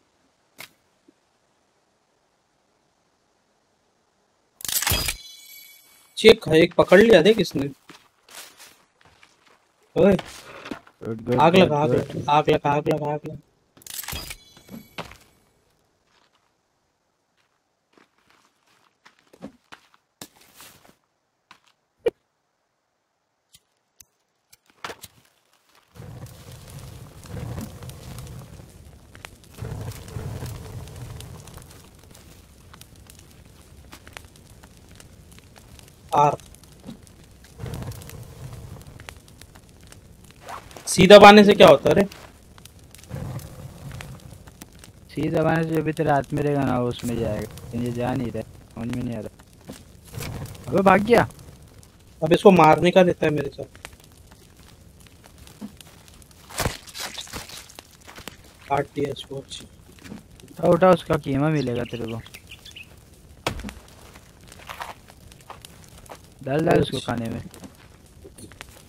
Speaker 2: चेक एक पकड़ लिया देख इसने। ओए
Speaker 1: गुड गुड
Speaker 2: आग
Speaker 1: गुड
Speaker 2: लगा आग
Speaker 1: गुड।
Speaker 2: लगा आग लगा आग लगा आग लगा। आर सीधा पाने से क्या होता है रे?
Speaker 1: सी दबाने से जो भी तेरे हाथ में रहेगा ना वो उसमें जाएगा, लेकिन ये जा नहीं रहा, समझ में नहीं आ रहा। अबे भाग गया।
Speaker 2: अब इसको मारने का देता है मेरे साथ। काट दिया इसको।
Speaker 1: उठा उठा, उसका कीमा मिलेगा तेरे को। डाल डाल उसको खाने में।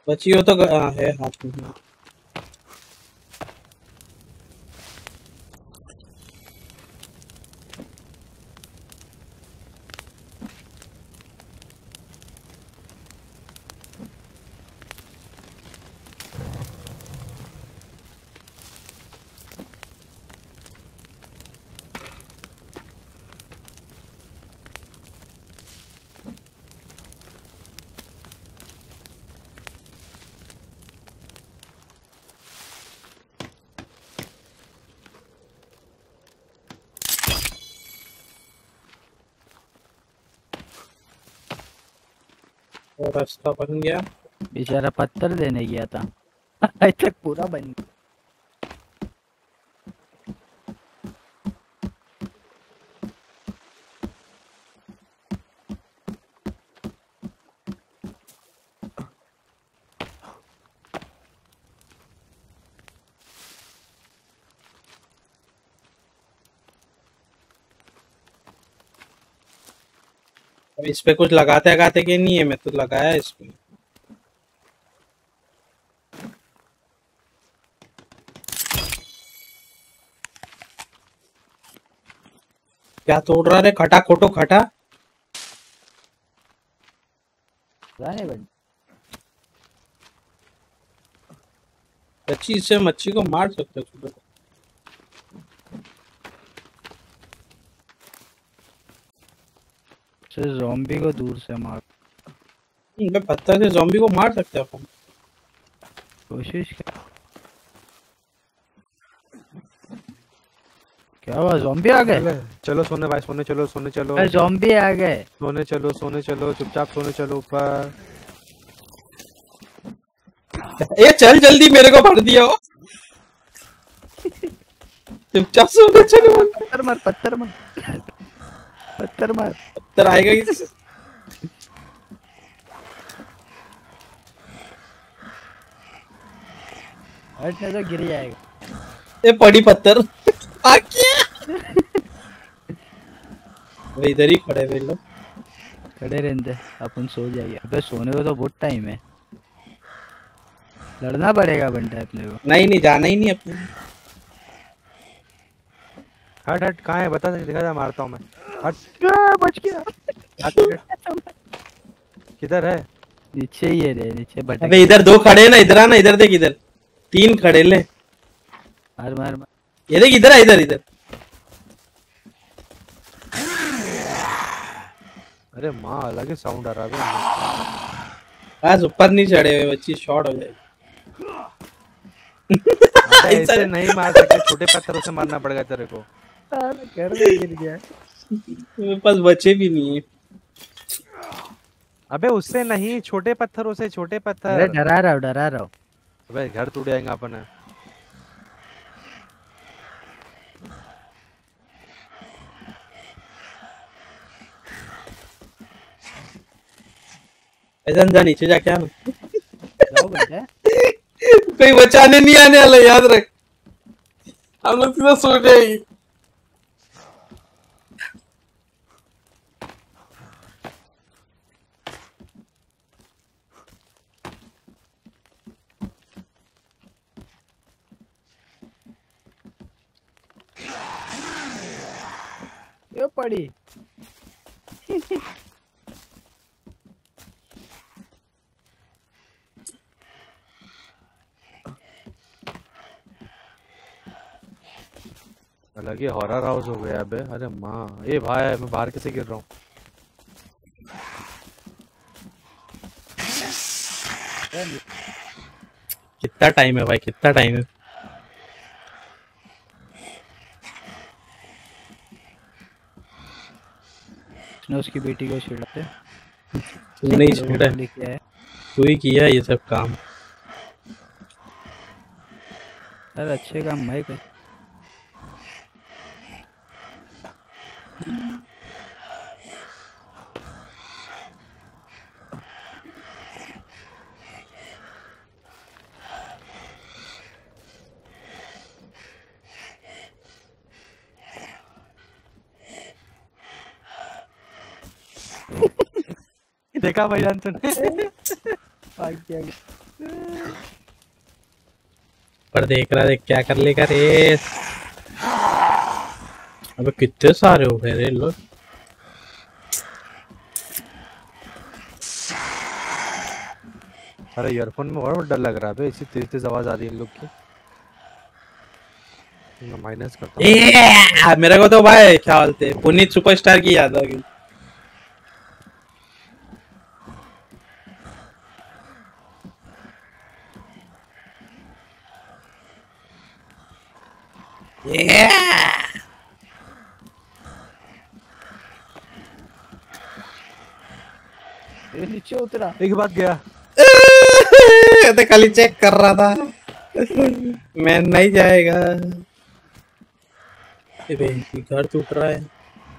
Speaker 2: बची हो तो है हाथ में। और रास्ता बन गया।
Speaker 1: बेचारा पत्थर देने गया था। आज तक पूरा बन गया।
Speaker 2: अब इस पे कुछ लगाते लगाते के नहीं है, मैं तो लगाया इस पे। क्या तोड़ रहा रे? खटा खोटो खटा।
Speaker 1: नहीं बन
Speaker 2: मच्छी से मच्छी को मार सकते हो छोटे।
Speaker 1: से ज़ॉम्बी को दूर से मार।
Speaker 2: मैं पत्थर से ज़ॉम्बी को मार सकते हैं अपन।
Speaker 1: कोशिश कर। क्या हुआ? ज़ॉम्बी आ गए?
Speaker 3: चलो सोने भाई, सोने चलो, सोने चलो,
Speaker 1: अरे ज़ॉम्बी आ गए।
Speaker 3: सोने चलो, सोने चलो, चुपचाप सोने चलो ऊपर।
Speaker 2: ये चल जल्दी, मेरे को भर दिया हो। चुपचाप सोने चलो।
Speaker 1: पत्थर मार, पत्थर मार, पत्थर मार।
Speaker 2: पत्थर आएगा किसी से?
Speaker 1: हटने तो गिर जाएगा।
Speaker 2: ये पड़ी पत्थर। आ गया। वे इधर ही खड़े वे लोग।
Speaker 1: खड़े रहते अपन सो जाएंगे। अबे सोने को तो बहुत टाइम है। लड़ना पड़ेगा बंटा अपने को।
Speaker 2: नहीं नहीं, जाना ही नहीं अपने।
Speaker 3: हट हट, कहाँ है बता, दिखा जा, मारता हूँ मैं। हट
Speaker 1: बच गया।
Speaker 3: हट, हट। किधर है?
Speaker 1: नीचे ही है रे, नीचे भटक।
Speaker 2: अबे इधर दो खड़े हैं ना, इधर आना, इधर देख, इधर 3 खड़े ले।
Speaker 1: मार मार मार।
Speaker 2: ये देख, इधर आ, इधर इधर।
Speaker 3: अरे माँ, अलग ही साउंड आ रहा है।
Speaker 2: आज ऊपर नहीं चढ़े हुए, बच्ची शॉर्ट हो जाएगी।
Speaker 3: अबे ऐसे नहीं मार सकते, छोटे पत्थरों से मारना पड़ेगा तेरे को।
Speaker 1: घर में गिर गया।
Speaker 2: मेरे पास बचे भी नहीं है।
Speaker 3: अबे उससे नहीं, छोटे पत्थरों से, छोटे
Speaker 1: अरे
Speaker 3: पत्थर।
Speaker 1: डरा रहा हूँ, डरा रहा हूँ।
Speaker 3: अबे घर टूट जाएगा अपन।
Speaker 2: ऐसा जा नीचे जाके आना।
Speaker 1: जाओ बेटा।
Speaker 2: कोई बचाने नहीं आने वाला, याद रख। हम लोग सीधा सो जाएंगे।
Speaker 1: ये पड़ी।
Speaker 3: अलग ही हॉरर हाउस हो गया अबे। अरे माँ, ये भाई मैं बाहर कैसे गिर रहा हूँ?
Speaker 2: कितना टाइम है भाई, कितना टाइम है?
Speaker 1: उसने उसकी बेटी को छेड़ते।
Speaker 2: तू नहीं छेड़ा,
Speaker 1: लिखा है।
Speaker 2: तू ही किया ये सब काम।
Speaker 1: यार अच्छे काम भाई कर।
Speaker 3: देखा भाईजान तूने?
Speaker 1: भाग गया।
Speaker 2: पर देख रहा है क्या कर लेगा रे। अबे कितने सारे हो गए रे लोग।
Speaker 3: अरे ईयरफोन में और डर लग रहा है बे, इसी तेज तेज आवाज आ रही है इन लोग की। मैं माइनस करता हूँ।
Speaker 2: मेरे को तो भाई क्या बोलते हैं, पुनीत सुपरस्टार की याद आ गई।
Speaker 1: ये नीचे उतरा।
Speaker 3: एक बात गया।
Speaker 2: तो खाली चेक कर रहा था। मैं नहीं जाएगा। ए बे, ये घर टूट रहा है।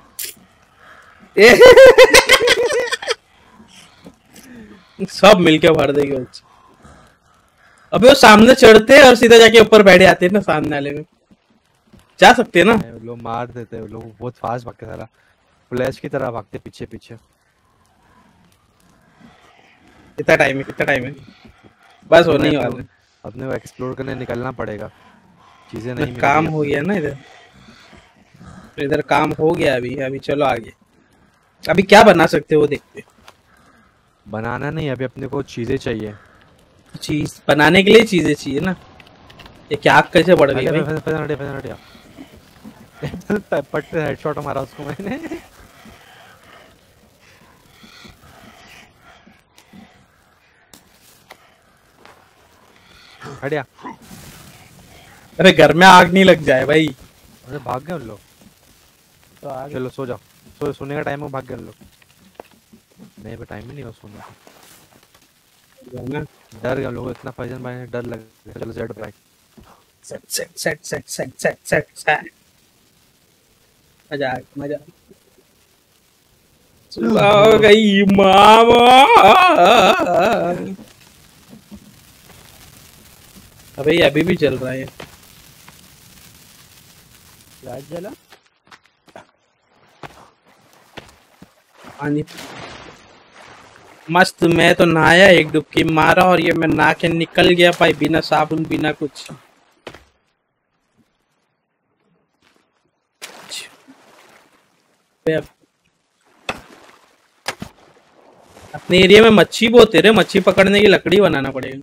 Speaker 2: सब मिलके भर देंगे उस। अबे वो सामने चढ़ते हैं और सीधा जाके ऊपर बैठ जाते हैं ना, सामने वाले में जा सकते हैं ना।
Speaker 3: वो लोग मार देते हैं, वो लोग बहुत फास्ट भागते हैं, सारा फ्लैश की तरह भागते पीछे पीछे।
Speaker 2: कितना टाइम है, कितना टाइम है? बस होने ही वाला है।
Speaker 3: अपने को एक्सप्लोर करने निकलना पड़ेगा, चीजें नहीं मिल
Speaker 2: काम
Speaker 3: रही
Speaker 2: हो गया ना इधर। इधर काम हो गया अभी। अभी चलो आगे। अभी क्या बना सकते हो वो देखते हैं।
Speaker 3: बनाना नहीं, अभी अपने को चीजें चाहिए।
Speaker 2: चीज बनाने के लिए चीजें चाहिए ना। ये क्या आग कैसे बढ़ गई भाई?
Speaker 3: पट से हेडशॉट मारा उसको मैंने। हटिया।
Speaker 2: अरे घर में आग नहीं लग जाए भाई।
Speaker 3: अरे भाग गए उन लोग।
Speaker 1: तो आगे
Speaker 3: चलो सो जाओ, सोने का टाइम हो, भाग गए उन लोग। नहीं, टाइम ही नहीं हो सोने का। डर गए लोग, इतना फैजन भाई ने डर लग गया। चलो सेट भाई,
Speaker 2: सेट। मजा आ गया, मजा आ गई मामा। अबे अभी भी चल रहा है।
Speaker 1: लाइट जला।
Speaker 2: पानी मस्त। मैं तो नहाया, एक डुबकी मारा और ये मैं नहा के निकल गया भाई, बिना साबुन बिना कुछ। अपने एरिया में मच्छी बहुत है रे, मच्छी पकड़ने की लकड़ी बनाना पड़ेगा।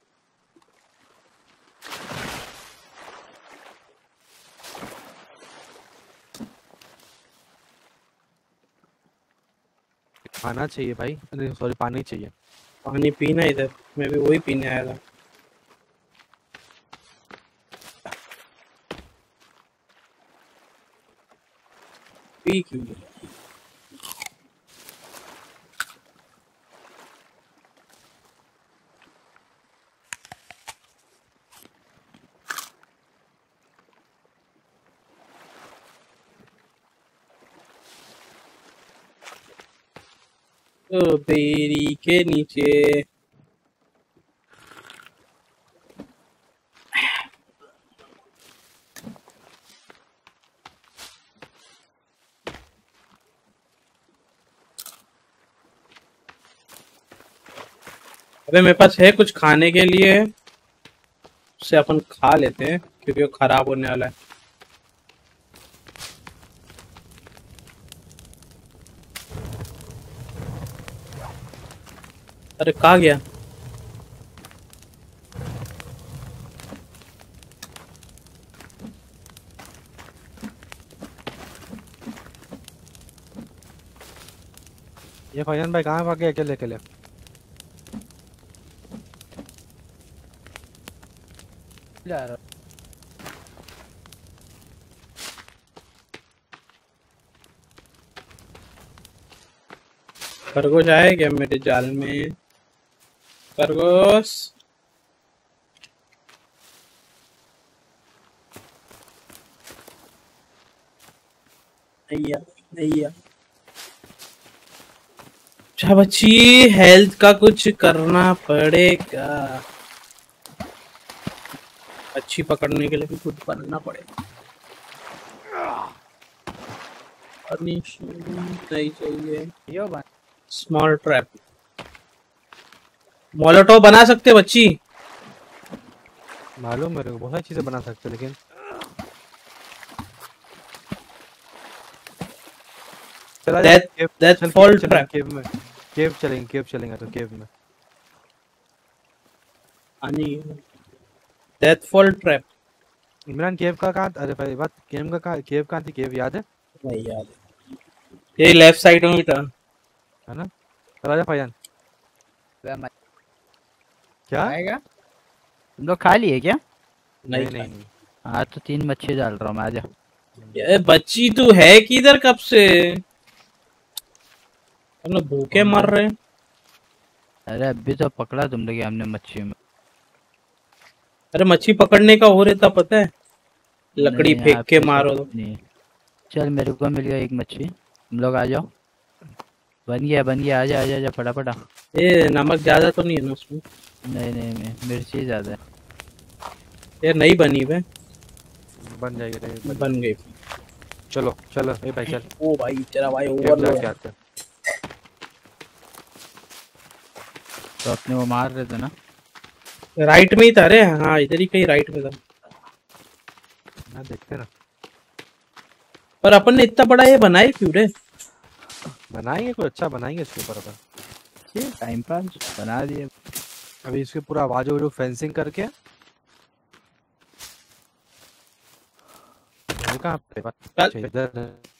Speaker 3: खाना चाहिए भाई, सॉरी पानी चाहिए।
Speaker 2: पानी पीना इधर, मैं भी वही पीने आया था। पी क्यों? तो बेरी के नीचे अबे मेरे पास है कुछ खाने के लिए, उससे अपन खा लेते हैं क्योंकि वो खराब होने वाला है। अरे कहाँ गया?
Speaker 3: ये फैजन भाई कहाँ भागे अकेले अकेले?
Speaker 1: जा रहा।
Speaker 2: खरगोश आए क्या मेरे जाल में? खरगोश नैया नैया। अच्छा बच्ची, हेल्थ का कुछ करना पड़ेगा। अच्छी पकड़ने के लिए भी खुद बनना पड़ेगा। नहीं चाहिए।
Speaker 1: यो बन।
Speaker 2: स्मॉल ट्रैप मोलोटोव बना सकते बच्ची।
Speaker 3: मालूम मेरे को बहुत सारी चीजें बना सकते लेकिन चला
Speaker 2: Death fall trap।
Speaker 3: केव चलेंगे तो केव में
Speaker 2: death fall trap
Speaker 3: Imran cave का कहाँ अरे भाई बात केव कहाँ थी केव याद है
Speaker 2: नहीं याद है। ये लेफ्ट साइड में ही था
Speaker 3: है ना चला जा भाईजान क्या
Speaker 1: आएगा तुम लोग खा लिए क्या?
Speaker 2: नहीं
Speaker 1: हाँ तो 3 मच्छी डाल रहा हूँ मैं, आजा।
Speaker 2: ये बच्ची तू है किधर कब से? हम लोग भूखे मर रहे हैं।
Speaker 1: अरे अभी तो पकड़ा तुम लोग हमने मच्छी में।
Speaker 2: अरे मच्छी पकड़ने का हो रहता पता है, लकड़ी
Speaker 1: नहीं,
Speaker 2: फेंक
Speaker 1: आप
Speaker 2: के
Speaker 1: तो
Speaker 2: मारो
Speaker 1: सब
Speaker 2: तो।
Speaker 1: नहीं। चल मेरे को मिल गया एक मच्छी, तुम लोग आ जाओ। बन गया, आजा आजा आजा फटाफट आ।
Speaker 2: ये नमक ज्यादा तो नहीं है ना उसमें?
Speaker 1: नहीं मिर्ची ज्यादा है।
Speaker 2: ये नहीं बनी बे।
Speaker 3: बन जाएगी
Speaker 2: बन गई।
Speaker 3: चलो ए भाई चल
Speaker 2: ओ भाई तेरा भाई
Speaker 3: केव
Speaker 2: ओवर
Speaker 3: जाके आते हैं
Speaker 1: तो अपने वो मार रहे थे ना?
Speaker 2: राइट में ही था। अरे हाँ इधर ही कहीं राइट में था।
Speaker 3: ना देखते ना
Speaker 2: पर अपन ने इतना बड़ा ये बनाए क्यों रे?
Speaker 3: बनाएंगे कुछ अच्छा बनाएंगे इसके ऊपर अपन
Speaker 1: टाइम पास बना दिए।
Speaker 3: अभी इसके पूरा आवाज हो फेंसिंग करके कहाँ पे अच्छा, इधर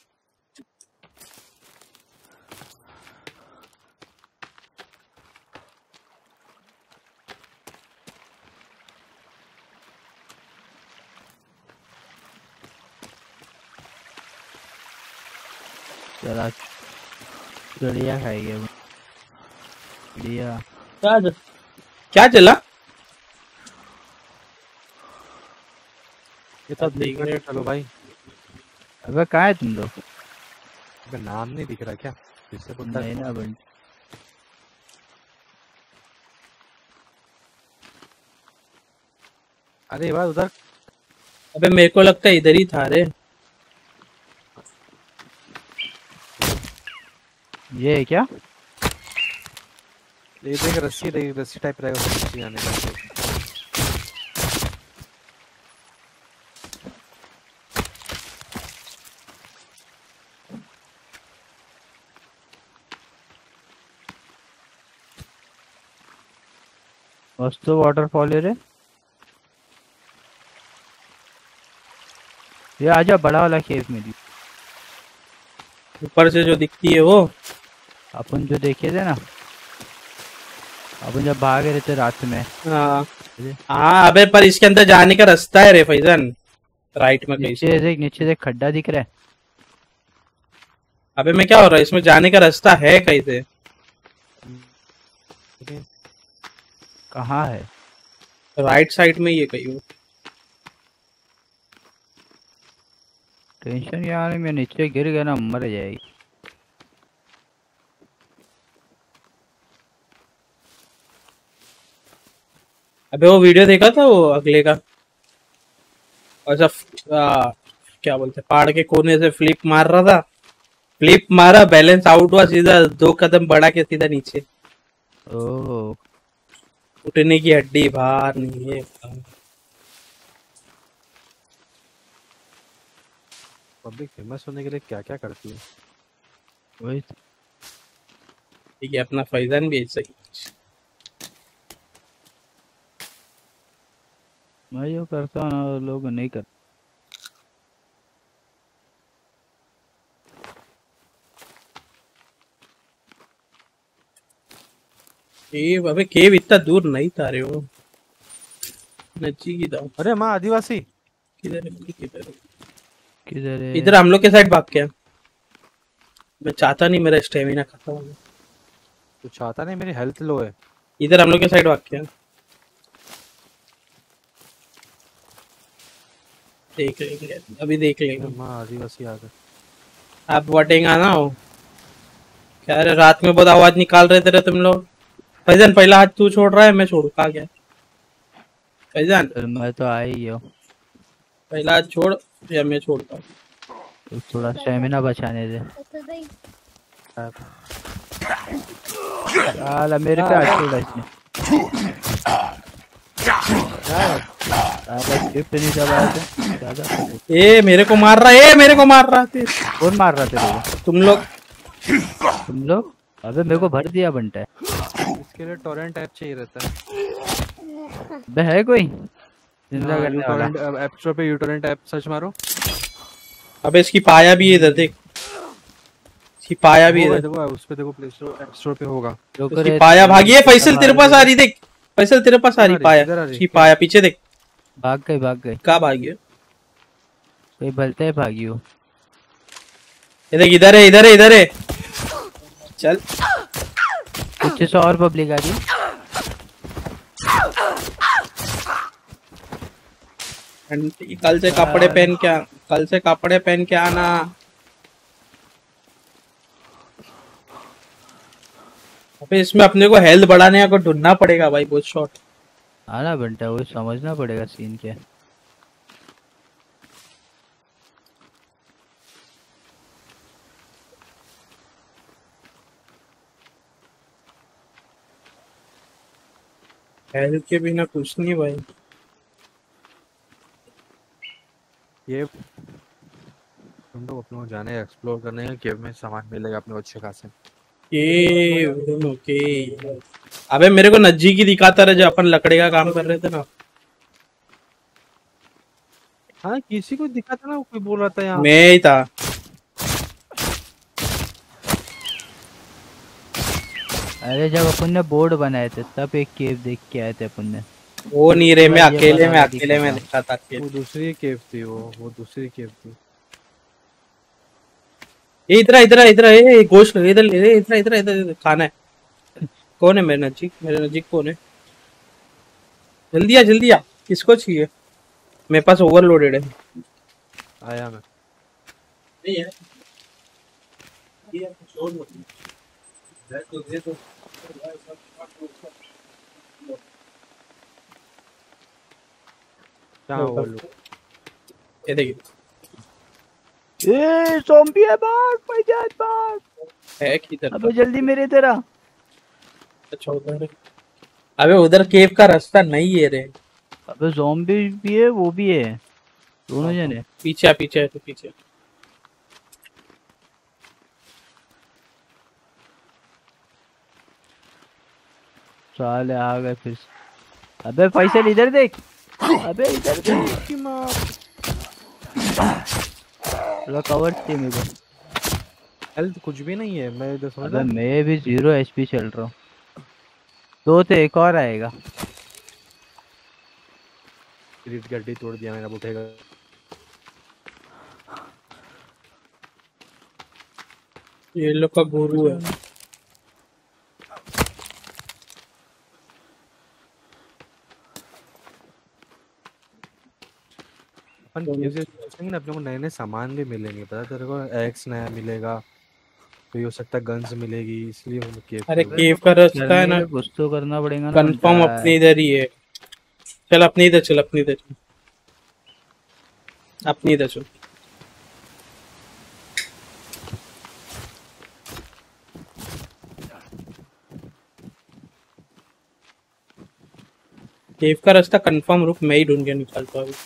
Speaker 1: चला चिड़िया खाएंगे चिड़िया।
Speaker 2: क्या चला?
Speaker 3: ये तो देख रहे चलो भाई
Speaker 1: अबे कहाँ है तुम लोग?
Speaker 3: अबे नाम नहीं दिख रहा क्या इससे पता
Speaker 1: नहीं ना बंटी।
Speaker 3: अरे बात उधर
Speaker 2: अबे मेरे को लगता है इधर ही था रे।
Speaker 1: ये है क्या?
Speaker 3: ये देख रस्सी टाइप रहेगा रस्सी आने का
Speaker 1: मस्त वाटरफॉल है रे। ये आजा बड़ा वाला केव में भी।
Speaker 2: ऊपर से जो दिखती है वो
Speaker 1: अपन जो देखे थे ना, अपन जब भाग रहे थे रात में।
Speaker 2: हाँ हाँ। अबे पर इसके अंदर जाने का रास्ता है रे फैजन, राइट में कहीं से।
Speaker 1: नीचे देख खड्डा दिख रहा है।
Speaker 2: अबे मैं क्या हो रहा है, इसमें जाने का रास्ता है कहीं से?
Speaker 1: कहाँ है?
Speaker 2: राइट साइड में ये कहीं।
Speaker 1: टेंशन यार मैं नीचे गिर गया ना मर जाएगी।
Speaker 2: अबे वो वीडियो देखा था वो अगले का, ऐसा क्या बोलते पहाड़ के कोने से फ्लिप मार रहा था, फ्लिप मारा बैलेंस आउट हुआ, सीधा 2 कदम बढ़ा के सीधा नीचे।
Speaker 1: ओह
Speaker 2: उठने की हड्डी बाहर नहीं है।
Speaker 3: पब्लिक फेमस होने के लिए क्या क्या करती है
Speaker 1: वही
Speaker 2: ठीक है। अपना फैजन भी ऐसा ही।
Speaker 1: मैं जो करता हूँ ना लोग नहीं करते।
Speaker 2: केव, अबे केव इतना दूर नहीं था रे वो, नजीक था।
Speaker 3: अरे माँ आदिवासी
Speaker 2: किधर है किधर है?
Speaker 1: किधर है?
Speaker 2: इधर हम लोग के साइड भाग के। मैं चाहता नहीं मेरा स्टेमिना खत्म हो।
Speaker 3: तू चाहता नहीं मेरी हेल्थ लो है।
Speaker 2: इधर हम लोग के साइड भाग के देख लेंगे, अभी देख लेंगे।
Speaker 3: माँ आदिवासी आ गए।
Speaker 2: आप वटेंगा ना हो क्या रे? रात में बहुत आवाज निकाल रहे थे तुम लोग। फैजन पहला हाथ तू छोड़ रहा है, मैं छोड़ू कहा गया? फैजन
Speaker 1: फिर मैं तो आ ही हूँ।
Speaker 2: पहला हाथ छोड़ या मैं छोड़ता हूँ।
Speaker 1: तो थोड़ा स्टेमिना बचाने दे। साला मेरे पे हाथ छोड़ा इसने। शिफ्ट नहीं दबाया थे ज्यादा।
Speaker 2: ए मेरे को मार रहा है, मेरे को मार रहा थे।
Speaker 1: कौन मार रहा था तेरे को?
Speaker 2: तुम लोग।
Speaker 1: तुम लोग? अबे मेरे को भर दिया बंटा है।
Speaker 3: इसके लिए टोरेंट ऐप चाहिए रहता है।
Speaker 1: बे है कोई जिंदा करने वाला?
Speaker 3: टोरेंट ऐप स्टोर पे यूटोरेंट ऐप सर्च मारो।
Speaker 2: अबे इसकी पाया भी है इधर देख, इसकी पाया भी है इधर।
Speaker 3: देखो उस पे देखो, प्ले स्टोर ऐप स्टोर पे होगा।
Speaker 2: इसकी पाया भागी है। फैसल तेरे पास आ रही, देख फैसल तेरे पास आ रही पाया, इसकी पाया पीछे देख।
Speaker 1: भाग गई भाग गई।
Speaker 2: कहाँ भागी है?
Speaker 1: कोई भलते है भागी हो।
Speaker 2: ये देख इधर है, इधर है, इधर है। चल
Speaker 1: कुछ से और पब्लिक आ रही है।
Speaker 2: आंटी कल से कपड़े पहन के कल से कपड़े पहन के आना। अबे इसमें अपने को हेल्थ बढ़ाने का ढूंढना पड़ेगा भाई, बहुत शॉट।
Speaker 1: आना बंटा, वो समझना पड़ेगा सीन क्या है।
Speaker 2: हेल्थ के बिना कुछ नहीं भाई।
Speaker 3: ये तुम लोग अपने को जाने एक्सप्लोर करने हैं, केव में सामान मिलेगा अपने को अच्छे खासे।
Speaker 2: ओके। अबे मेरे को नज्जी की दिखाता रहा, जो अपन लकड़े का काम कर रहे थे ना।
Speaker 3: हाँ किसी को दिखा था ना, कोई बोल रहा था यहाँ।
Speaker 2: मैं ही था।
Speaker 1: अरे जब अपन ने बोर्ड बनाए थे तब एक केव देख के आए थे अपन ने।
Speaker 2: वो नहीं रे, मैं
Speaker 1: ये
Speaker 2: अकेले
Speaker 1: वाला
Speaker 2: में
Speaker 1: दिखा
Speaker 2: देखा था अकेले।
Speaker 3: वो दूसरी केव थी, वो दूसरी केव थी।
Speaker 2: ये इधर इधर इधर, ये गोश्त इधर ले, इधर इधर इधर खाना है। कौन है मेरे नजीक? मेरे नजीक कौन है? जल्दी आ जल्दी आ, किसको चाहिए? मेरे पास ओवरलोडेड है।
Speaker 3: आया मैं।
Speaker 2: नहीं है ये छोड़ मत, तो दे दो।
Speaker 3: क्या हुआ लोग?
Speaker 2: ये देखिए,
Speaker 1: ए ज़ॉम्बी है, भाग भाईजान भाग।
Speaker 2: है किधर?
Speaker 1: अबे जल्दी मेरे इधर आ।
Speaker 2: अच्छा उधर है। अबे उधर केव का रास्ता नहीं है रे।
Speaker 1: अबे ज़ॉम्बी भी है, वो भी है, दोनों जने।
Speaker 2: पीछे पीछे है, तो पीछे।
Speaker 1: साले आ गए फिर से। अबे फैसल इधर देख, अबे इधर देख की माँ। थोड़ा कवर चाहिए मेरे को।
Speaker 3: हेल्थ कुछ भी नहीं है, मैं इधर समझ
Speaker 1: अबे मैं भी 0 HP चल रहा हूँ। 2 थे, एक और आएगा।
Speaker 3: गड्डी तोड़ दिया मैंने, अब उठेगा।
Speaker 2: ये लोग का गुरु है।
Speaker 3: अपन केव से सोचेंगे ना, अपने को नए नए सामान भी मिलेंगे, पता तेरे को? एक्स नया मिलेगा, तो ये हो सकता है गन्स मिलेगी, इसलिए हम केव।
Speaker 2: अरे केव का रास्ता है ना,
Speaker 1: कुछ तो करना पड़ेगा ना।
Speaker 2: कंफर्म अपने इधर ही है। चल अपने इधर चल, अपने इधर चल, अपने इधर चल। केव का रास्ता कंफर्म, रुक मैं ही ढूंढ के निकालता हूँ।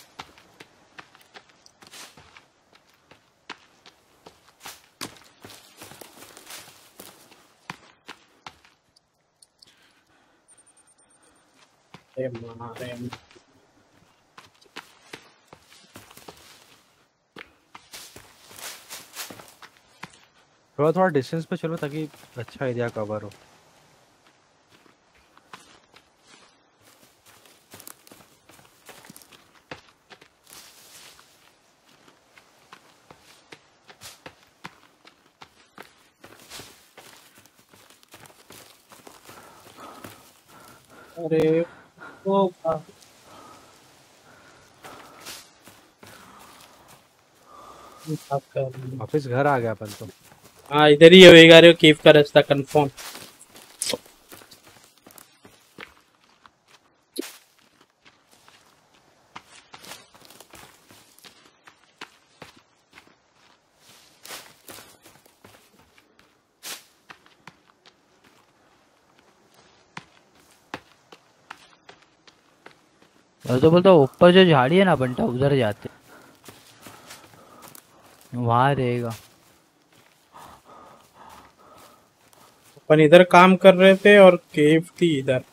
Speaker 3: थोड़ा थोड़ा डिस्टेंस पे चलो ताकि अच्छा एरिया कवर हो।
Speaker 2: अरे वो
Speaker 3: वापस घर आ गया अपन तो।
Speaker 2: हाँ इधर ही होएगा रे केव का रास्ता कंफर्म।
Speaker 1: मैं तो बोलता हूँ ऊपर जो झाड़ी है ना बंटा उधर जाते, वहां रहेगा।
Speaker 2: अपन इधर काम कर रहे थे और केव थी इधर।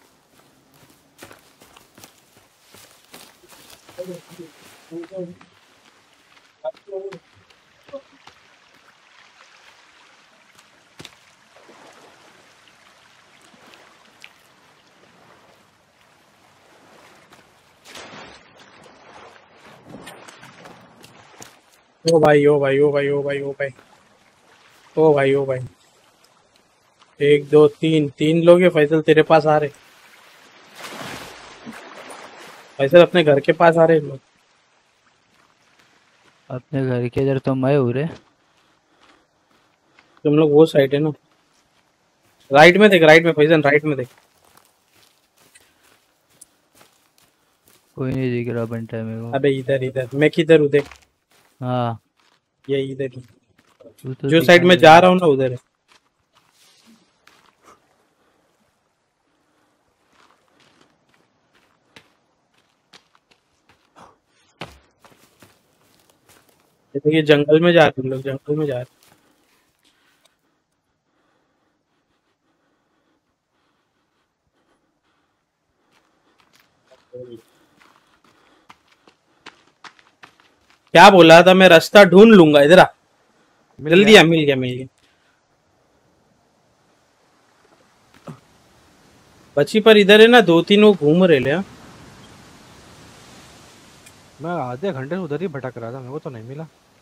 Speaker 2: ओ भाई ओ भाई ओ भाई ओ भाई ओ भाई ओ भाई ओ भाई, 1 2 3 3 लोग हैं फैसल तेरे पास आ रहे। फैसल अपने घर के पास आ रहे लोग।
Speaker 1: अपने घर के इधर तो मैं हूँ रे।
Speaker 2: तुम लोग वो साइड है ना, राइट में देख, राइट में फैसल, राइट में देख।
Speaker 1: कोई नहीं दिख रहा बंटा मेरे को।
Speaker 2: अबे इधर इधर, मैं किधर हूँ देख,
Speaker 1: हाँ
Speaker 2: ये इधर ही।
Speaker 1: तू तो
Speaker 2: जो
Speaker 1: दिखा
Speaker 2: साइड में
Speaker 1: नहीं
Speaker 2: जा
Speaker 1: रहा।
Speaker 2: रहा हूँ ना उधर है। ये देखिए जंगल में जा रहे हैं लोग, जंगल में जा रहे हैं। क्या बोला था, मैं रास्ता ढूंढ लूंगा, इधर आ।
Speaker 3: मिल
Speaker 2: जल्दी
Speaker 3: गया।
Speaker 2: आ, मिल गया मिल गया। बची पर इधर है ना, 2 3 वो घूम रहे ले। हाँ?
Speaker 3: मैं आधे घंटे से उधर ही भटक रहा था, मेरे को तो नहीं मिला।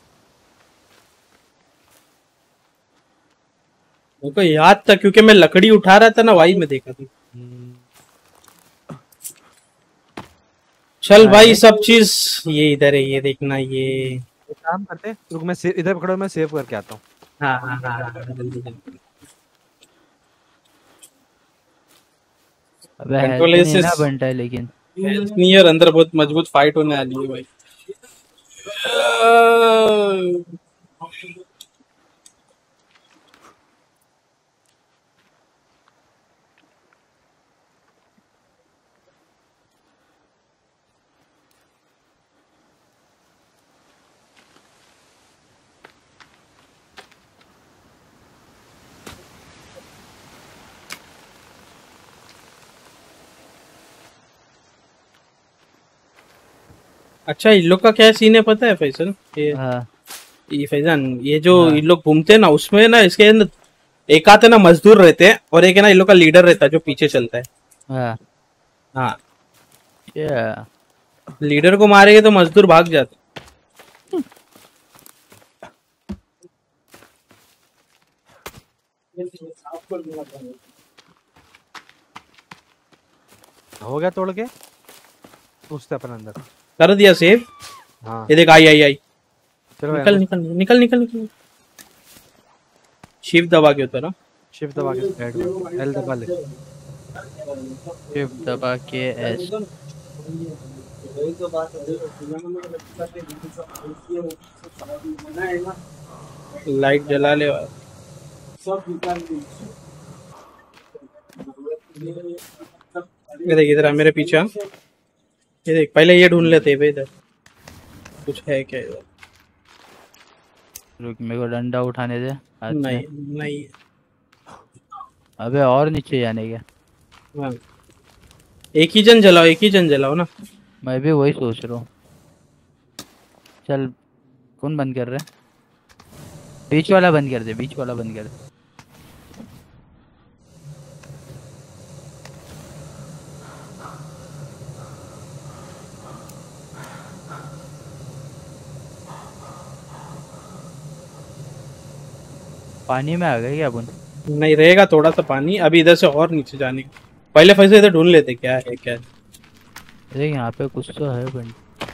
Speaker 2: मेरे को याद था क्योंकि मैं लकड़ी उठा रहा था ना, वही में देखा था।
Speaker 3: हम्म,
Speaker 2: चल भाई
Speaker 1: अरे
Speaker 2: सब चीज ये इधर है, ये देखना ये।
Speaker 3: एक काम करते, रुक मैं इधर पकड़ो, मैं सेव करके आता हूँ।
Speaker 2: हाँ हाँ हाँ हाँ, जल्दी जल्दी।
Speaker 1: अबे
Speaker 2: कंट्रोल
Speaker 1: हेल्थ नहीं
Speaker 2: एसिस
Speaker 1: ना बंटा है लेकिन।
Speaker 2: नहीं यार, अंदर बहुत मजबूत फाइट होने वाली है भाई। अच्छा, इन लोग का क्या सीन है पता है फैसल?
Speaker 1: हाँ
Speaker 2: ये फैजान, ये जो
Speaker 1: हाँ
Speaker 2: इन लोग घूमते हैं ना, उसमें ना इसके अंदर एक आते ना मजदूर रहते हैं, और एक है ना इन लोग का लीडर रहता है जो पीछे चलता है।
Speaker 1: हाँ।
Speaker 2: हाँ,
Speaker 1: क्या
Speaker 2: लीडर को मारेंगे तो मजदूर भाग जाते।
Speaker 3: हो गया तोड़ के, घुसते अपन अंदर।
Speaker 2: कर दिया सेव।
Speaker 3: हाँ
Speaker 2: ये देख, आई आई आई।
Speaker 3: चलो भाई,
Speaker 2: निकल निकल निकल निकल निकल। शिफ्ट दबा के उतरा।
Speaker 3: शिफ्ट दबा के साइड में एल दबा ले।
Speaker 1: शिफ्ट दबा के एस।
Speaker 2: लाइट जला ले। ये देख इधर आ, मेरे पीछे आ। ये देख, पहले ये ढूंढ लेते हैं भाई, इधर कुछ है क्या इधर?
Speaker 1: रुक मेरे को डंडा उठाने दे हाथ
Speaker 2: नहीं
Speaker 1: में।
Speaker 2: नहीं।
Speaker 1: अबे और नीचे जाने का।
Speaker 2: हाँ, एक ही जन जलाओ, एक ही जन जलाओ ना।
Speaker 1: मैं भी वही सोच रहा हूँ। चल कौन बंद कर रहा है? बीच वाला बंद कर दे, बीच वाला बंद कर दे। पानी में आ गए क्या अपन?
Speaker 2: नहीं रहेगा थोड़ा सा पानी अभी, इधर से और नीचे जाने का। पहले फैसे इधर ढूंढ लेते क्या है क्या है।
Speaker 1: देख यहाँ पे कुछ तो है बंद।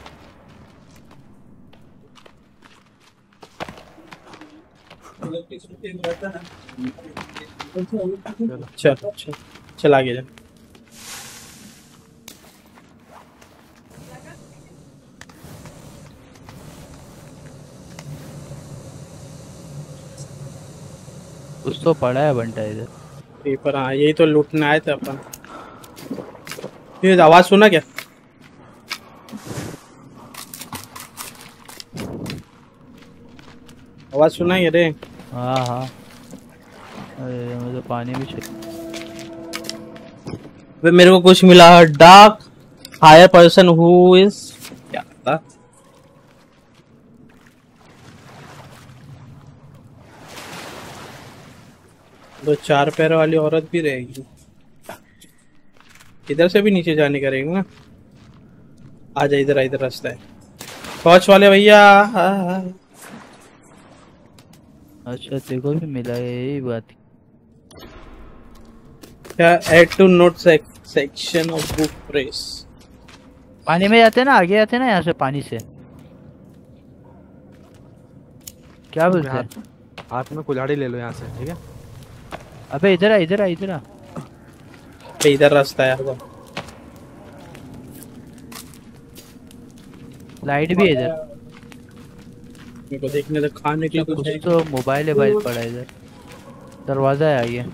Speaker 2: चल चल चल आगे जा।
Speaker 1: कुछ तो पड़ा है बंटा इधर।
Speaker 2: पेपर, हाँ यही तो लूटने आए थे अपन। ये आवाज सुना क्या? आवाज सुनाई रे?
Speaker 1: हाँ हाँ। अरे मुझे पानी भी चाहिए।
Speaker 2: वे मेरे को कुछ मिला, dark hire person who is, क्या था? दो चार पैर वाली औरत भी रहेगी। इधर से भी नीचे जाने का रहेगा ना। आजा इधर, इधर रास्ता है। टॉर्च वाले भैया।
Speaker 1: अच्छा तेरे को भी मिला है, यही बात।
Speaker 2: क्या? Add to note section of book press.
Speaker 1: पानी में जाते हैं ना, आगे जाते हैं ना यहाँ से पानी से। क्या बोलते हैं?
Speaker 3: हाथ में कुल्हाड़ी ले लो यहाँ से, ठीक है?
Speaker 1: अबे इधर आ, इधर आ, इधर आ।
Speaker 2: इधर रास्ता है।
Speaker 1: लाइट भी है इधर।
Speaker 2: मेरे को देखने दे, खाने के लिए कुछ
Speaker 1: कुछ
Speaker 2: है?
Speaker 1: तो मोबाइल पड़ा है इधर। दरवाजा है आगे।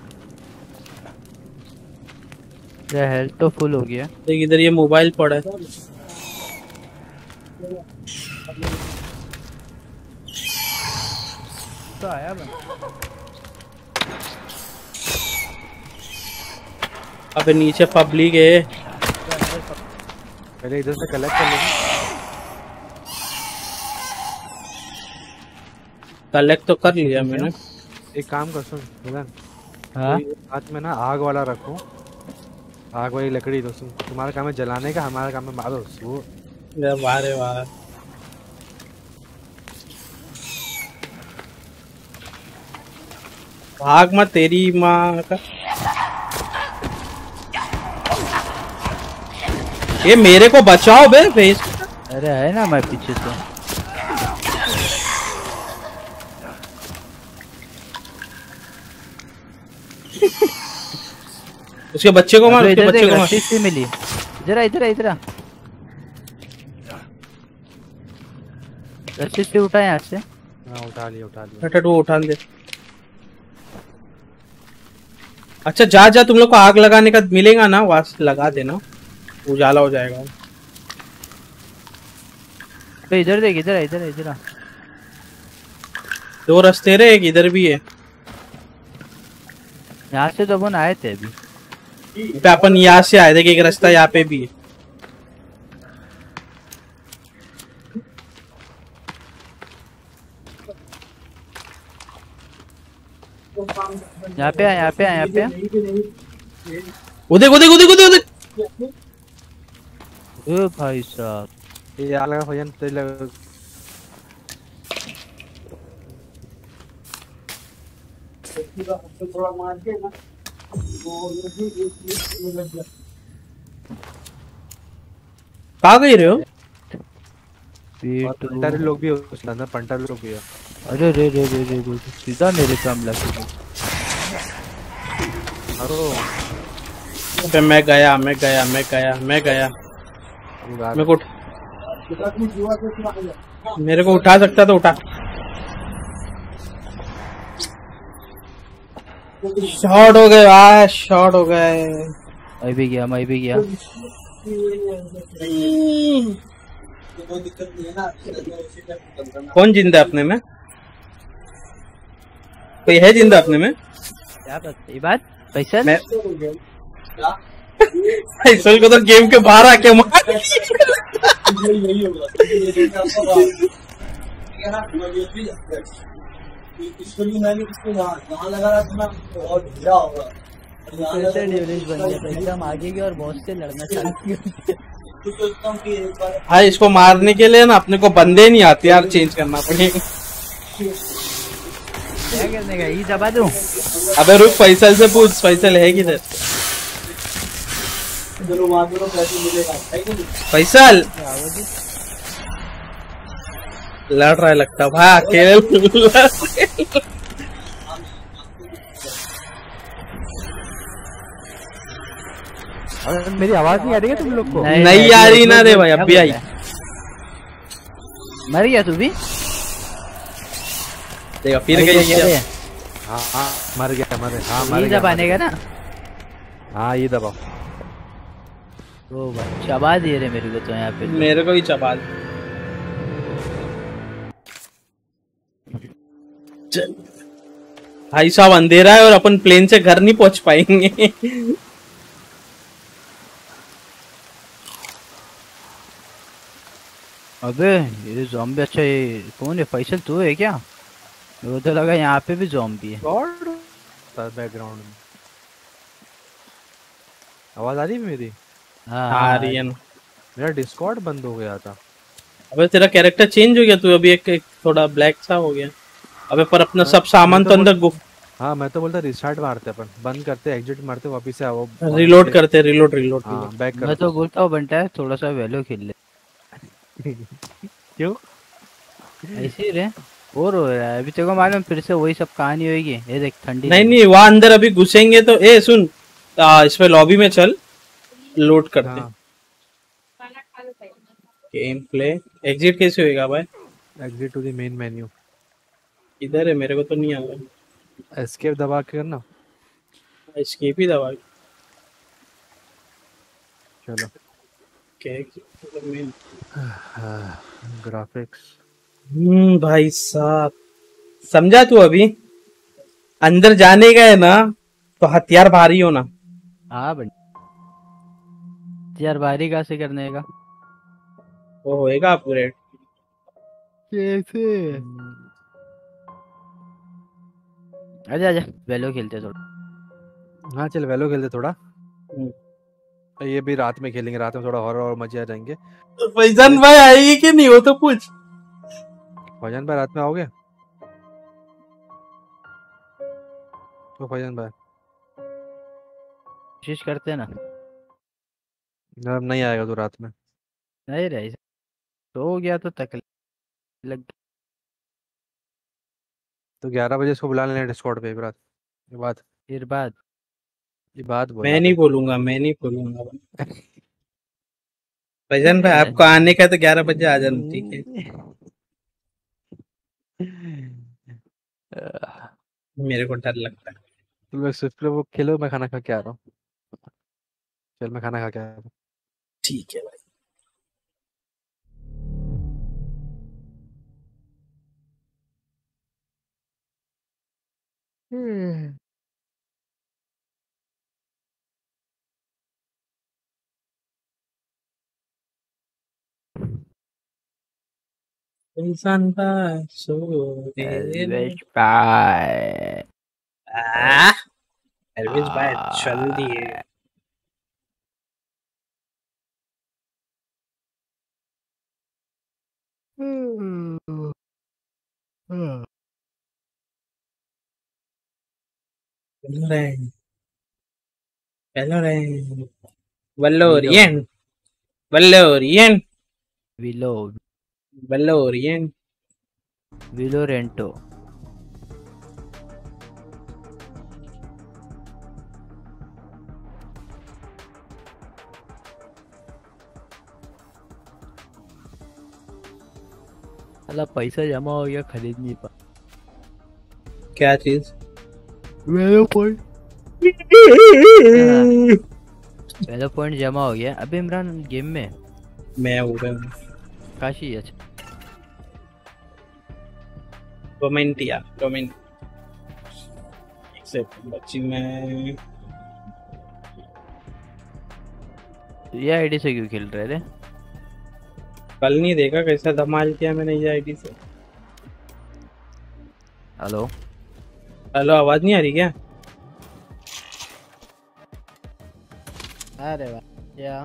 Speaker 1: हेल्थ तो फुल हो गया।
Speaker 2: देख इधर ये मोबाइल पड़ा है।
Speaker 1: तो आया बन।
Speaker 2: अबे नीचे पब्लिक है।
Speaker 3: पहले इधर से कलेक्ट कर लेंगे।
Speaker 2: कलेक्ट तो कर लिया मैंने।
Speaker 3: एक काम कर, सुन मिलन,
Speaker 1: हाँ
Speaker 3: हाथ में ना आग वाला रखो, आग वाली लकड़ी। तो तुम्हारा काम है जलाने का, हमारा काम है मारो वो।
Speaker 2: वाह रे वाह। भाग मत तेरी माँ का। ये मेरे को बचाओ बे फेस।
Speaker 1: अरे है ना मैं पीछे तो।
Speaker 2: उसके बच्चे को मार,
Speaker 1: अबे
Speaker 2: उसके
Speaker 1: इधर
Speaker 2: बच्चे
Speaker 1: देख,
Speaker 2: को मार।
Speaker 1: रस्सी से मिली। इधर आ, इधर आ, इधर आ। रस्सी से उठा यहाँ से।
Speaker 3: हाँ उठा लिया, उठा लिया।
Speaker 2: हट वो उठान दे। अच्छा जा जा, तुम लोग को आग लगाने का मिलेगा ना, वहां से लगा देना, उजाला हो जाएगा।
Speaker 1: तो इधर देख, इधर आ, इधर आ, इधर आ।
Speaker 2: दो रास्ते रे, एक इधर भी है।
Speaker 1: यहाँ से तो अपन आए थे अभी।
Speaker 2: पे अपन यहाँ से आए, देखिए एक रास्ता यहाँ पे भी है।
Speaker 1: यहाँ पे आ, यहाँ पे आ, यहाँ पे आ।
Speaker 2: उधर उधर उधर उधर उधर।
Speaker 1: ओ भाई साहब।
Speaker 3: ये आग लगा भजन तेज लगा।
Speaker 2: कहाँ गई रहे हो?
Speaker 3: पंटर लोग भी उसके अंदर, पंटर लोग भी है।
Speaker 1: अरे रे रे रे रे रे, सीधा मेरे काम लगे।
Speaker 2: अबे मैं गया, मैं गया, मैं गया, मैं गया। मेरे को उठा सकता तो उठा। शॉर्ट हो गए यार, शॉर्ट हो गए।
Speaker 1: मैं भी गया, मैं भी गया।
Speaker 2: कौन जिंदा अपने में? कोई है जिंदा अपने में?
Speaker 1: क्या बात ये बात? पैसा
Speaker 2: मैं फैसल को तो गेम के बाहर आके मार।
Speaker 5: इसको भी मैंने इसको यहाँ लगा रहा था ना, तो और ढीला होगा।
Speaker 1: पैसे ड्यूरेज बन गया, तो एकदम आगे गया और बॉस से लड़ना चालू किया।
Speaker 2: हाँ इसको मारने के लिए ना अपने को बंदे नहीं आते यार, चेंज करना पड़ेगा।
Speaker 1: क्या करने का, ये दबा दूं?
Speaker 2: अबे रुक, फैसल से पूछ, फैसल है किधर? फैसल लड़ रहा है लगता है भाई, अकेले।
Speaker 3: मेरी आवाज नहीं आ रही है तुम लोग को?
Speaker 2: नहीं आ रही ना रे भाई, अभी आई।
Speaker 1: मर गया तू भी?
Speaker 2: देखा फिर गई।
Speaker 3: हाँ हाँ मर गया, मर गया। हाँ मर
Speaker 1: ये
Speaker 3: गया,
Speaker 1: दबाने का ना?
Speaker 3: हाँ ये दबाओ।
Speaker 1: ओ भाई चबा दिए रे मेरे को तो यहाँ पे।
Speaker 2: मेरे को भी चबा। भाई साहब अंधेरा है और अपन प्लेन से घर नहीं पहुंच पाएंगे।
Speaker 1: अबे ये ज़ॉम्बी, अच्छा ये कौन है? फैसल तू है क्या? मेरे को तो लगा यहाँ पे भी ज़ॉम्बी है।
Speaker 3: गॉड बैकग्राउंड में आवाज आ रही है मेरी?
Speaker 1: हाँ
Speaker 2: आ रही है ना।
Speaker 3: मेरा डिस्कॉर्ड बंद हो गया था।
Speaker 2: अबे तेरा कैरेक्टर चेंज हो गया, तू अभी एक थोड़ा ब्लैक सा हो गया। अबे पर अपना सब सामान तो अंदर
Speaker 3: हाँ मैं तो बोलता रिस्टार्ट मारते अपन, बंद करते एग्जिट मारते वापस से आओ
Speaker 2: रिलोड करते, रिलोड
Speaker 3: हाँ बैक
Speaker 1: मैं
Speaker 3: कर।
Speaker 1: तो बोलता हूँ बंटा है थोड़ा सा वैलो खेल ले।
Speaker 3: क्यों?
Speaker 1: ऐसे ही रहे, बोर हो रहा है। अभी तेरे को मालूम फिर से वही सब कहानी होगी। ये देख ठंडी
Speaker 2: नहीं नहीं, वहां अंदर अभी घुसेंगे तो ए सुन, इसमें लॉबी में चल, लोड करते।
Speaker 3: हाँ
Speaker 2: गेम प्ले एग्जिट कैसे होएगा भाई?
Speaker 3: Exit to the main menu.
Speaker 2: इधर है, मेरे को तो नहीं आ रहा।
Speaker 3: एस्केप दबा के करना।
Speaker 2: एस्केप ही दबा।
Speaker 3: चलो ग्राफिक्स।
Speaker 2: भाई साहब समझा तू? अभी अंदर जाने का है ना तो हथियार भारी होना।
Speaker 1: हाँ बंटा, यार बारी कहाँ से करने का?
Speaker 2: वो होएगा अपग्रेड।
Speaker 1: कैसे? आजा आजा वेलो खेलते हैं थोड़ा।
Speaker 3: हाँ चल वेलो खेलते थोड़ा। ये भी रात में खेलेंगे, रात में थोड़ा हॉरर और मजे आ जाएंगे।
Speaker 2: फैजान भाई आएगी कि नहीं हो तो पूछ।
Speaker 3: फैजान भाई रात में आओगे? तो फैजान भाई
Speaker 1: कोशिश करते हैं ना।
Speaker 3: जब नहीं आएगा तो रात में।
Speaker 1: नहीं रही तो हो गया तो तकलीफ लग।
Speaker 3: तो 11 बजे इसको बुला लेना डिस्कॉर्ड पे। रात
Speaker 1: फिर बाद
Speaker 3: ये बात बोला
Speaker 2: मैं नहीं बोलूंगा, मैं नहीं बोलूंगा। फैजान भाई आपको आने का तो 11 बजे आ जाना, ठीक है? मेरे को डर लगता है।
Speaker 3: तुम लोग स्विफ्ट वो खेलो, मैं खाना खा के आ रहा हूँ। चल मैं खाना खा के आ रहा हूँ।
Speaker 2: ठीक है भाई। फैजान भाई सो
Speaker 1: एलविश बाय।
Speaker 2: एलविश भाई चल दिए। वलोरियन वलोरियन
Speaker 1: विलो
Speaker 2: वलोरियन।
Speaker 1: विलोरेंटो। साला पैसा जमा हो गया, खरीद नहीं पा।
Speaker 2: क्या चीज?
Speaker 1: वेलो पॉइंट। वेलो पॉइंट जमा हो गया। अबे इमरान गेम में
Speaker 2: मैं उधर
Speaker 1: काशी। अच्छा
Speaker 2: रोमेंटिया रोमेंट एक्सेप्ट बच्ची में।
Speaker 1: ये आईडी से क्यों खेल रहे थे?
Speaker 2: कल नहीं देखा कैसा धमाल किया मैंने ये आईडी से।
Speaker 1: हेलो
Speaker 2: हेलो, आवाज नहीं आ रही क्या?
Speaker 1: अरे वाह या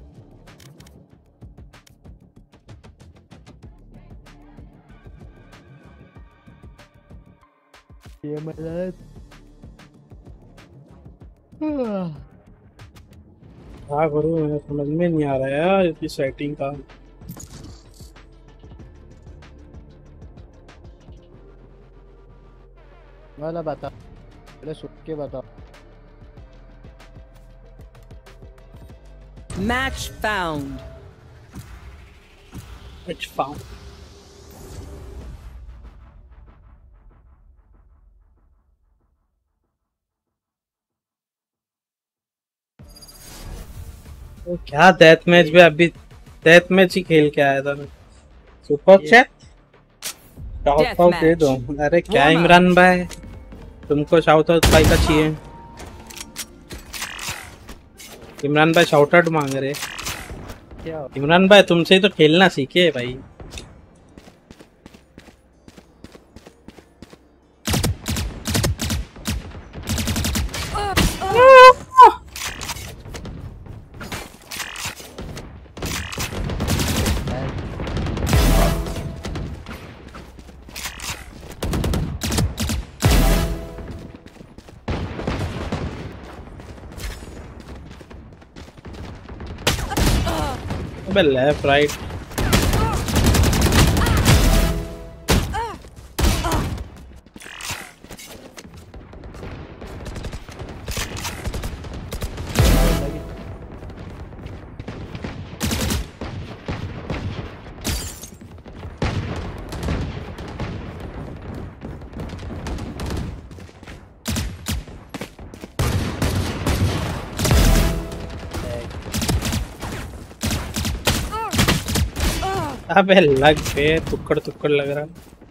Speaker 1: ये मदद।
Speaker 2: क्या करूँ, मेरे समझ में नहीं आ रहा है यार इसकी सेटिंग का।
Speaker 1: वाला बता, पहले सुन के बता।
Speaker 6: Match found.
Speaker 2: Match found. तो क्या डेथ मैच में अभी डेथ मैच ही खेल के आया था मैं। सुपर चैट शाउट आउट दे दो। अरे क्या इमरान भाई, तुमको शाउट आउट भाई का चाहिए? इमरान भाई शाउट आउट मांग रहे।
Speaker 1: क्या
Speaker 2: इमरान भाई तुमसे ही तो खेलना सीखे भाई। अबे लेफ्ट राइट अबे लग पे टुक्कड़ टुक्कड़ लग रहा।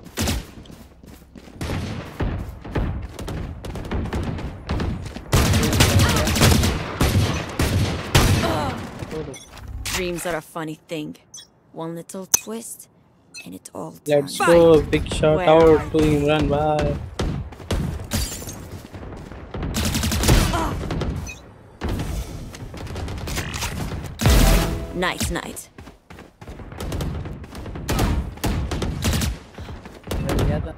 Speaker 6: Dreams are a funny thing. One little twist, and it all
Speaker 2: Let's
Speaker 6: turns.
Speaker 2: go, big shout
Speaker 6: Where
Speaker 2: out
Speaker 6: are
Speaker 2: to Imran bhai.
Speaker 6: Night, night.
Speaker 1: गया था?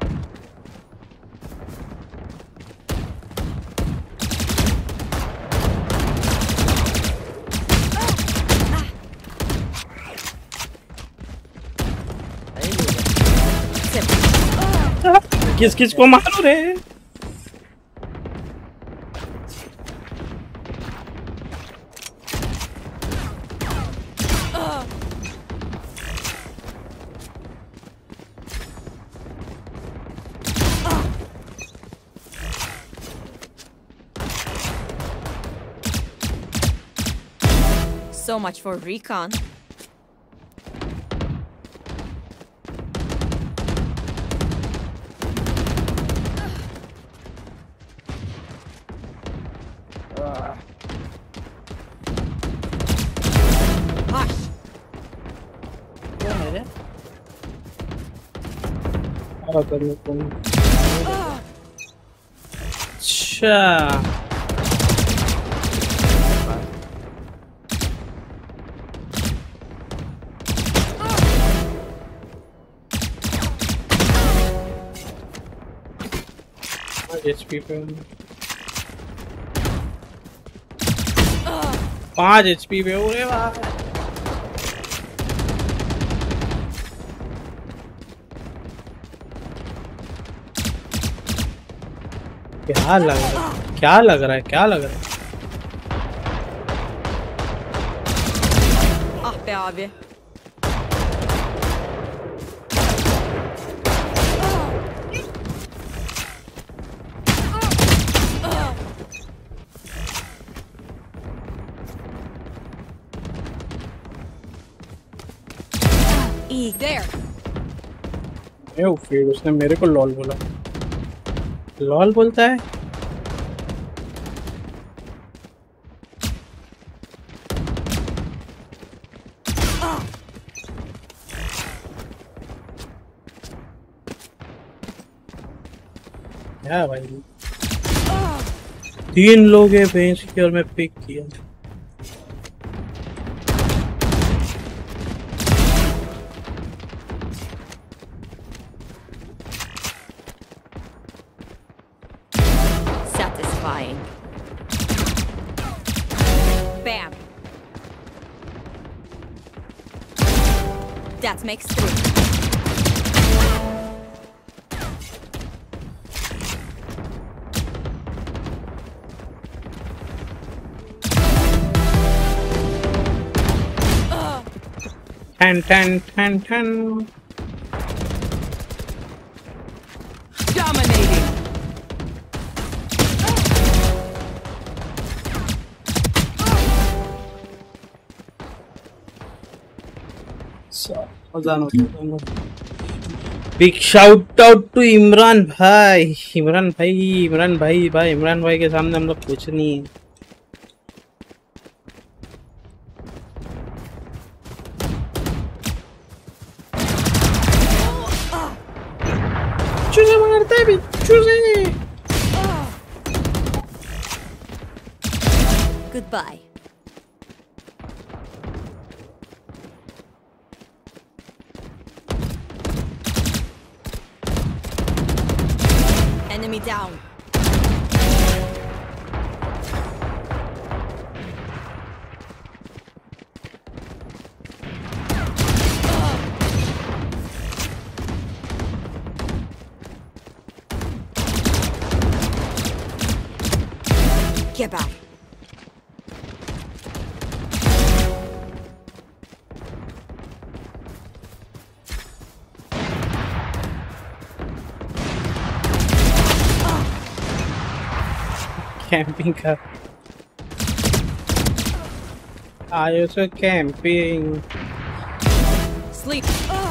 Speaker 2: किस किस को मारो रे?
Speaker 6: So much for recon. Hush.
Speaker 1: क्या मेरे?
Speaker 2: अच्छा HP पे 5 HP पे हो रे वाह। क्या लग रहा है? क्या लग रहा है? क्या लग रहा है?
Speaker 6: Ah be abi. There.
Speaker 2: ए फिर उसने मेरे को लॉल बोला। लॉल बोलता है? क्या भाई 3 लोग हैं भैंस की और मैं पिक किया।
Speaker 6: Satisfying. Bam. That makes 3.
Speaker 2: Ten.
Speaker 6: Dominating.
Speaker 2: So, hold on. Big shout out to Imran भाई। इमरान भाई के सामने हम लोग कुछ नहीं है। चूजे मारता है भी चूजे।
Speaker 6: Goodbye. Enemy down. Get back.
Speaker 2: Camping का आयो सो camping.
Speaker 6: Sleep.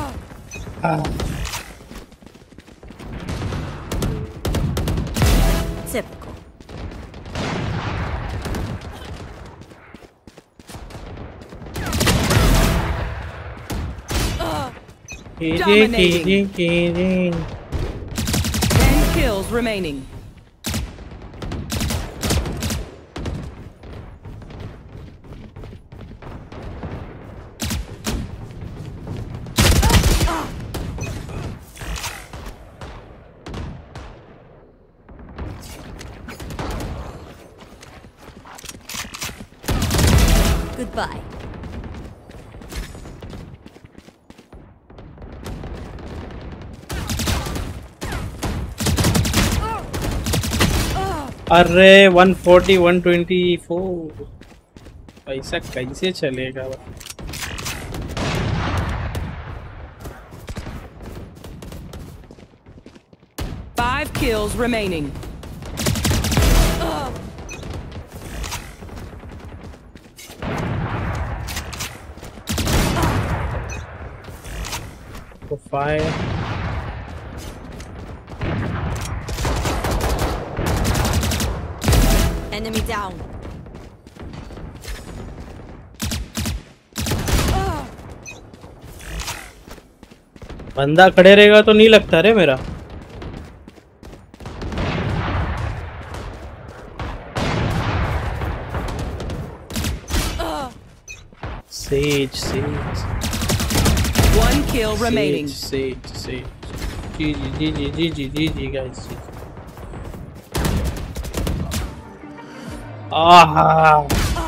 Speaker 6: Typical.
Speaker 7: Dominating. 10 kills remaining.
Speaker 6: Goodbye.
Speaker 2: अरे 140 124 पैसा कैसे चलेगा?
Speaker 7: 5 kills remaining.
Speaker 2: Fire.
Speaker 6: Enemy down.
Speaker 2: बंदा खड़े रहेगा तो नहीं लगता रे मेरा। Sage.
Speaker 7: 1 kill remaining.
Speaker 2: Sage. GG guys. Ah.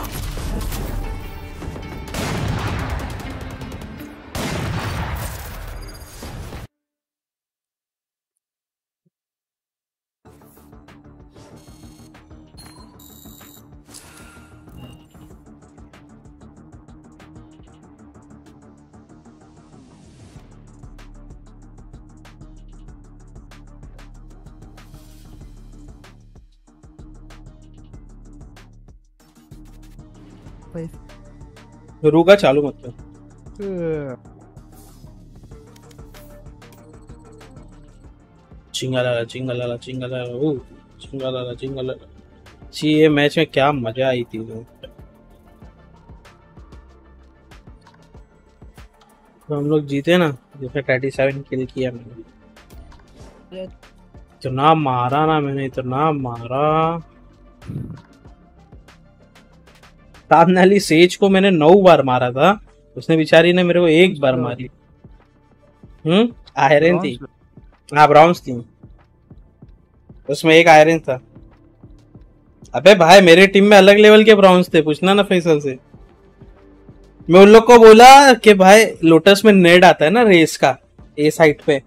Speaker 2: रुका चालू मत कर। चिंगाला ये मैच में क्या मजा आई थी। तो हम लोग जीते ना, जैसे 37 किल किया मैंने। इतना मारा ना मैंने, इतना मारा। ताबनाली सेज को मैंने 9 बार मारा था, उसने बेचारी ने मेरे को 1 बार मारी। आयरन थी। हाँ ब्राउन्स थी, उसमें 1 आयरन था। अबे भाई मेरे टीम में अलग लेवल के ब्राउन्स थे, पूछना ना फैसल से। मैं उन लोग को बोला कि भाई लोटस में नेड आता है ना रेस का, ए साइड पे।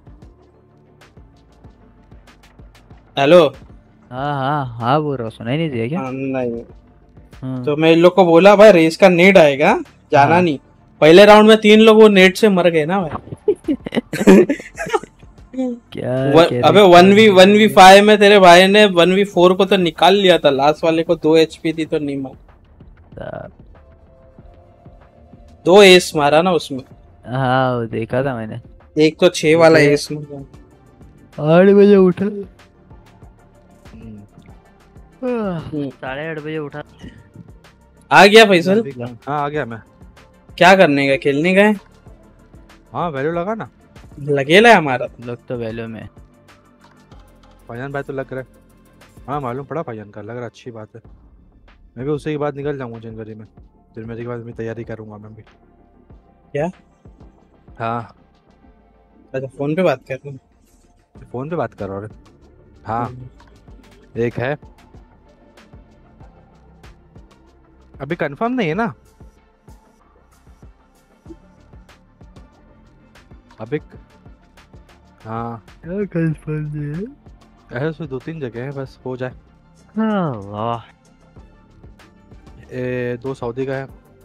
Speaker 2: हेलो।
Speaker 1: हाँ बोल रहा हूँ, सुनाई नहीं दिया क्या?
Speaker 2: नहीं। तो मैं इन लोग को बोला भाई रेस का नेट आएगा, जाना नहीं। पहले राउंड में 3 लोग वो नेट से मर गए ना भाई।
Speaker 1: क्या
Speaker 2: अबे 1v5 में तेरे भाई ने 1v4 को तो निकाल लिया था, लास्ट वाले को 2 HP थी तो नहीं मारा। 2 एस मारा ना उसमें।
Speaker 1: हाँ वो देखा था मैंने।
Speaker 2: एक तो 6 वाला है इसमें।
Speaker 1: 8 बजे उठा,
Speaker 3: हम्म,
Speaker 1: 8:30 बजे उठा।
Speaker 2: आ गया फैसल?
Speaker 3: हाँ आ गया मैं।
Speaker 2: क्या करने का, खेलने का है?
Speaker 3: हाँ वैल्यू लगा ना।
Speaker 2: लगेला है हमारा।
Speaker 1: लोग तो वैल्यू में।
Speaker 3: फैजान भाई तो लग रहा है। हाँ मालूम पड़ा फैजान का, लग रहा है, अच्छी बात है। मैं भी उसी के बाद निकल जाऊंगा जनवरी में, जनवरी के बाद मैं तैयारी करूंगा मैं भी।
Speaker 2: क्या?
Speaker 3: हाँ
Speaker 2: अच्छा फोन पे बात कर रहे हैं?
Speaker 3: फोन पे बात कर रहा हूँ। हाँ एक है, अभी कंफर्म नहीं है ना अभी। हाँ
Speaker 1: क्या कंफर्म है?
Speaker 3: ऐसे उसमें 2-3 जगह है, बस हो जाए।
Speaker 1: वाह,
Speaker 3: 2 सऊदी का है,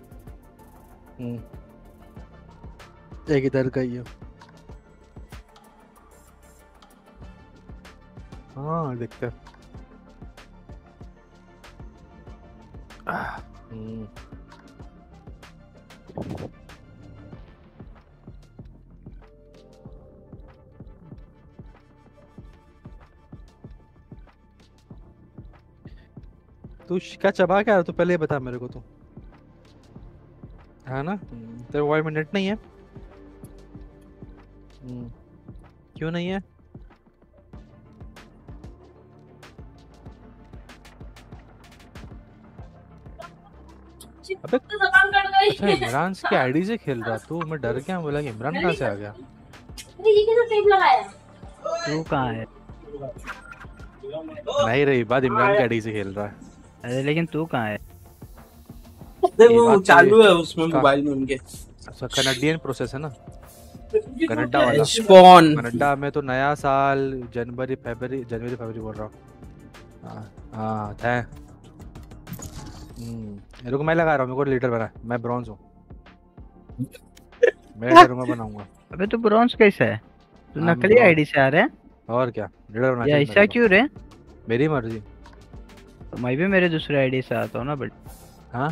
Speaker 3: एक इधर का ही है। हाँ देखते हैं। तू क्या चबा क्या रहा, तू पहले ये बता मेरे को। तू है ना तेरे मोबाइल में नेट नहीं है? क्यों नहीं है? अबे अच्छा इमरान की आईडी से खेल रहा तू? मैं डर गया, बोला कि इमरान कहाँ से आ गया।
Speaker 4: ये कैसे टेप लगाया?
Speaker 1: तू कहाँ है?
Speaker 3: नहीं रही बात, इमरान की आईडी से खेल रहा है।
Speaker 1: अरे लेकिन तू कहाँ है?
Speaker 2: वो चालू है उसमें मोबाइल में उनके।
Speaker 3: अच्छा कनाडियन प्रोसेस है ना, कनाडा वाला।
Speaker 2: स्पॉन
Speaker 3: कनाडा में तो नया साल जनवरी फरवरी बोल रहा हूँ। हाँ थे। मेरे को मैं लगा रहा हूँ, मेरे को लीडर बना, मैं ब्रॉन्ज हूँ। मैं लीडर बनाऊंगा।
Speaker 1: अबे तू ब्रॉन्ज कैसा है? तू
Speaker 3: हाँ,
Speaker 1: नकली आईडी से आ रहा है?
Speaker 3: और क्या लीडर होना
Speaker 1: ये
Speaker 3: चाहिए
Speaker 1: ऐसा क्यों रे?
Speaker 3: मेरी मर्जी।
Speaker 1: तो मैं भी मेरे दूसरे आईडी से आता हूँ ना बट।
Speaker 3: हाँ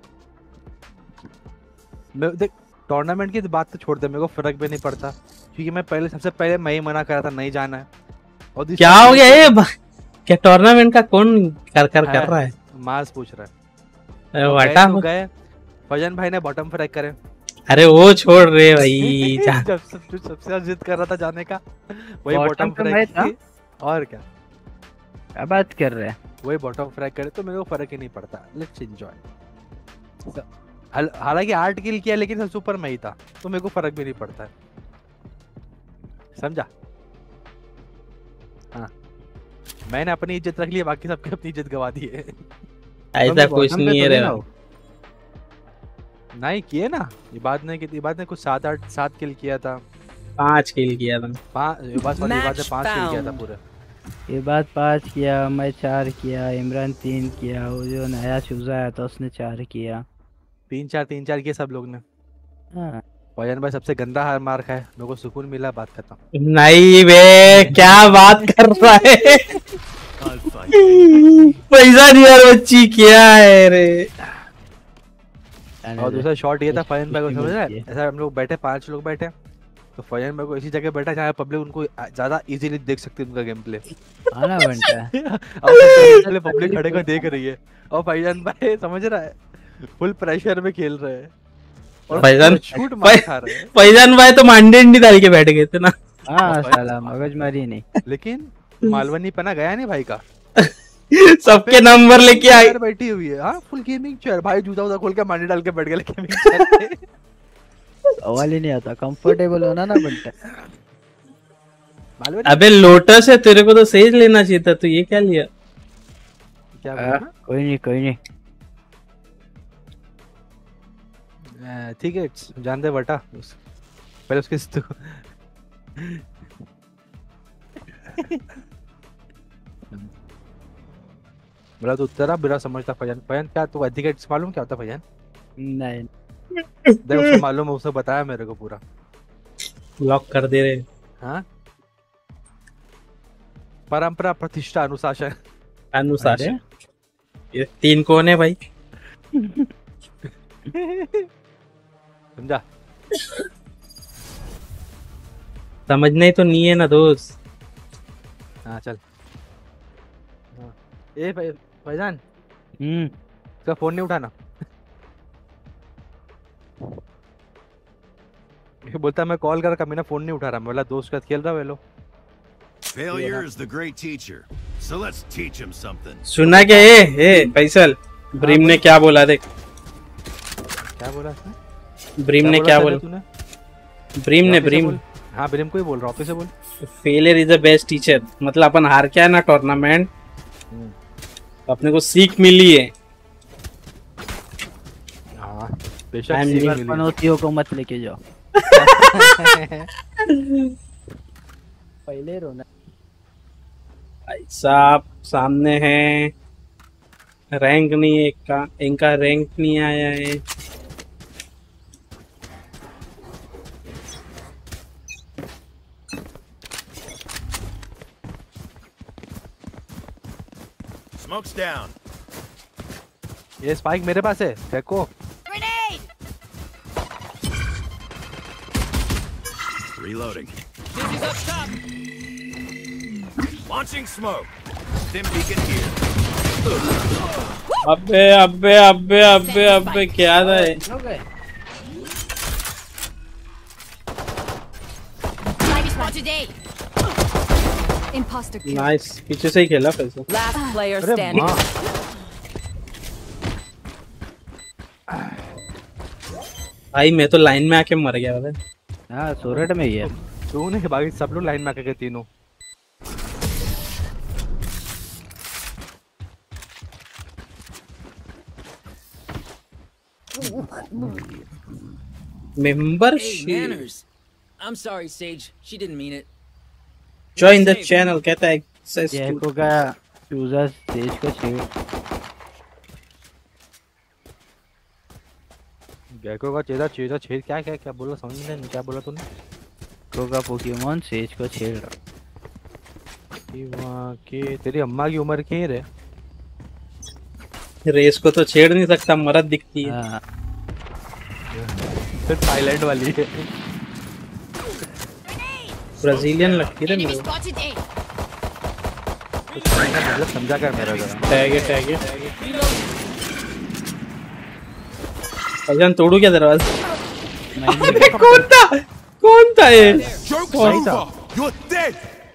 Speaker 3: मैं देख, टूर्नामेंट की बात तो छोड़ दे, मेरे को फर्क भी नहीं पड़ता, क्योंकि मैं पहले सबसे पहले मैं ही मना करा था नहीं जाना है। और
Speaker 2: क्या हो गया ये? क्या टूर्नामेंट का कौन कर रहा है?
Speaker 3: मास पूछ रहा है।
Speaker 2: वाटा
Speaker 3: गए फजन भाई ने बॉटम फ्रैग करे।
Speaker 2: अरे वो छोड़ रहे भाई।
Speaker 3: जब सबसे ज्यादा जिद कर रहा था जाने का, वही बॉटम फ्रैग
Speaker 1: था।
Speaker 3: और क्या
Speaker 1: बात कर रहे हैं,
Speaker 3: वही बॉटम फ्रैग करे, तो मेरे को फर्क ही नहीं पड़ता। Let's enjoy. हालांकि 8 किल किया लेकिन सबसे ऊपर मैं ही था, तो मेरे को फर्क भी नहीं पड़ता है, समझा? हाँ मैंने अपनी इज्जत रख ली, बाकी सबके अपनी इज्जत गवा दी है।
Speaker 2: ऐसा कुछ नहीं है रे।
Speaker 3: नहीं किए ना, इबाद ने कुछ 7 किल किया था।
Speaker 2: 5 किल किया था।
Speaker 3: 5 किल किया था पूरे।
Speaker 1: ये बात 5 किया, मैं 4 किया, इमरान 3 किया, वो जो नया चूजा आया था उसने 4 किया।
Speaker 3: 3-4 किए सब लोग ने।
Speaker 1: हाँ
Speaker 3: फजन भाई सबसे गंदा हार मार खाए, मेरे को सुकून मिला, बात खत्म।
Speaker 2: नहीं बे, क्या बात कर रहा है? पैसा नहीं यार, बच्ची क्या है रे?
Speaker 3: और दूसरा शॉट ये था फजन भाई को, समझ रहा है? ऐसा हम लोग बैठे 5 लोग बैठे, तो फजन भाई को ऐसी जगह बैठा जहाँ पब्लिक उनको ज्यादा इजीली देख सकती है, उनका गेम प्ले।
Speaker 1: आना बनता है।
Speaker 3: अब पब्लिक खड़े को देख रही है और फजन भाई समझ रहा है फुल प्रेशर में खेल रहे हैं और शूट मार खा रहे हैं।
Speaker 2: फैजान भाई तो मांडेंडी डाल के बैठ गए थे ना।
Speaker 1: हाँ साला मगजमारी नहीं।
Speaker 3: लेकिन मालवनी पना गया नहीं भाई का।
Speaker 2: सबके नंबर लेके आई
Speaker 3: बैठी हुई है। हाँ फुल गेमिंग चेयर, भाई जूता उता खोल के मांडी डाल के बैठ गए गेमिंग चेयर पे।
Speaker 1: सवाल ही नहीं आता, कंफर्टेबल होना ना बनता।
Speaker 2: अबे लोटस है, तेरे को तो सेज लेना चाहिए था, तो ये क्या लिया?
Speaker 3: क्या
Speaker 1: कोई नहीं कोई नहीं,
Speaker 3: ठीक है जान दे बेटा, पहले उसके तो मेरा तो उत्तरा बुरा समझता फजन। फजन क्या तू एथिकेट्स मालूम क्या होता फजन?
Speaker 1: नहीं
Speaker 3: देख उसे मालूम है, उसने बताया मेरे को पूरा।
Speaker 2: लॉक कर दे रहे।
Speaker 3: हाँ परंपरा, प्रतिष्ठा, अनुशासन।
Speaker 2: अनुशासन ये 3 कौन है भाई?
Speaker 3: समझा?
Speaker 2: समझना ही तो नहीं है ना दोस्त।
Speaker 3: हाँ चल। हाँ। ए भाईजान इसका फोन नहीं उठाना। ये बोलता मैं कॉल कर कमीना फोन नहीं उठा रहा। मैं बोला दोस्त के साथ खेल रहा है लो।
Speaker 8: Failure is the great teacher. So let's teach him something.
Speaker 2: सुना क्या? ए फैसल, ब्रीम ने क्या बोला देख।
Speaker 3: क्या बोला उसने?
Speaker 2: ब्रीम ने क्या बोला? ब्रीम।
Speaker 3: हाँ ब्रीम को ही बोल रहा हूँ, से बोल।
Speaker 2: Failure is the best teacher. मतलब अपन हार क्या ना टूर्नामेंट, अपने को सीख मिली है।
Speaker 3: हाँ बेशक सीख मिली।
Speaker 1: पनौतियों को मत लेके जाओ। पहले रोना।
Speaker 2: भाई साहब सामने है, रैंक नहीं है इनका रैंक नहीं आया है।
Speaker 8: Smoke's down.
Speaker 3: ये स्पाइक मेरे पास है, देखो।
Speaker 8: Reloading. Launching smoke. Stim beacon here.
Speaker 2: अबे क्या था ये? नाइस, पीछे से ही खेला फिर।
Speaker 7: Last player standing.
Speaker 2: भाई मैं तो लाइन में आके मर गया था।
Speaker 1: हाँ सोरेट में ही है।
Speaker 3: तू नहीं, बाकी सब लोग लाइन में आके तीनों।
Speaker 2: Membership.
Speaker 9: Hey, manners. I'm sorry, Sage. She didn't mean it.
Speaker 2: Join the channel कहता है access to-
Speaker 1: जैको का यूजर सेज को छेड़।
Speaker 3: गैको का चेहरा छेद क्या बोला समझ नहीं, क्या बोला तूने?
Speaker 1: कोका पोकेमोन सेज को छेड़ रहा।
Speaker 3: वहाँ के तेरी अम्मा की उम्र की रे?
Speaker 2: रेस को तो छेड़ नहीं सकता, मरद दिखती है।
Speaker 1: हाँ।
Speaker 3: फिर थाईलैंड वाली है।
Speaker 2: ब्राजीलियन लगती है मेरे को।
Speaker 3: मतलब समझा कर मेरा जरा।
Speaker 2: टैग है। भाईजान तोड़ू क्या दरवाजा? कौन था ये?
Speaker 8: Joke's over. You're dead.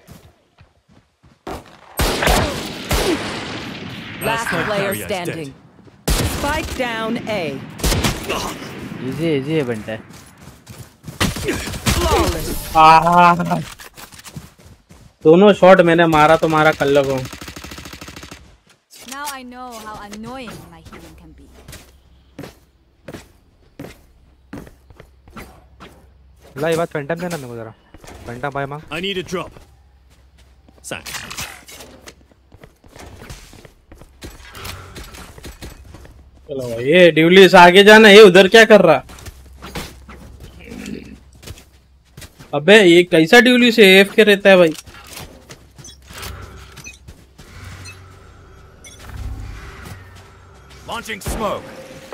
Speaker 7: Last player standing. Spike down A.
Speaker 1: Easy है बनता है।
Speaker 2: दोनों शॉट मैंने मारा तो मारा कल्लो को।
Speaker 6: Now I know how annoying my healing can be.
Speaker 3: ला ये बात फैंटम देना मेरे को जरा। फैंटम भाई मांग।
Speaker 8: I need a drop. Thanks.
Speaker 2: चलो भाई, ये ड्यूलिस आगे जाना। ये उधर क्या कर रहा? अबे ये कैसा ड्यूलिस है? एफ के रहता है भाई।
Speaker 8: Launching smoke.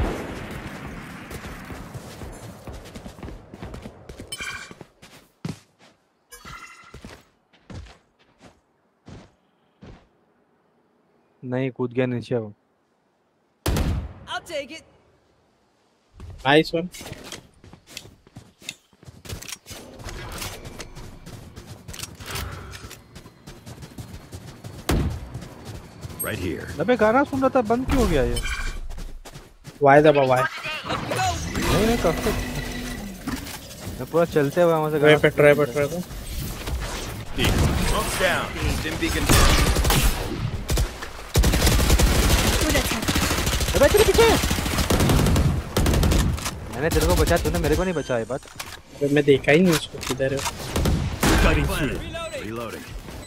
Speaker 3: नहीं कूद गया नीचे वो।
Speaker 9: I'll take it.
Speaker 2: Nice one.
Speaker 8: Right here.
Speaker 3: अबे गाना सुन रहा था, बंद क्यों हो गया ये?
Speaker 2: वाई दबा वाई।
Speaker 3: नहीं कब तक मैं पूरा चलते हुए वहां से
Speaker 2: ट्राई पे।
Speaker 8: Smoke's down. Stim beacon here.
Speaker 3: अबे तेरे पीछे। मैंने तेरे को बचाया, तूने मेरे को नहीं बचाया। बात
Speaker 2: मैं देखा ही नहीं उसको किधर है।
Speaker 8: Cutting through. Reloading.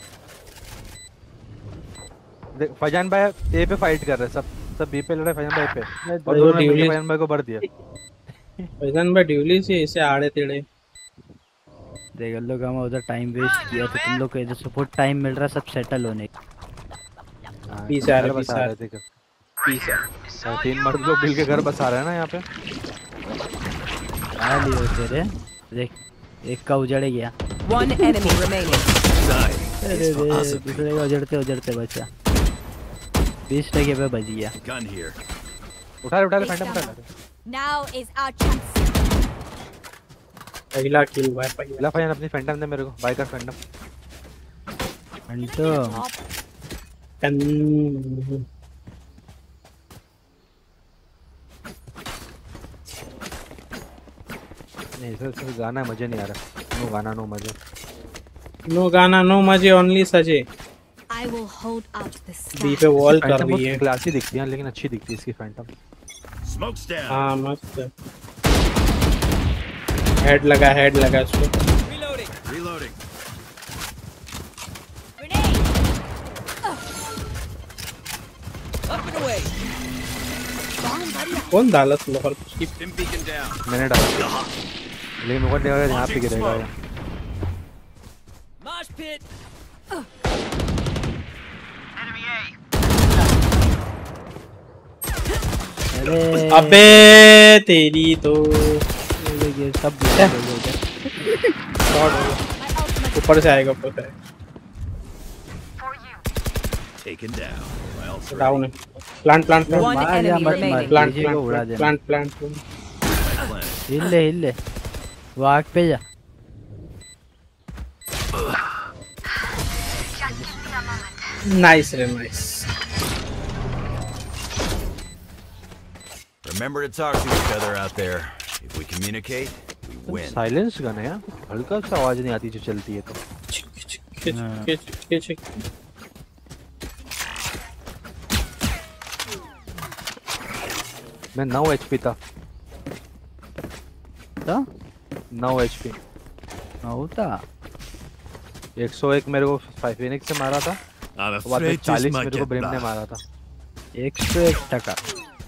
Speaker 3: देख फैजान भाई ए पे फाइट कर रहे हैं, सब बी पे लड़े फैजान भाई पे, और
Speaker 2: भाई
Speaker 3: दोनों ने
Speaker 2: ड्यूलिस-
Speaker 3: फैजान भाई को भर दिया।
Speaker 2: फैजान भाई ड्यूलिस से ऐसे आड़े तेड़े।
Speaker 1: देख लोग हम उधर टाइम वेस्ट किया तो तुम लोग को इधर सपोर्ट टाइम मिल रहा सब सेटल होने का।
Speaker 2: पीस आ रहे,
Speaker 3: घर
Speaker 2: पीस
Speaker 3: बसा
Speaker 2: आ
Speaker 3: रहे
Speaker 2: रहे।
Speaker 3: थे।
Speaker 2: पीस आ।
Speaker 3: तीन मर्द लोग मिल के घर बसा रहे हैं ना यहाँ पे।
Speaker 1: आ लियो तेरे देख एक का उजड़ गया।
Speaker 7: One enemy remaining.
Speaker 1: अरे दूसरे का उजड़ते उजड़ते बचा। 20 टके पे बच गया।
Speaker 8: Gun here.
Speaker 3: उठा ले फैंटम उठा ले।
Speaker 6: Now is our chance.
Speaker 2: पहला किल भाई पहला।
Speaker 3: ला भाई अपनी फैंटम दे मेरे को, बाय कर फैंटम।
Speaker 1: अंटो
Speaker 3: नहीं सर गाना मजे नहीं आ रहा। नो गाना नो मजे।
Speaker 2: नो गाना नो मजे, ओनली सजे।
Speaker 6: I will hold out the
Speaker 2: B
Speaker 6: sky.
Speaker 2: पे वॉल कर
Speaker 3: फैंटम
Speaker 2: रही है।
Speaker 3: क्लासी दिखती है लेकिन अच्छी दिखती है इसकी फैंटम।
Speaker 8: Smoke's down.
Speaker 2: हाँ मस्त है। हेड लगा इसको।
Speaker 9: Reloading.
Speaker 8: Reloading.
Speaker 6: Grenade.
Speaker 9: Up and away.
Speaker 2: कौन डाला स्लोहर की?
Speaker 8: Stim beacon down.
Speaker 3: मैंने डाला लेकिन मुझे नहीं लगा यहाँ पे गिरेगा ये।
Speaker 9: Mosh pit.
Speaker 1: अरे
Speaker 2: अबे तेरी तो
Speaker 1: ये सब ब्लॉक हो गया।
Speaker 2: ऊपर से आएगा ऊपर से।
Speaker 8: Taken down. Well,
Speaker 2: डाउन है। प्लांट
Speaker 7: One
Speaker 1: मार या
Speaker 7: enemy
Speaker 1: मत मार,
Speaker 7: remaining.
Speaker 2: प्लांट
Speaker 1: तेजी को उड़ा देना।
Speaker 2: प्लांट
Speaker 1: हिल ले वो आग पे जा।
Speaker 2: नाइस रे nice.
Speaker 8: remember to talk to each other out there. If we communicate, we win.
Speaker 3: Silence gun है यार, हल्का सा आवाज नहीं आती जो चलती है तो।
Speaker 2: खिच।
Speaker 3: मैं 9 HP था। 9 HP।
Speaker 1: होता
Speaker 3: 101 मेरे को फिनिक्स से मारा था।
Speaker 8: I'm
Speaker 3: बाद में
Speaker 8: afraid this
Speaker 3: 40
Speaker 8: might
Speaker 3: मेरे को
Speaker 8: get
Speaker 3: ब्रिम ने
Speaker 8: bad.
Speaker 3: मारा था।
Speaker 1: 101 टका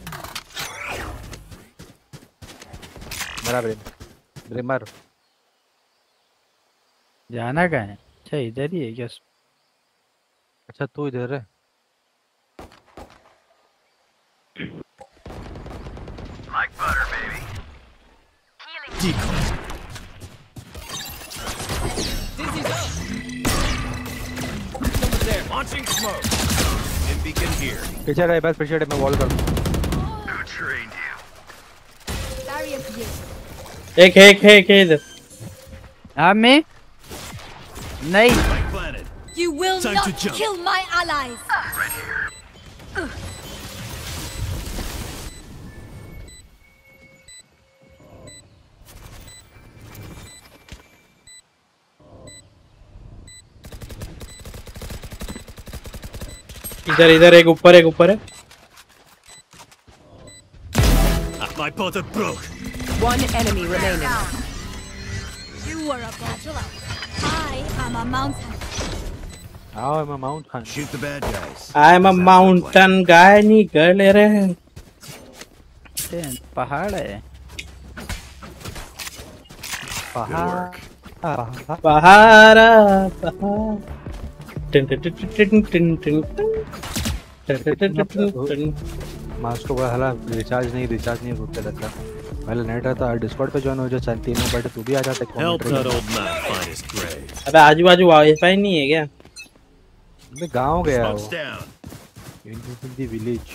Speaker 3: मेरा ब्रिम मार।
Speaker 1: जाना कहाँ है? अच्छा इधर ही है क्या?
Speaker 3: अच्छा तू इधर है।
Speaker 8: Like butter, baby. Decoy.
Speaker 9: Dizzy's up. Someone's there.
Speaker 8: Launching smoke. Stim beacon here.
Speaker 3: पीछे रहे बस पीछे मैं वॉल कर दूं।
Speaker 8: Who trained you?
Speaker 6: Barrier here.
Speaker 2: एक इधर।
Speaker 1: हाँ मैं नहीं
Speaker 8: Spike planted.
Speaker 6: You will
Speaker 8: Time
Speaker 6: not
Speaker 8: to jump.
Speaker 6: kill my allies.
Speaker 8: Right here.
Speaker 2: इधर एक ऊपर है।
Speaker 8: My boat broke.
Speaker 7: One enemy remaining.
Speaker 6: You are a bachelor. I am a mountain.
Speaker 3: आओ मैं mount Khan.
Speaker 8: Shoot the bad guys.
Speaker 2: I am a mountain guy निकल रहे।
Speaker 1: पहाड़ है।
Speaker 2: पहाड़ा।
Speaker 3: मास्को का हला रिचार्ज नहीं रुकते रहता। पहले नेट रहता डिस्कॉर्ड पे ज्वाइन हो जा तीनों बट तू भी आ जाता
Speaker 8: Help that old man find his grave.
Speaker 2: अबे आजू बाजू वाईफाई नहीं है क्या?
Speaker 3: मैं गांव गया
Speaker 8: Smoke's
Speaker 3: वो
Speaker 8: down.
Speaker 3: In the village.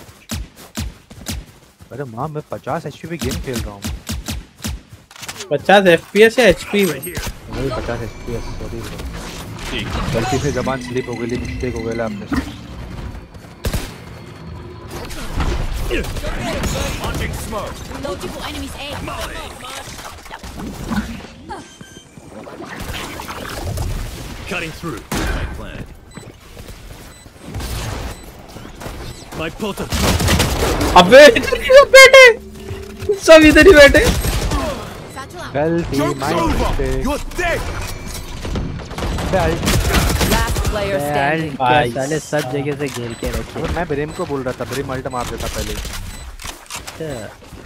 Speaker 3: अरे मां मैं 50 एचपी पे गेम खेल रहा हूं।
Speaker 2: 50 FPS या HP में?
Speaker 8: Right here.
Speaker 3: वही 50 एफपीएस सॉरी
Speaker 8: Decoy.
Speaker 3: गलती से जबान स्लिप हो गई मिस्टेक हो गया आपने से।
Speaker 8: Launching smoke.
Speaker 6: Multiple enemies A.
Speaker 8: Cutting through. Spike planted. My boat
Speaker 2: अबे इधर ही बैठे। सब इधर ही बैठे।
Speaker 3: गलती
Speaker 8: Joke's
Speaker 3: my
Speaker 8: over.
Speaker 3: Mistake.
Speaker 8: You're dead.
Speaker 7: Last player standing.
Speaker 2: भाई।
Speaker 1: साले सब जगह से घेर के रखे।
Speaker 3: अब मैं ब्रिम को बोल रहा था ब्रिम अल्ट मार देता पहले।
Speaker 1: अच्छा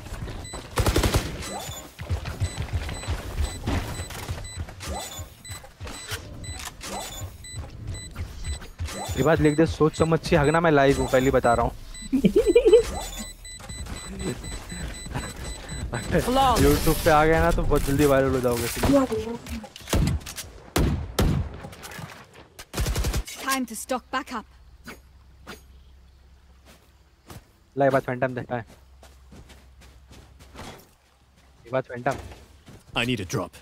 Speaker 3: ये बात लिख दे सोच समझ से हगना मैं लाइव हूँ पहले बता रहा हूँ।
Speaker 7: Flawless.
Speaker 3: YouTube पे आ गया ना तो बहुत जल्दी वायरल हो जाओगे।
Speaker 7: Time to stock back up.
Speaker 3: ला बात फैंटम दे है ये बात phantom
Speaker 10: I need a drop.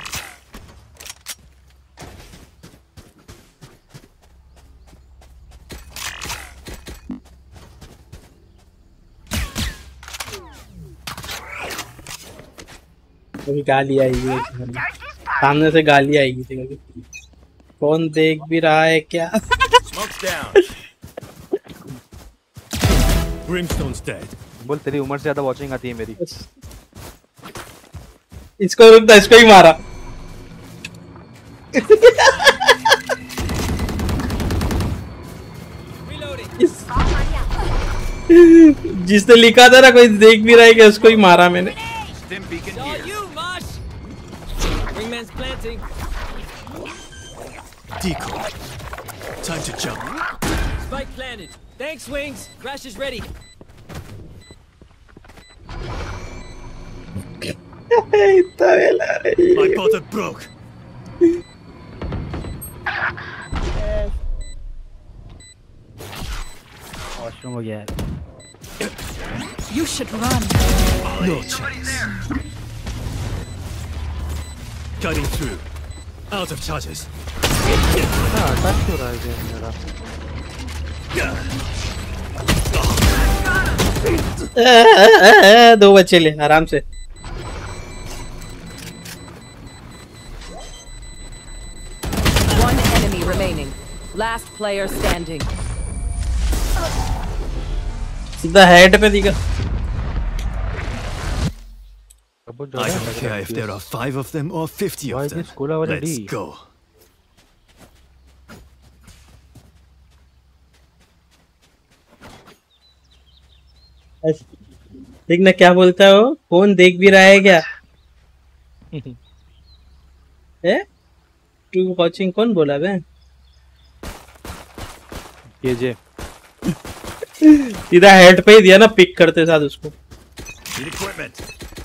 Speaker 2: अभी गाली आएगी सामने से, गाली आएगी थी कभी। कौन देख भी रहा है क्या?
Speaker 8: Smoke's down.
Speaker 10: Brimstone's dead.
Speaker 3: बोल तेरी उम्र से ज्यादा वॉचिंग आती है मेरी।
Speaker 2: इसको रुकता, इसको ही मारा। जिसने लिखा था ना कोई देख भी रहा है कि उसको ही मारा मैंने।
Speaker 8: Stim beacon
Speaker 9: All
Speaker 8: here.
Speaker 9: you, Mosh. Wingman's planting.
Speaker 10: Decoy. Time to jump.
Speaker 9: Spike planted. Thanks, Wings. Crash is ready.
Speaker 10: My bottom broke.
Speaker 1: Washroom हो गया है।
Speaker 7: You should run.
Speaker 10: No chance. Cutting through. Out of charges.
Speaker 3: हाँ touch हो रहा है game मेरा।
Speaker 2: दो बच्चे ले आराम से।
Speaker 7: One enemy remaining. Last player standing.
Speaker 2: सीधा हेड पे दिखा।
Speaker 10: I don't care if there are 5 of them or 50
Speaker 3: Why
Speaker 10: of them.
Speaker 3: this cola वाला
Speaker 10: Let's
Speaker 3: D?
Speaker 10: go.
Speaker 2: देख ना क्या बोलता है वो, कौन देख भी रहा है क्या? है टू वॉचिंग कौन बोला बे?
Speaker 3: ये जे
Speaker 2: सीधा हेड पे ही दिया ना पिक करते साथ उसको।
Speaker 8: Need equipment.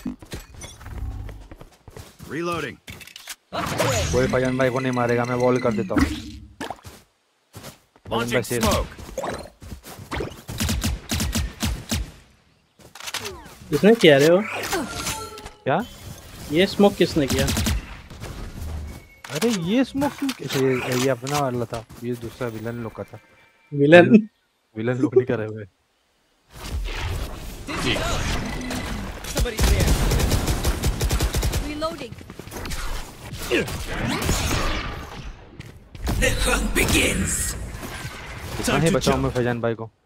Speaker 8: Reloading.
Speaker 3: कोई फजन भाई को नहीं मारेगा, मैं वॉल कर देता हूँ।
Speaker 8: Launching smoke.
Speaker 2: किसने किया रे वो?
Speaker 3: क्या?
Speaker 2: ये स्मोक किसने किया?
Speaker 3: अरे ये स्मोक ये अपना वाला था, ये दूसरा विलन लोग का था।
Speaker 2: विलन
Speaker 3: लोग नहीं कर रहे हुए।
Speaker 9: Somebody's there.
Speaker 7: Reloading.
Speaker 9: The hunt begins.
Speaker 3: कितना ही बचाऊं मैं फैजान भाई को?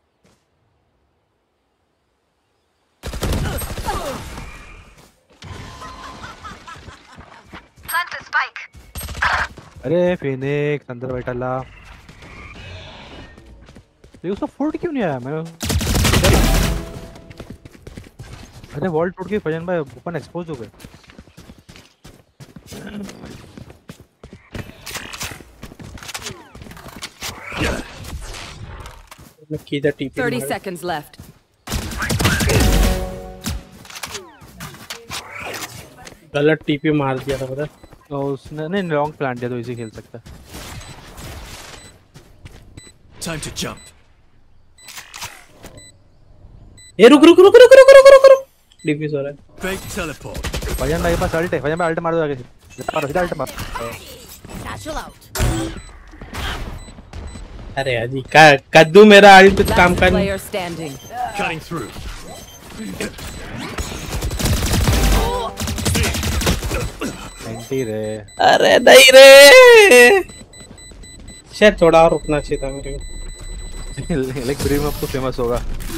Speaker 3: अरे फिनिक्स अंदर बैठा ला। ये उसका फुट क्यों नहीं आया? मैं अरे वॉल टूट गई फैजान भाई, ओपन एक्सपोज हो गए।
Speaker 2: किधर टीपी
Speaker 7: 30 seconds left.
Speaker 2: गलत टीपी मार दिया था पता।
Speaker 3: और उसने नहीं लॉन्ग प्लांट दिया तो इजी खेल सकता है।
Speaker 10: Time to jump.
Speaker 2: ये रुक रुक रुक रुक रुक रुक रुक रुक डिफ्यूज हो रहा है।
Speaker 10: Fake teleport.
Speaker 3: फैजान भाई के पास अल्ट है, फैजान भाई अल्ट मार दो आगे से। सीधा अल्ट मार।
Speaker 7: Satchel out.
Speaker 2: अरे अजी का कद्दू मेरा अल्ट पे काम
Speaker 7: Last
Speaker 2: कर।
Speaker 7: player standing.
Speaker 10: Cutting through.
Speaker 3: एंटी रे।
Speaker 2: अरे नहीं रे, शायद थोड़ा और रुकना चाहिए था मेरे को।
Speaker 3: लाइक ब्रीम अब तो फेमस होगा।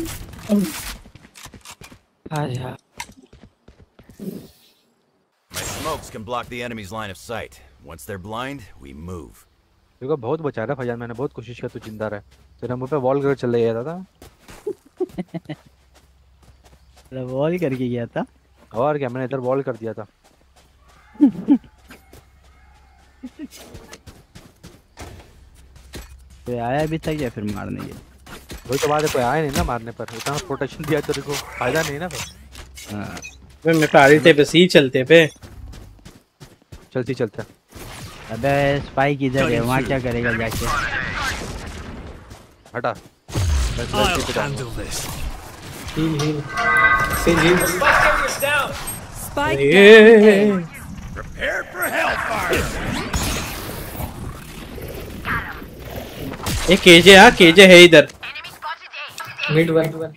Speaker 1: आजा।
Speaker 8: My smokes can block the enemy's line of sight. Once they're blind, we move.
Speaker 3: देखो बहुत बचा रहा फैजान, मैंने बहुत कोशिश की तू जिंदा रहे। तेरे मुंह पे वॉल कर चले गया था।
Speaker 1: वॉल करके गया था।
Speaker 3: और क्या, मैंने इधर वॉल कर दिया था।
Speaker 1: तो आया भी था या फिर मारने के?
Speaker 3: वही तो बात है, कोई आया नहीं ना मारने पर। इतना प्रोटेक्शन दिया तेरे को, फायदा नहीं ना फिर।
Speaker 1: हाँ
Speaker 2: मैं पे अल्टे पे सी चलते पे
Speaker 3: चलती चलता।
Speaker 1: अबे स्पाइक इधर है, वहाँ क्या करेगा जाके?
Speaker 3: हटा।
Speaker 10: I'll handle this.
Speaker 2: Heal.
Speaker 9: Spike carrier's down.
Speaker 7: Spike
Speaker 2: Yeah.
Speaker 7: down.
Speaker 8: Prepare for hellfire.
Speaker 2: ये केजे है इधर।
Speaker 5: मिड वन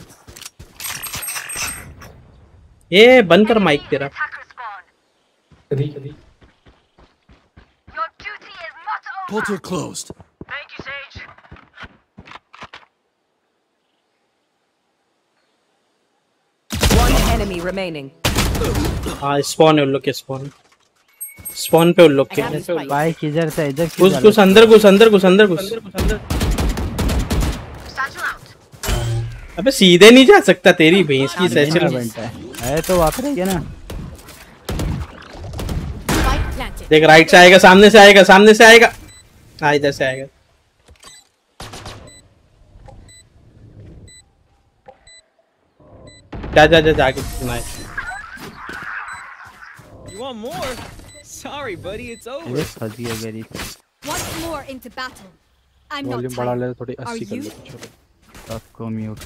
Speaker 2: ये बंद कर माइक तेरा।
Speaker 5: कभी
Speaker 10: Portal closed.
Speaker 7: One enemy remaining.
Speaker 2: हाँ स्पॉन है उन लोग के स्पॉन पे उन लोग के।
Speaker 1: भाई किधर से इधर
Speaker 2: घुस अंदर घुस। अबे सीधे नहीं जा सकता, तेरी भैंस की सैचल
Speaker 1: है तो वापस रह गया ना।
Speaker 2: देख राइट से आएगा, सामने से आएगा। हाँ इधर से आएगा। जा आगे सुनाए।
Speaker 9: You want more? Sorry, buddy, it's over.
Speaker 1: ये फंस गया गरीब।
Speaker 11: Once more into battle. I'm not
Speaker 3: volume बढ़ा
Speaker 11: tired.
Speaker 3: ले थोड़ी 80 कर
Speaker 11: you?
Speaker 3: ले।
Speaker 1: सबको म्यूट।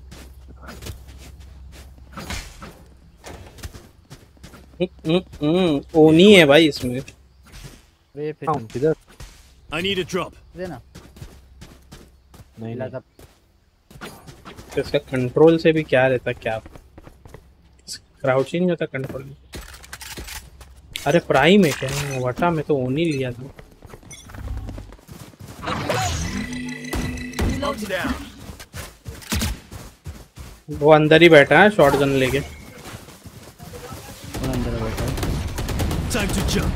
Speaker 2: ओनी है भाई इसमें।
Speaker 1: अरे फिर
Speaker 3: हाँ किधर?
Speaker 10: I need a drop.
Speaker 1: देना।
Speaker 3: नहीं
Speaker 1: मिला था।
Speaker 2: इसका कंट्रोल से भी क्या रहता, क्या क्राउचिंग होता कंट्रोल। अरे प्राइम है क्या? वटा में तो ओनी लिया था। वो अंदर ही बैठा है शॉटगन लेके।
Speaker 1: वो अंदर बैठा है।
Speaker 10: Time to jump.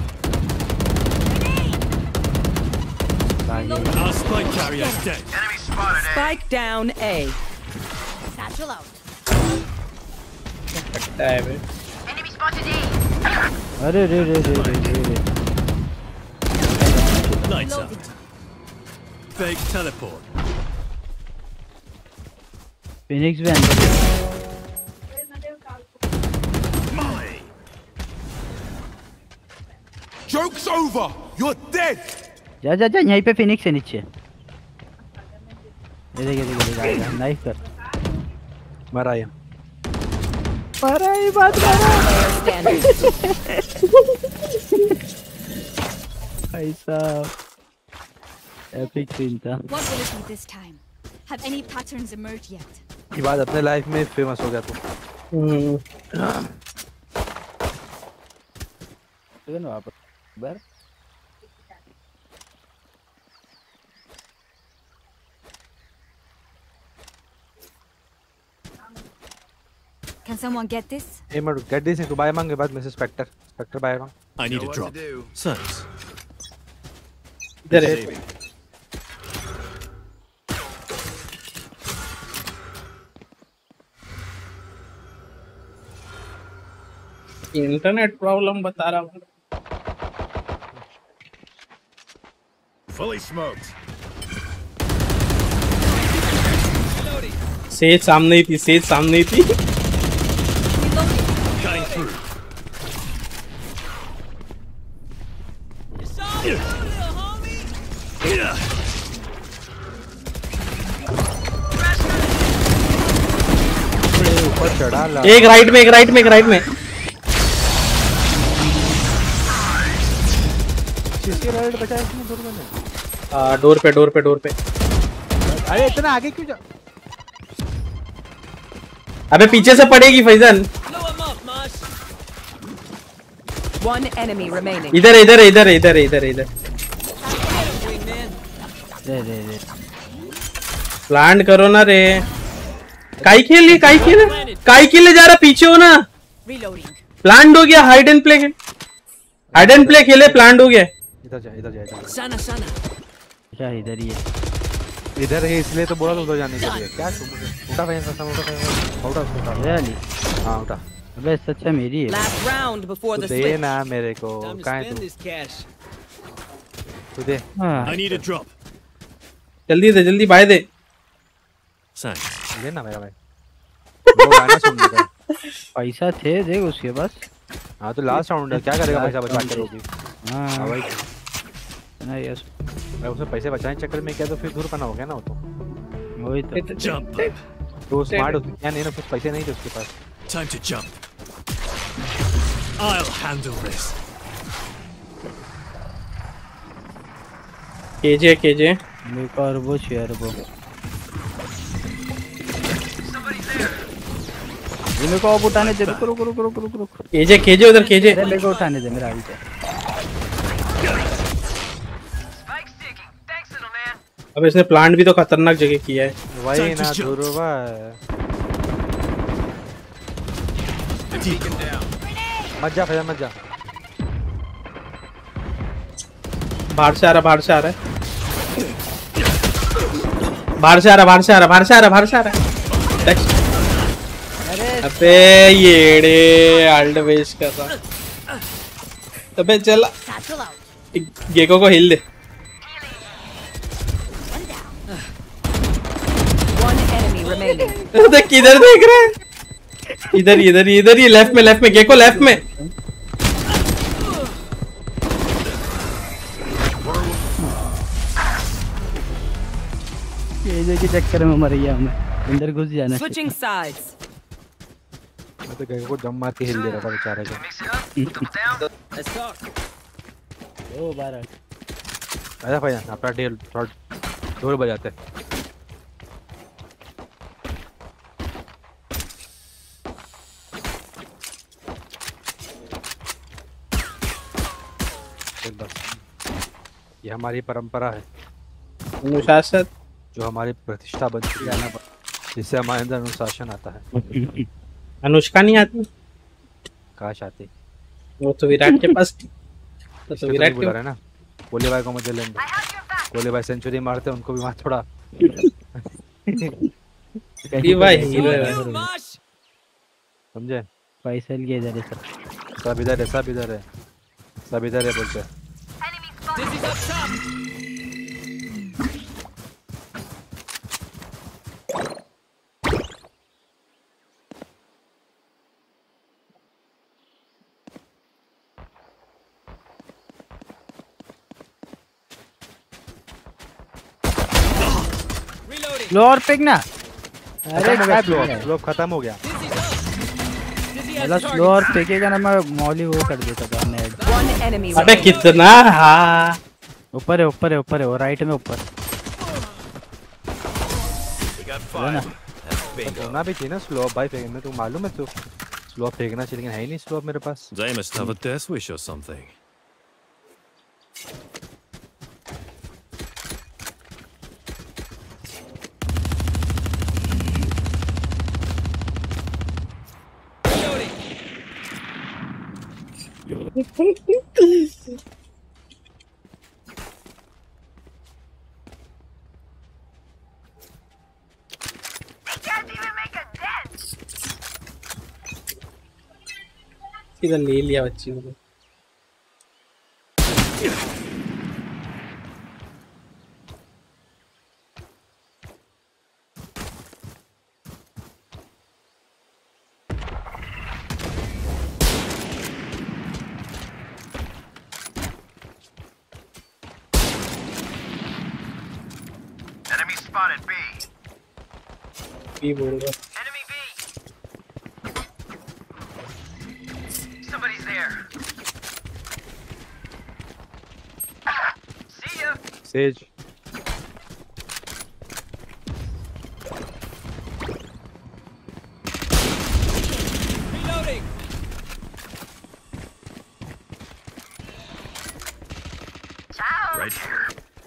Speaker 10: Our spike carrier is dead.
Speaker 7: Spike down A.
Speaker 11: Satchel out.
Speaker 2: लगता है बे।
Speaker 1: अरे रे।
Speaker 10: Lights out. Fake teleport.
Speaker 1: Phoenix भी अंदर।
Speaker 8: Joke's over. You're dead.
Speaker 1: जा यहीं पे फिनिक्स है नीचे। ये देख आएगा। नाइस कर।
Speaker 3: मरा ये।
Speaker 1: मारा ही बात मारा। भाई साहब एपिक सीन था।
Speaker 11: What will it be this time? Have any patterns emerged yet?
Speaker 3: ये बात अपने लाइफ में फेमस हो गया तो।
Speaker 1: वापस बर
Speaker 11: Can someone get this?
Speaker 3: Hey, man, get this into buy मांगे बाद में से स्पेक्टर buy मांग।
Speaker 10: I need a drop. Thanks.
Speaker 2: इधर है। इंटरनेट प्रॉब्लम बता रहा हूँ।
Speaker 8: Fully smoked.
Speaker 2: सेज सामने ही थी।
Speaker 10: Going through.
Speaker 3: ऊपर चढ़ा ला।
Speaker 2: एक राइट में
Speaker 3: किसके राइट बचा है इसमें डोर में?
Speaker 2: डोर पे।
Speaker 3: अरे इतना आगे क्यों जा?
Speaker 2: अबे पीछे से पड़ेगी फैजल।
Speaker 7: One enemy remaining.
Speaker 2: इधर।
Speaker 1: रे
Speaker 2: प्लांट करो ना रे। काई खेल जा रहा, पीछे हो ना।
Speaker 11: Reloading.
Speaker 2: प्लांट हो गया। हाइड एंड प्ले खेले, प्लांट हो गया।
Speaker 3: इधर जा।
Speaker 9: Sana.
Speaker 1: क्या इधर ही है।
Speaker 3: इधर है इसलिए तो बोला उधर जाने के लिए। क्या उठा भाई उठा।
Speaker 1: रियली
Speaker 3: हाँ उठा।
Speaker 1: अबे सच है मेरी है।
Speaker 7: Last round before the
Speaker 3: they
Speaker 7: switch.
Speaker 3: ना मेरे को।
Speaker 9: Time to
Speaker 3: कहाँ है
Speaker 9: spend this cash.
Speaker 3: तू दे।
Speaker 10: I need a drop.
Speaker 2: जल्दी बाय दे।
Speaker 10: Thanks.
Speaker 3: दे ना मेरा भाई। वो गाना सुन ले।
Speaker 1: पैसा थे देख उसके पास।
Speaker 3: हाँ तो लास्ट राउंड है, क्या करेगा पैसा बचा के रोगी।
Speaker 1: हाँ
Speaker 3: भाई
Speaker 1: ना यस
Speaker 3: मैं उसे पैसे बचाने के चक्कर में किया तो फिर दूर पना हो गया ना वो तो।
Speaker 1: वही तो
Speaker 10: Jump.
Speaker 3: तो स्मार्ट उसमें क्या नहीं ना, कुछ पैसे नहीं थे उसके पास।
Speaker 10: Time to jump. I'll handle this.
Speaker 2: KJ
Speaker 1: मेरे को अरबो शेयर वो ये मेरे को अब उठाने दे। रुक।
Speaker 2: केजे उधर केजे।
Speaker 1: अरे मेरे को उठाने दे, मेरा अल्ट है।
Speaker 2: अब इसने प्लांट भी तो खतरनाक जगह किया है।
Speaker 3: वही ना ध्रुवा। मत जा फैजल, मत जा।
Speaker 2: बाहर से आ रहा है। अबे येड़े आल्ट वेस्ट कर रहा। अबे चला गेको को हिल दे।
Speaker 7: One enemy remaining.
Speaker 2: देख किधर देख रहा है। इधर ही लेफ्ट में गेको लेफ्ट में।
Speaker 1: ये के चक्कर में मर गया मैं। अंदर घुस जाना।
Speaker 7: Switching sides.
Speaker 3: मैं तो गेको को जम मार के हिल दे रहा था बेचारे को।
Speaker 9: Let's talk.
Speaker 1: ओ 12
Speaker 3: आजा फैजल, अपना डेल थोड़ा ढोल बजाते। ये हमारी परंपरा है,
Speaker 2: अनुशासन
Speaker 3: जो हमारी प्रतिष्ठा बन चुकी है, जिससे हमारे अंदर अनुशासन आता है।
Speaker 2: अनुष्का नहीं आती,
Speaker 3: काश आती।
Speaker 2: वो तो विराट के पास।
Speaker 3: तो विराट बुला रहे ना। कोहली भाई को मुझे लेने दो। कोहली भाई सेंचुरी मारते उनको भी मार थोड़ा।
Speaker 2: भाई हीरो है
Speaker 3: समझे।
Speaker 1: फैसल के इधर है
Speaker 3: सब इधर है बोलते हैं।
Speaker 9: Dizzy's up top. Reloading.
Speaker 1: Floor pick ना। अरे
Speaker 3: फ्लोर खत्म हो गया।
Speaker 1: मतलब फ्लोर फेंकेगा ना, मैं मौली वो कर देता था नेट।
Speaker 7: One enemy
Speaker 2: अबे
Speaker 7: remaining.
Speaker 2: कितना। हाँ
Speaker 1: ऊपर है वो राइट में ऊपर।
Speaker 3: होना भी चाहिए ना स्लो भाई फेंकने। तो मालूम है तो स्लो फेंकना चाहिए, लेकिन है ही नहीं स्लो मेरे पास।
Speaker 10: They must have a death wish or something.
Speaker 2: इधर ले लिया बच्ची को।
Speaker 8: Enemy spotted B.
Speaker 2: बी बोल रहा।
Speaker 8: Enemy B. Somebody's there. See ya.
Speaker 3: Sage
Speaker 9: Reloading.
Speaker 8: Right here.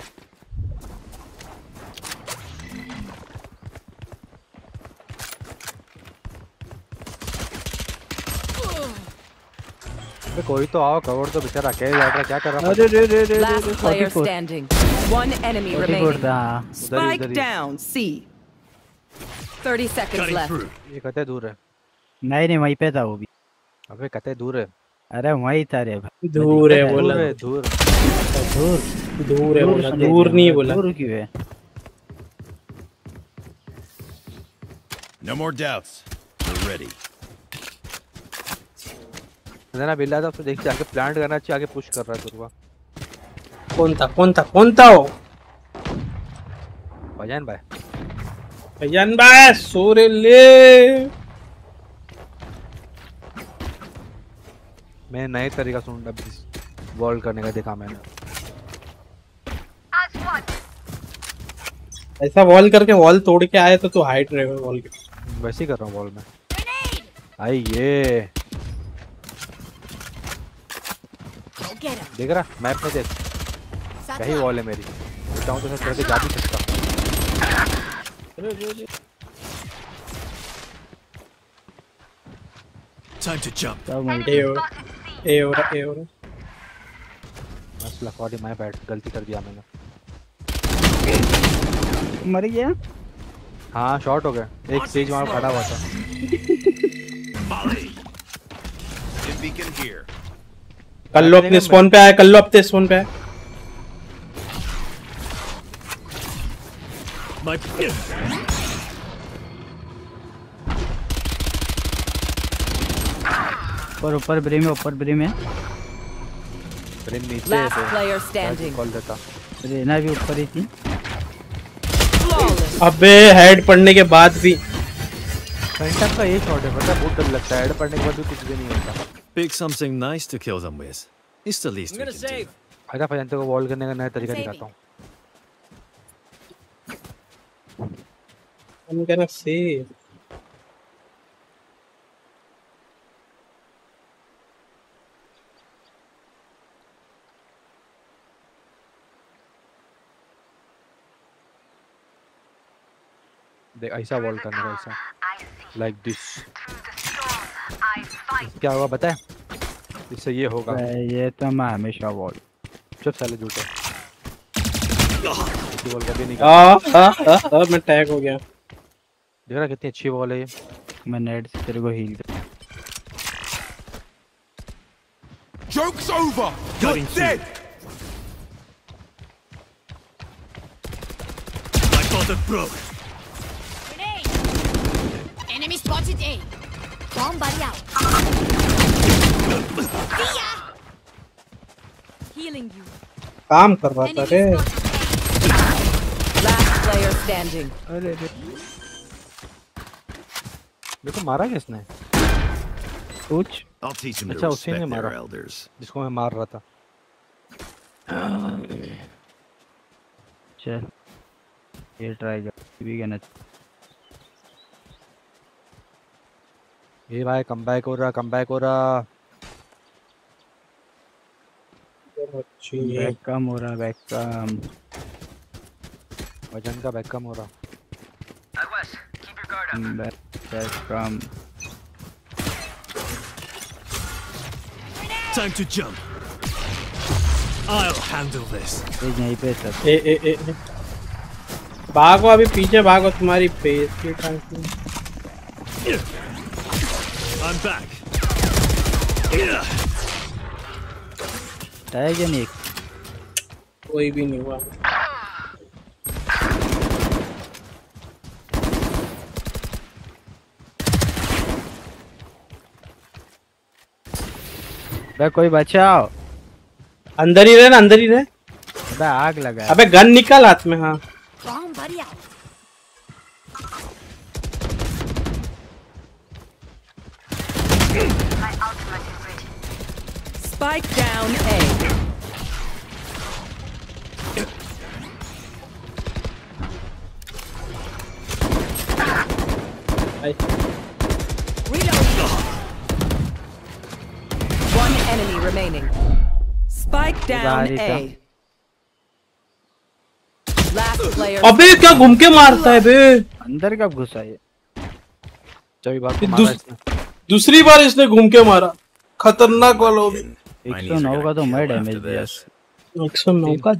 Speaker 3: कोई तो आओ, कवर तो बेचारा अकेले जा रहा, क्या कर रहा है?
Speaker 1: अरे
Speaker 7: Last player standing. One enemy remaining.
Speaker 1: हाँ
Speaker 7: Spike down. C. 30 seconds
Speaker 10: Cutting
Speaker 7: left.
Speaker 10: through.
Speaker 3: ये कते दूर है?
Speaker 1: नहीं वहीं पे था वो भी।
Speaker 3: अबे कते दूर है?
Speaker 1: अरे वहीं था रे भाई।
Speaker 2: दूर है बोला।
Speaker 3: दूर
Speaker 2: दूर है बोला, दूर नहीं बोला।
Speaker 1: दूर क्यों है?
Speaker 8: No more doubts. We're ready.
Speaker 3: ना बिल्ला था तो देख जाके प्लांट करना चाहिए, आगे पुश कर रहा है दुर्गा।
Speaker 2: कौन था वो?
Speaker 3: भजन भाई
Speaker 2: भैयान भाई सोरे ले।
Speaker 3: मैं नए तरीका सुन वॉल करने का देखा मैंने।
Speaker 2: ऐसा वॉल करके वॉल तोड़ के आए तो तू हाइट रहेगा वॉल के।
Speaker 3: वैसे ही कर रहा हूँ वॉल में। आई ये देख रहा मैप में देख यही वॉल है मेरी। चाहूँ तो चढ़ के जा भी सकता हूँ।
Speaker 10: Time to jump.
Speaker 3: मसला फॉडी माय बैड गलती कर दिया मैंने।
Speaker 1: मर गया।
Speaker 3: हाँ शॉर्ट हो गया। एक स्टेज वहाँ खड़ा हुआ था।
Speaker 2: कल्लो अपने स्पॉन पे आया। कल्लो अपने स्पॉन पे आया।
Speaker 1: ऊपर ब्रिम है। ऊपर ब्रिम है।
Speaker 3: ब्रिम नीचे
Speaker 7: Last player standing.
Speaker 3: कॉल देता।
Speaker 1: रेना भी ऊपर ही थी।
Speaker 2: अबे हेड पड़ने के बाद भी
Speaker 3: फैंटम का ये शॉट है पता बहुत डर लगता है। हेड पड़ने के बाद भी कुछ भी नहीं होता।
Speaker 10: Pick something nice to kill them with. It's the least we can do.
Speaker 3: आजा फैंटम को वॉल करने का नया तरीका दिखाता हूँ।
Speaker 2: I'm gonna save.
Speaker 3: देख ऐसा वॉल करने का ऐसा लाइक दिस। क्या होगा पता है इससे ये होगा।
Speaker 1: ये तो मैं हमेशा वॉल।
Speaker 3: चुप साले झूठे। वॉल कभी नहीं
Speaker 2: मैं टैग हो गया।
Speaker 3: देख रहा कितनी अच्छी वॉल है ये।
Speaker 1: मैं नेट से तेरे को हील कर।
Speaker 8: Joke's over. You're dead.
Speaker 10: My father broke.
Speaker 11: Enemy spotted A. Bomb buddy out. Healing you.
Speaker 2: काम करवाता रे।
Speaker 7: Last player standing.
Speaker 1: अरे
Speaker 3: मेरे को मारा किसने?
Speaker 1: कुछ
Speaker 8: I'll teach them to
Speaker 3: अच्छा उसी ने
Speaker 8: respect
Speaker 3: मारा
Speaker 8: their elders.
Speaker 3: जिसको मैं मार रहा था।
Speaker 1: चल ये ट्राई कर भी करना।
Speaker 3: ये भाई कमबैक हो रहा
Speaker 1: बैक कम हो रहा। बैक कम
Speaker 3: वजन का बैक कम हो रहा।
Speaker 1: बैक कम।
Speaker 10: Time to jump. I'll handle this.
Speaker 1: यहीं पे सब।
Speaker 2: ए भागो अभी पीछे भागो तुम्हारी फेस की ट्रांसफर।
Speaker 10: I'm back.
Speaker 1: टैग है नहीं।
Speaker 2: कोई भी नहीं हुआ।
Speaker 1: बे कोई बचाओ।
Speaker 2: अंदर ही रहे ना। अंदर ही रहे।
Speaker 1: अबे आग लगा।
Speaker 2: अबे गन निकाल हाथ में। हाँ
Speaker 11: Bomb buddy out.
Speaker 7: Spike down A. One enemy remaining. Spike down A. Last player.
Speaker 2: अबे क्या घूम के मारता है बे।
Speaker 1: अंदर कब घुसा ये?
Speaker 2: दूसरी बार इसने घूम के मारा। खतरनाक वाला हो भी।
Speaker 1: 109 का तो मैं डैमेज दिया।
Speaker 2: 109 का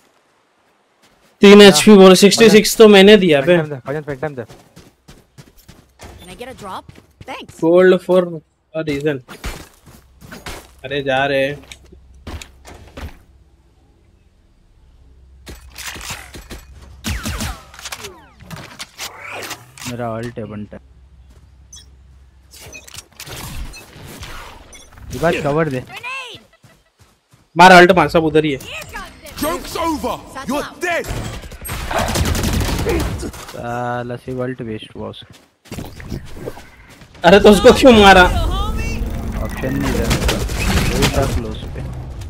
Speaker 2: 3 HP बोल 66 तो मैंने दिया बे।
Speaker 11: Can I get a drop? Thanks.
Speaker 2: Gold for a reason. अरे जा रहे।
Speaker 1: मेरा अल्ट है बनता। ये बात कवर दे।
Speaker 2: मार अल्ट मार सब उधर ही है।
Speaker 8: Joke's over. You're dead.
Speaker 1: साला से वोल्ट वेस्ट हुआ उसका।
Speaker 2: अरे तो उसको क्यों मारा?
Speaker 1: ऑप्शन नहीं था मेरे पास, वही था क्लोज पे।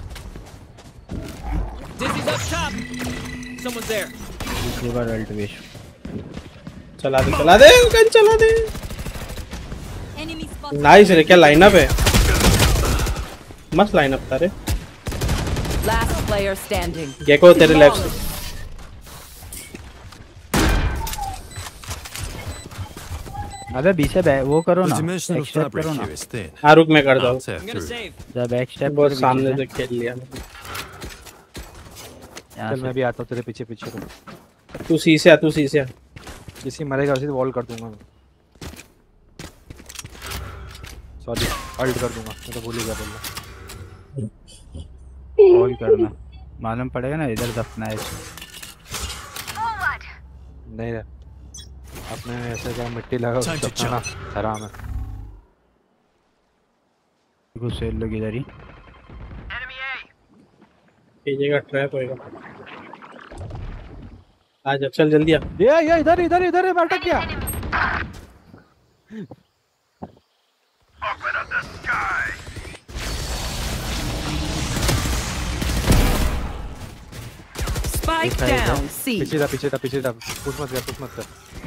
Speaker 9: Dizzy's up top. Someone's there.
Speaker 1: दूसरी बार वोल्ट वेस्ट।
Speaker 2: चला दे गन चला दे।
Speaker 11: Enemy spotted.
Speaker 2: नाइस रे, क्या लाइनअप है, मस्त लाइनअप था रे।
Speaker 7: Last player standing.
Speaker 2: गेको तेरे लेफ्ट से।
Speaker 1: अबे बीच से वो करो
Speaker 10: The
Speaker 1: ना,
Speaker 10: dimensional
Speaker 1: बैक स्टेप
Speaker 10: fabric
Speaker 1: करो ना।
Speaker 10: here is thin.
Speaker 2: हाँ रुक मैं कर
Speaker 10: I'll
Speaker 2: दूँ।
Speaker 10: tear
Speaker 9: I'm gonna
Speaker 10: through.
Speaker 9: save.
Speaker 1: The back step
Speaker 2: बहुत सामने से खेल लिया।
Speaker 3: चल मैं भी आता हूँ तेरे पीछे पीछे तो।
Speaker 2: तू सी से आ, तू सी से आ।
Speaker 3: किसी मरेगा उसी वॉल कर दूंगा मैं। सॉरी अल्ट कर दूंगा, मैं तो भूल ही गया बोलना।
Speaker 1: कॉल करना मालूम पड़ेगा ना, इधर दफना है इसको।
Speaker 3: नहीं रे, अपने ऐसे क्या मिट्टी लगा दफनाना हराम है।
Speaker 1: घुसे लोग इधर ही।
Speaker 2: जगह ट्रैप होएगा। आज चल जल्दी आ।
Speaker 3: ये इधर इधर इधर है, अटक गया।
Speaker 7: Spike down. C.
Speaker 3: पीछे था पुश मत कर।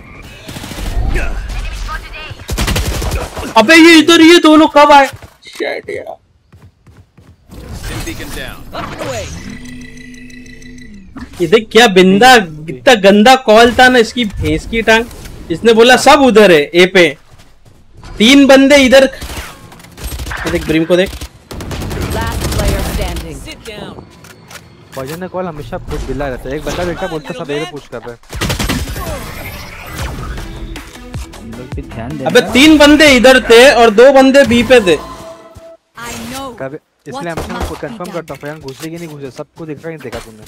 Speaker 2: अबे ये इधर, ये दोनों कब आए? शिट यार।
Speaker 9: Up and away.
Speaker 2: ये देख क्या बिंदा, कितना गंदा कॉल था ना इसकी भैंस की टांग। इसने बोला सब उधर है ए पे, 3 बंदे इधर। ये देख ब्रिम को देख।
Speaker 7: Last player standing.
Speaker 9: Sit down.
Speaker 3: फौजन ने कॉल हमेशा खुद बिल्ला रहता है, एक बंदा देखता बोलता सब ए पुश कर रहे हैं।
Speaker 1: हम लोग भी ध्यान दे।
Speaker 2: अबे 3 बंदे इधर थे और 2 बंदे बी पे थे।
Speaker 11: I know.
Speaker 3: इसलिए हमेशा कंफर्म करता हूँ फैन घुसे कि नहीं घुसे, सबको देखा नहीं देखा तूने।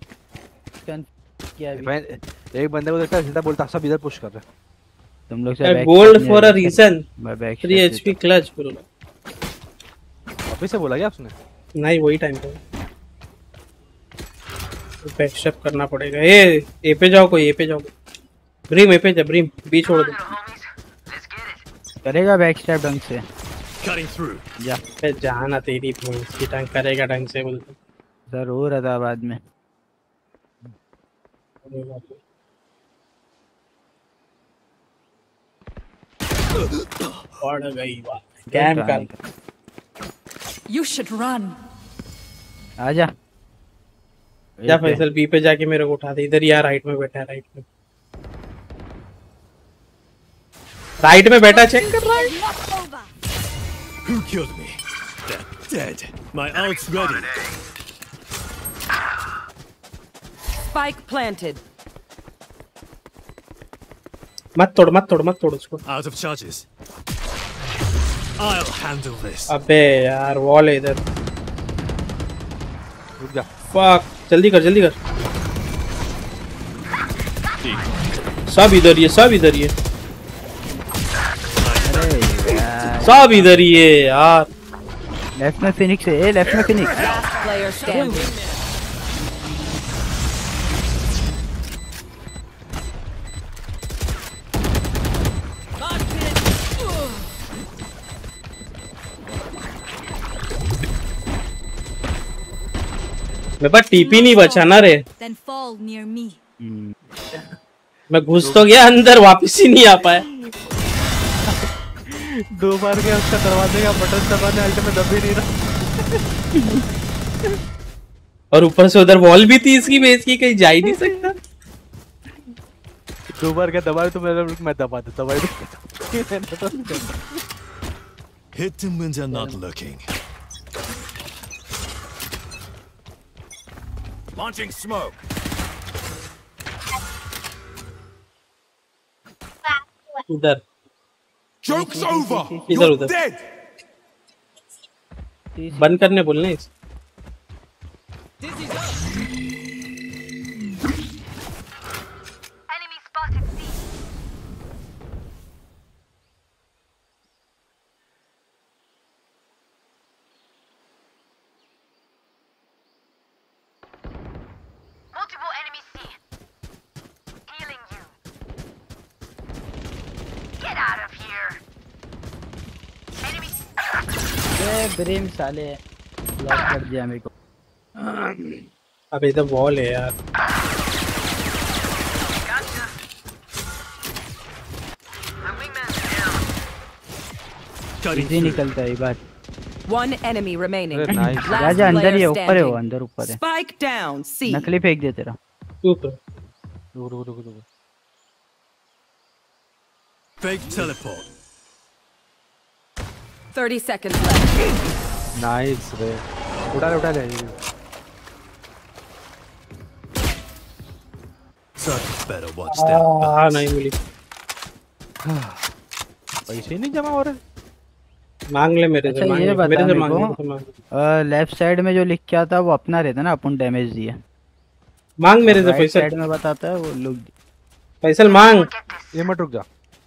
Speaker 1: क्या
Speaker 3: एक बंदे को देखता सीधा बोलता सब इधर पुश कर रहे हैं।
Speaker 1: तुम लोग से
Speaker 2: gold for a reason.
Speaker 1: Back
Speaker 2: 3 HP clutch bro.
Speaker 3: अभी से बोला क्या उसने?
Speaker 2: नहीं वही टाइम पे बैक स्टेप करना पड़ेगा। ए पे जाओ, कोई ए पे जाओ। ब्रिम ए पे जा, ब्रिम बी छोड़ दो।
Speaker 1: करेगा बैक स्टेप ढंग से।
Speaker 10: Cutting through.
Speaker 1: जा
Speaker 2: पे जाना तेरी भैंस की टांग, करेगा ढंग से बोलते।
Speaker 1: सर हो रहा था बाद में।
Speaker 2: पड़ गई बात। कैम कर।
Speaker 7: You should run.
Speaker 1: आजा
Speaker 2: जा फैसल बी पे जाके मेरे को उठा दे। इधर यार राइट में बैठा है, राइट में बैठा, चेक कर रहा है।
Speaker 10: Who killed me? They're dead. My ult's ready.
Speaker 7: Spike planted.
Speaker 2: मत तोड़ उसको।
Speaker 10: Out of charges. I'll handle this.
Speaker 2: अबे यार वॉल है इधर।
Speaker 3: रुक जा।
Speaker 2: फक, जल्दी कर। सब इधर ये, सब इधर ये यार।
Speaker 1: लेफ्ट में फिनिक्स है, लेफ्ट में फिनिक्स।
Speaker 7: Last player standing.
Speaker 2: मेरे पास टीपी नहीं बचा ना रे।
Speaker 11: Then fall near me.
Speaker 2: मैं घुस तो गया अंदर, वापस ही नहीं आ पाया।
Speaker 3: 2 बार गया उसका दरवाजे का बटन दबाने, अल्ट में दब ही नहीं रहा।
Speaker 2: और ऊपर से उधर वॉल भी थी इसकी बेस की, कहीं जा ही नहीं सकता।
Speaker 3: 2 बार क्या दबाए तो मैं दबा देता भाई।
Speaker 10: Hit them when they're not looking.
Speaker 8: Launching smoke.
Speaker 2: उधर
Speaker 8: Joke's over.
Speaker 2: इधर
Speaker 8: You're
Speaker 2: उधर
Speaker 8: dead.
Speaker 2: बंद करने बोलने इस।
Speaker 9: Dizzy's up.
Speaker 11: Enemy spotted C. Multiple enemies C. Healing you.
Speaker 1: ब्रेम साले लॉक कर दिया मेरे को।
Speaker 2: अबे इधर वॉल है यार।
Speaker 1: इजी निकलता है ये बात।
Speaker 7: One enemy remaining.
Speaker 3: Nice.
Speaker 7: Last
Speaker 1: राजा अंदर ही है,
Speaker 7: player
Speaker 1: ऊपर है वो,
Speaker 7: standing.
Speaker 1: अंदर ऊपर है।
Speaker 7: Spike down. C.
Speaker 1: नकली फेंक दे तेरा।
Speaker 2: ऊपर।
Speaker 3: रुक।
Speaker 10: Fake teleport.
Speaker 7: 30 seconds left.
Speaker 3: Nice रे। उठा ले।
Speaker 10: Such better watch their
Speaker 2: हाँ
Speaker 10: backs.
Speaker 2: नहीं मिली।
Speaker 3: पैसे ही नहीं जमा हो रहे।
Speaker 2: मांग ले मेरे से,
Speaker 1: अच्छा
Speaker 2: मांग
Speaker 1: ये
Speaker 2: ले
Speaker 1: बता
Speaker 2: मेरे से,
Speaker 1: मेरे
Speaker 2: मांग
Speaker 1: को,
Speaker 2: मेरे से मांग।
Speaker 1: लेफ्ट साइड में जो लिख के आता है वो अपना रहता है ना, अपन डैमेज दिए।
Speaker 2: मांग मेरे से
Speaker 1: राइट
Speaker 2: फैसल।
Speaker 1: साइड में बताता है वो लोग।
Speaker 2: फैसल मांग।
Speaker 3: ये मत रुक जा।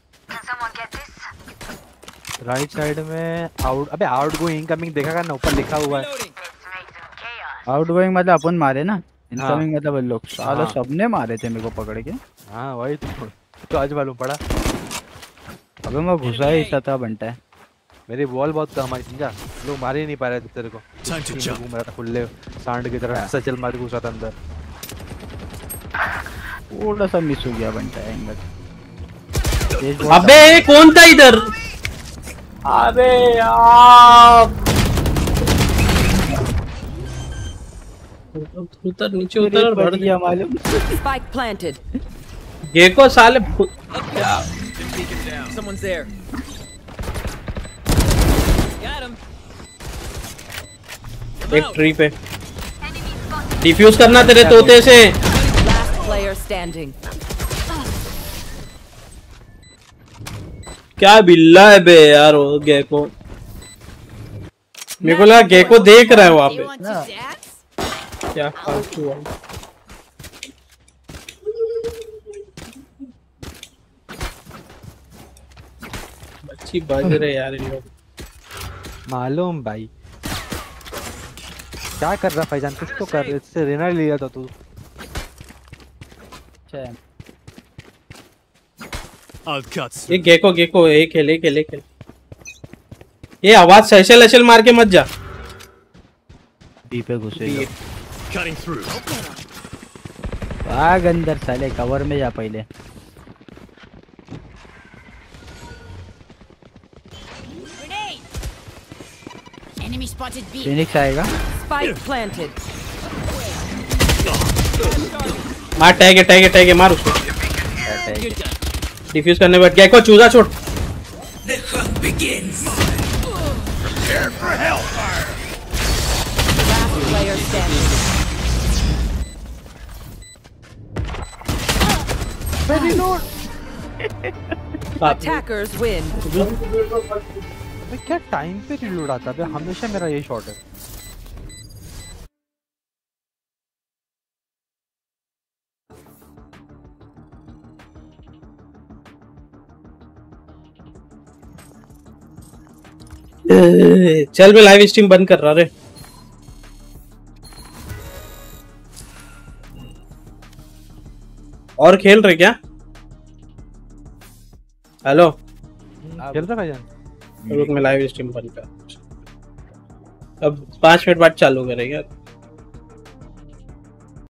Speaker 3: राइट साइड में आउटगोइंग इनकमिंग देखा का ना, ऊपर लिखा हुआ है।
Speaker 1: आउटगोइंग मतलब अपन मारे ना, इनकमिंग मतलब वो लोग सालों
Speaker 3: हाँ।
Speaker 1: सबने मारे थे मेरे को पकड़ के।
Speaker 3: हाँ वही तो आज मालूम पड़ा।
Speaker 1: अबे मैं घुसा ही सता बनता है।
Speaker 3: मेरी बॉल बहुत कम आई, समझा? लोग मार ही नहीं पा रहे थे तेरे को।
Speaker 10: Time to jump.
Speaker 3: घूम रहा था खुले सांड की तरह, ऐसा चल मार घुसा था अंदर।
Speaker 1: थोड़ा सा मिस हो गया बनता है एंगल।
Speaker 2: अबे कौन था इधर? अबे यार उतर नीचे उतर और भर दिया
Speaker 1: मालूम।
Speaker 7: Spike planted.
Speaker 2: गेको साले
Speaker 9: Someone's there. Got him.
Speaker 2: एक ट्री पे डिफ्यूज करना तेरे तोते से।
Speaker 7: Last player standing.
Speaker 2: क्या बिल्ला है बे यार वो गेको। मेरे को लगा गेको देख रहा है वहाँ पे। क्या फालतू है। अच्छी बज रहे यार इन लोग।
Speaker 3: मालूम भाई क्या कर रहा फैजान, कुछ तो कर। इससे रेना लिया था तू।
Speaker 1: अच्छा
Speaker 10: I'll cut
Speaker 2: ये
Speaker 10: through.
Speaker 2: गेको एक खेल। ये आवाज सैशल मार के मत जा।
Speaker 1: बी पे घुसे लोग।
Speaker 10: Cutting through.
Speaker 1: भाग अंदर साले, कवर में जा पहले।
Speaker 11: Enemy spotted B.
Speaker 1: फिनिक्स आएगा।
Speaker 7: Spike planted.
Speaker 2: मार टैग है मार उसको। डिफ्यूज करने बैठ गेको चूजा छोड़।
Speaker 7: Last player standing. Attackers win.
Speaker 3: अबे क्या टाइम पे रिलोड आता है? हमेशा मेरा ये शॉट है।
Speaker 2: चल मैं लाइव स्ट्रीम बंद कर रहा रे। और खेल रहे क्या? हेलो
Speaker 3: खेल रहा भाईजान?
Speaker 2: रुक मैं लाइव स्ट्रीम बंद कर। अब 5 मिनट बाद चालू करेगा।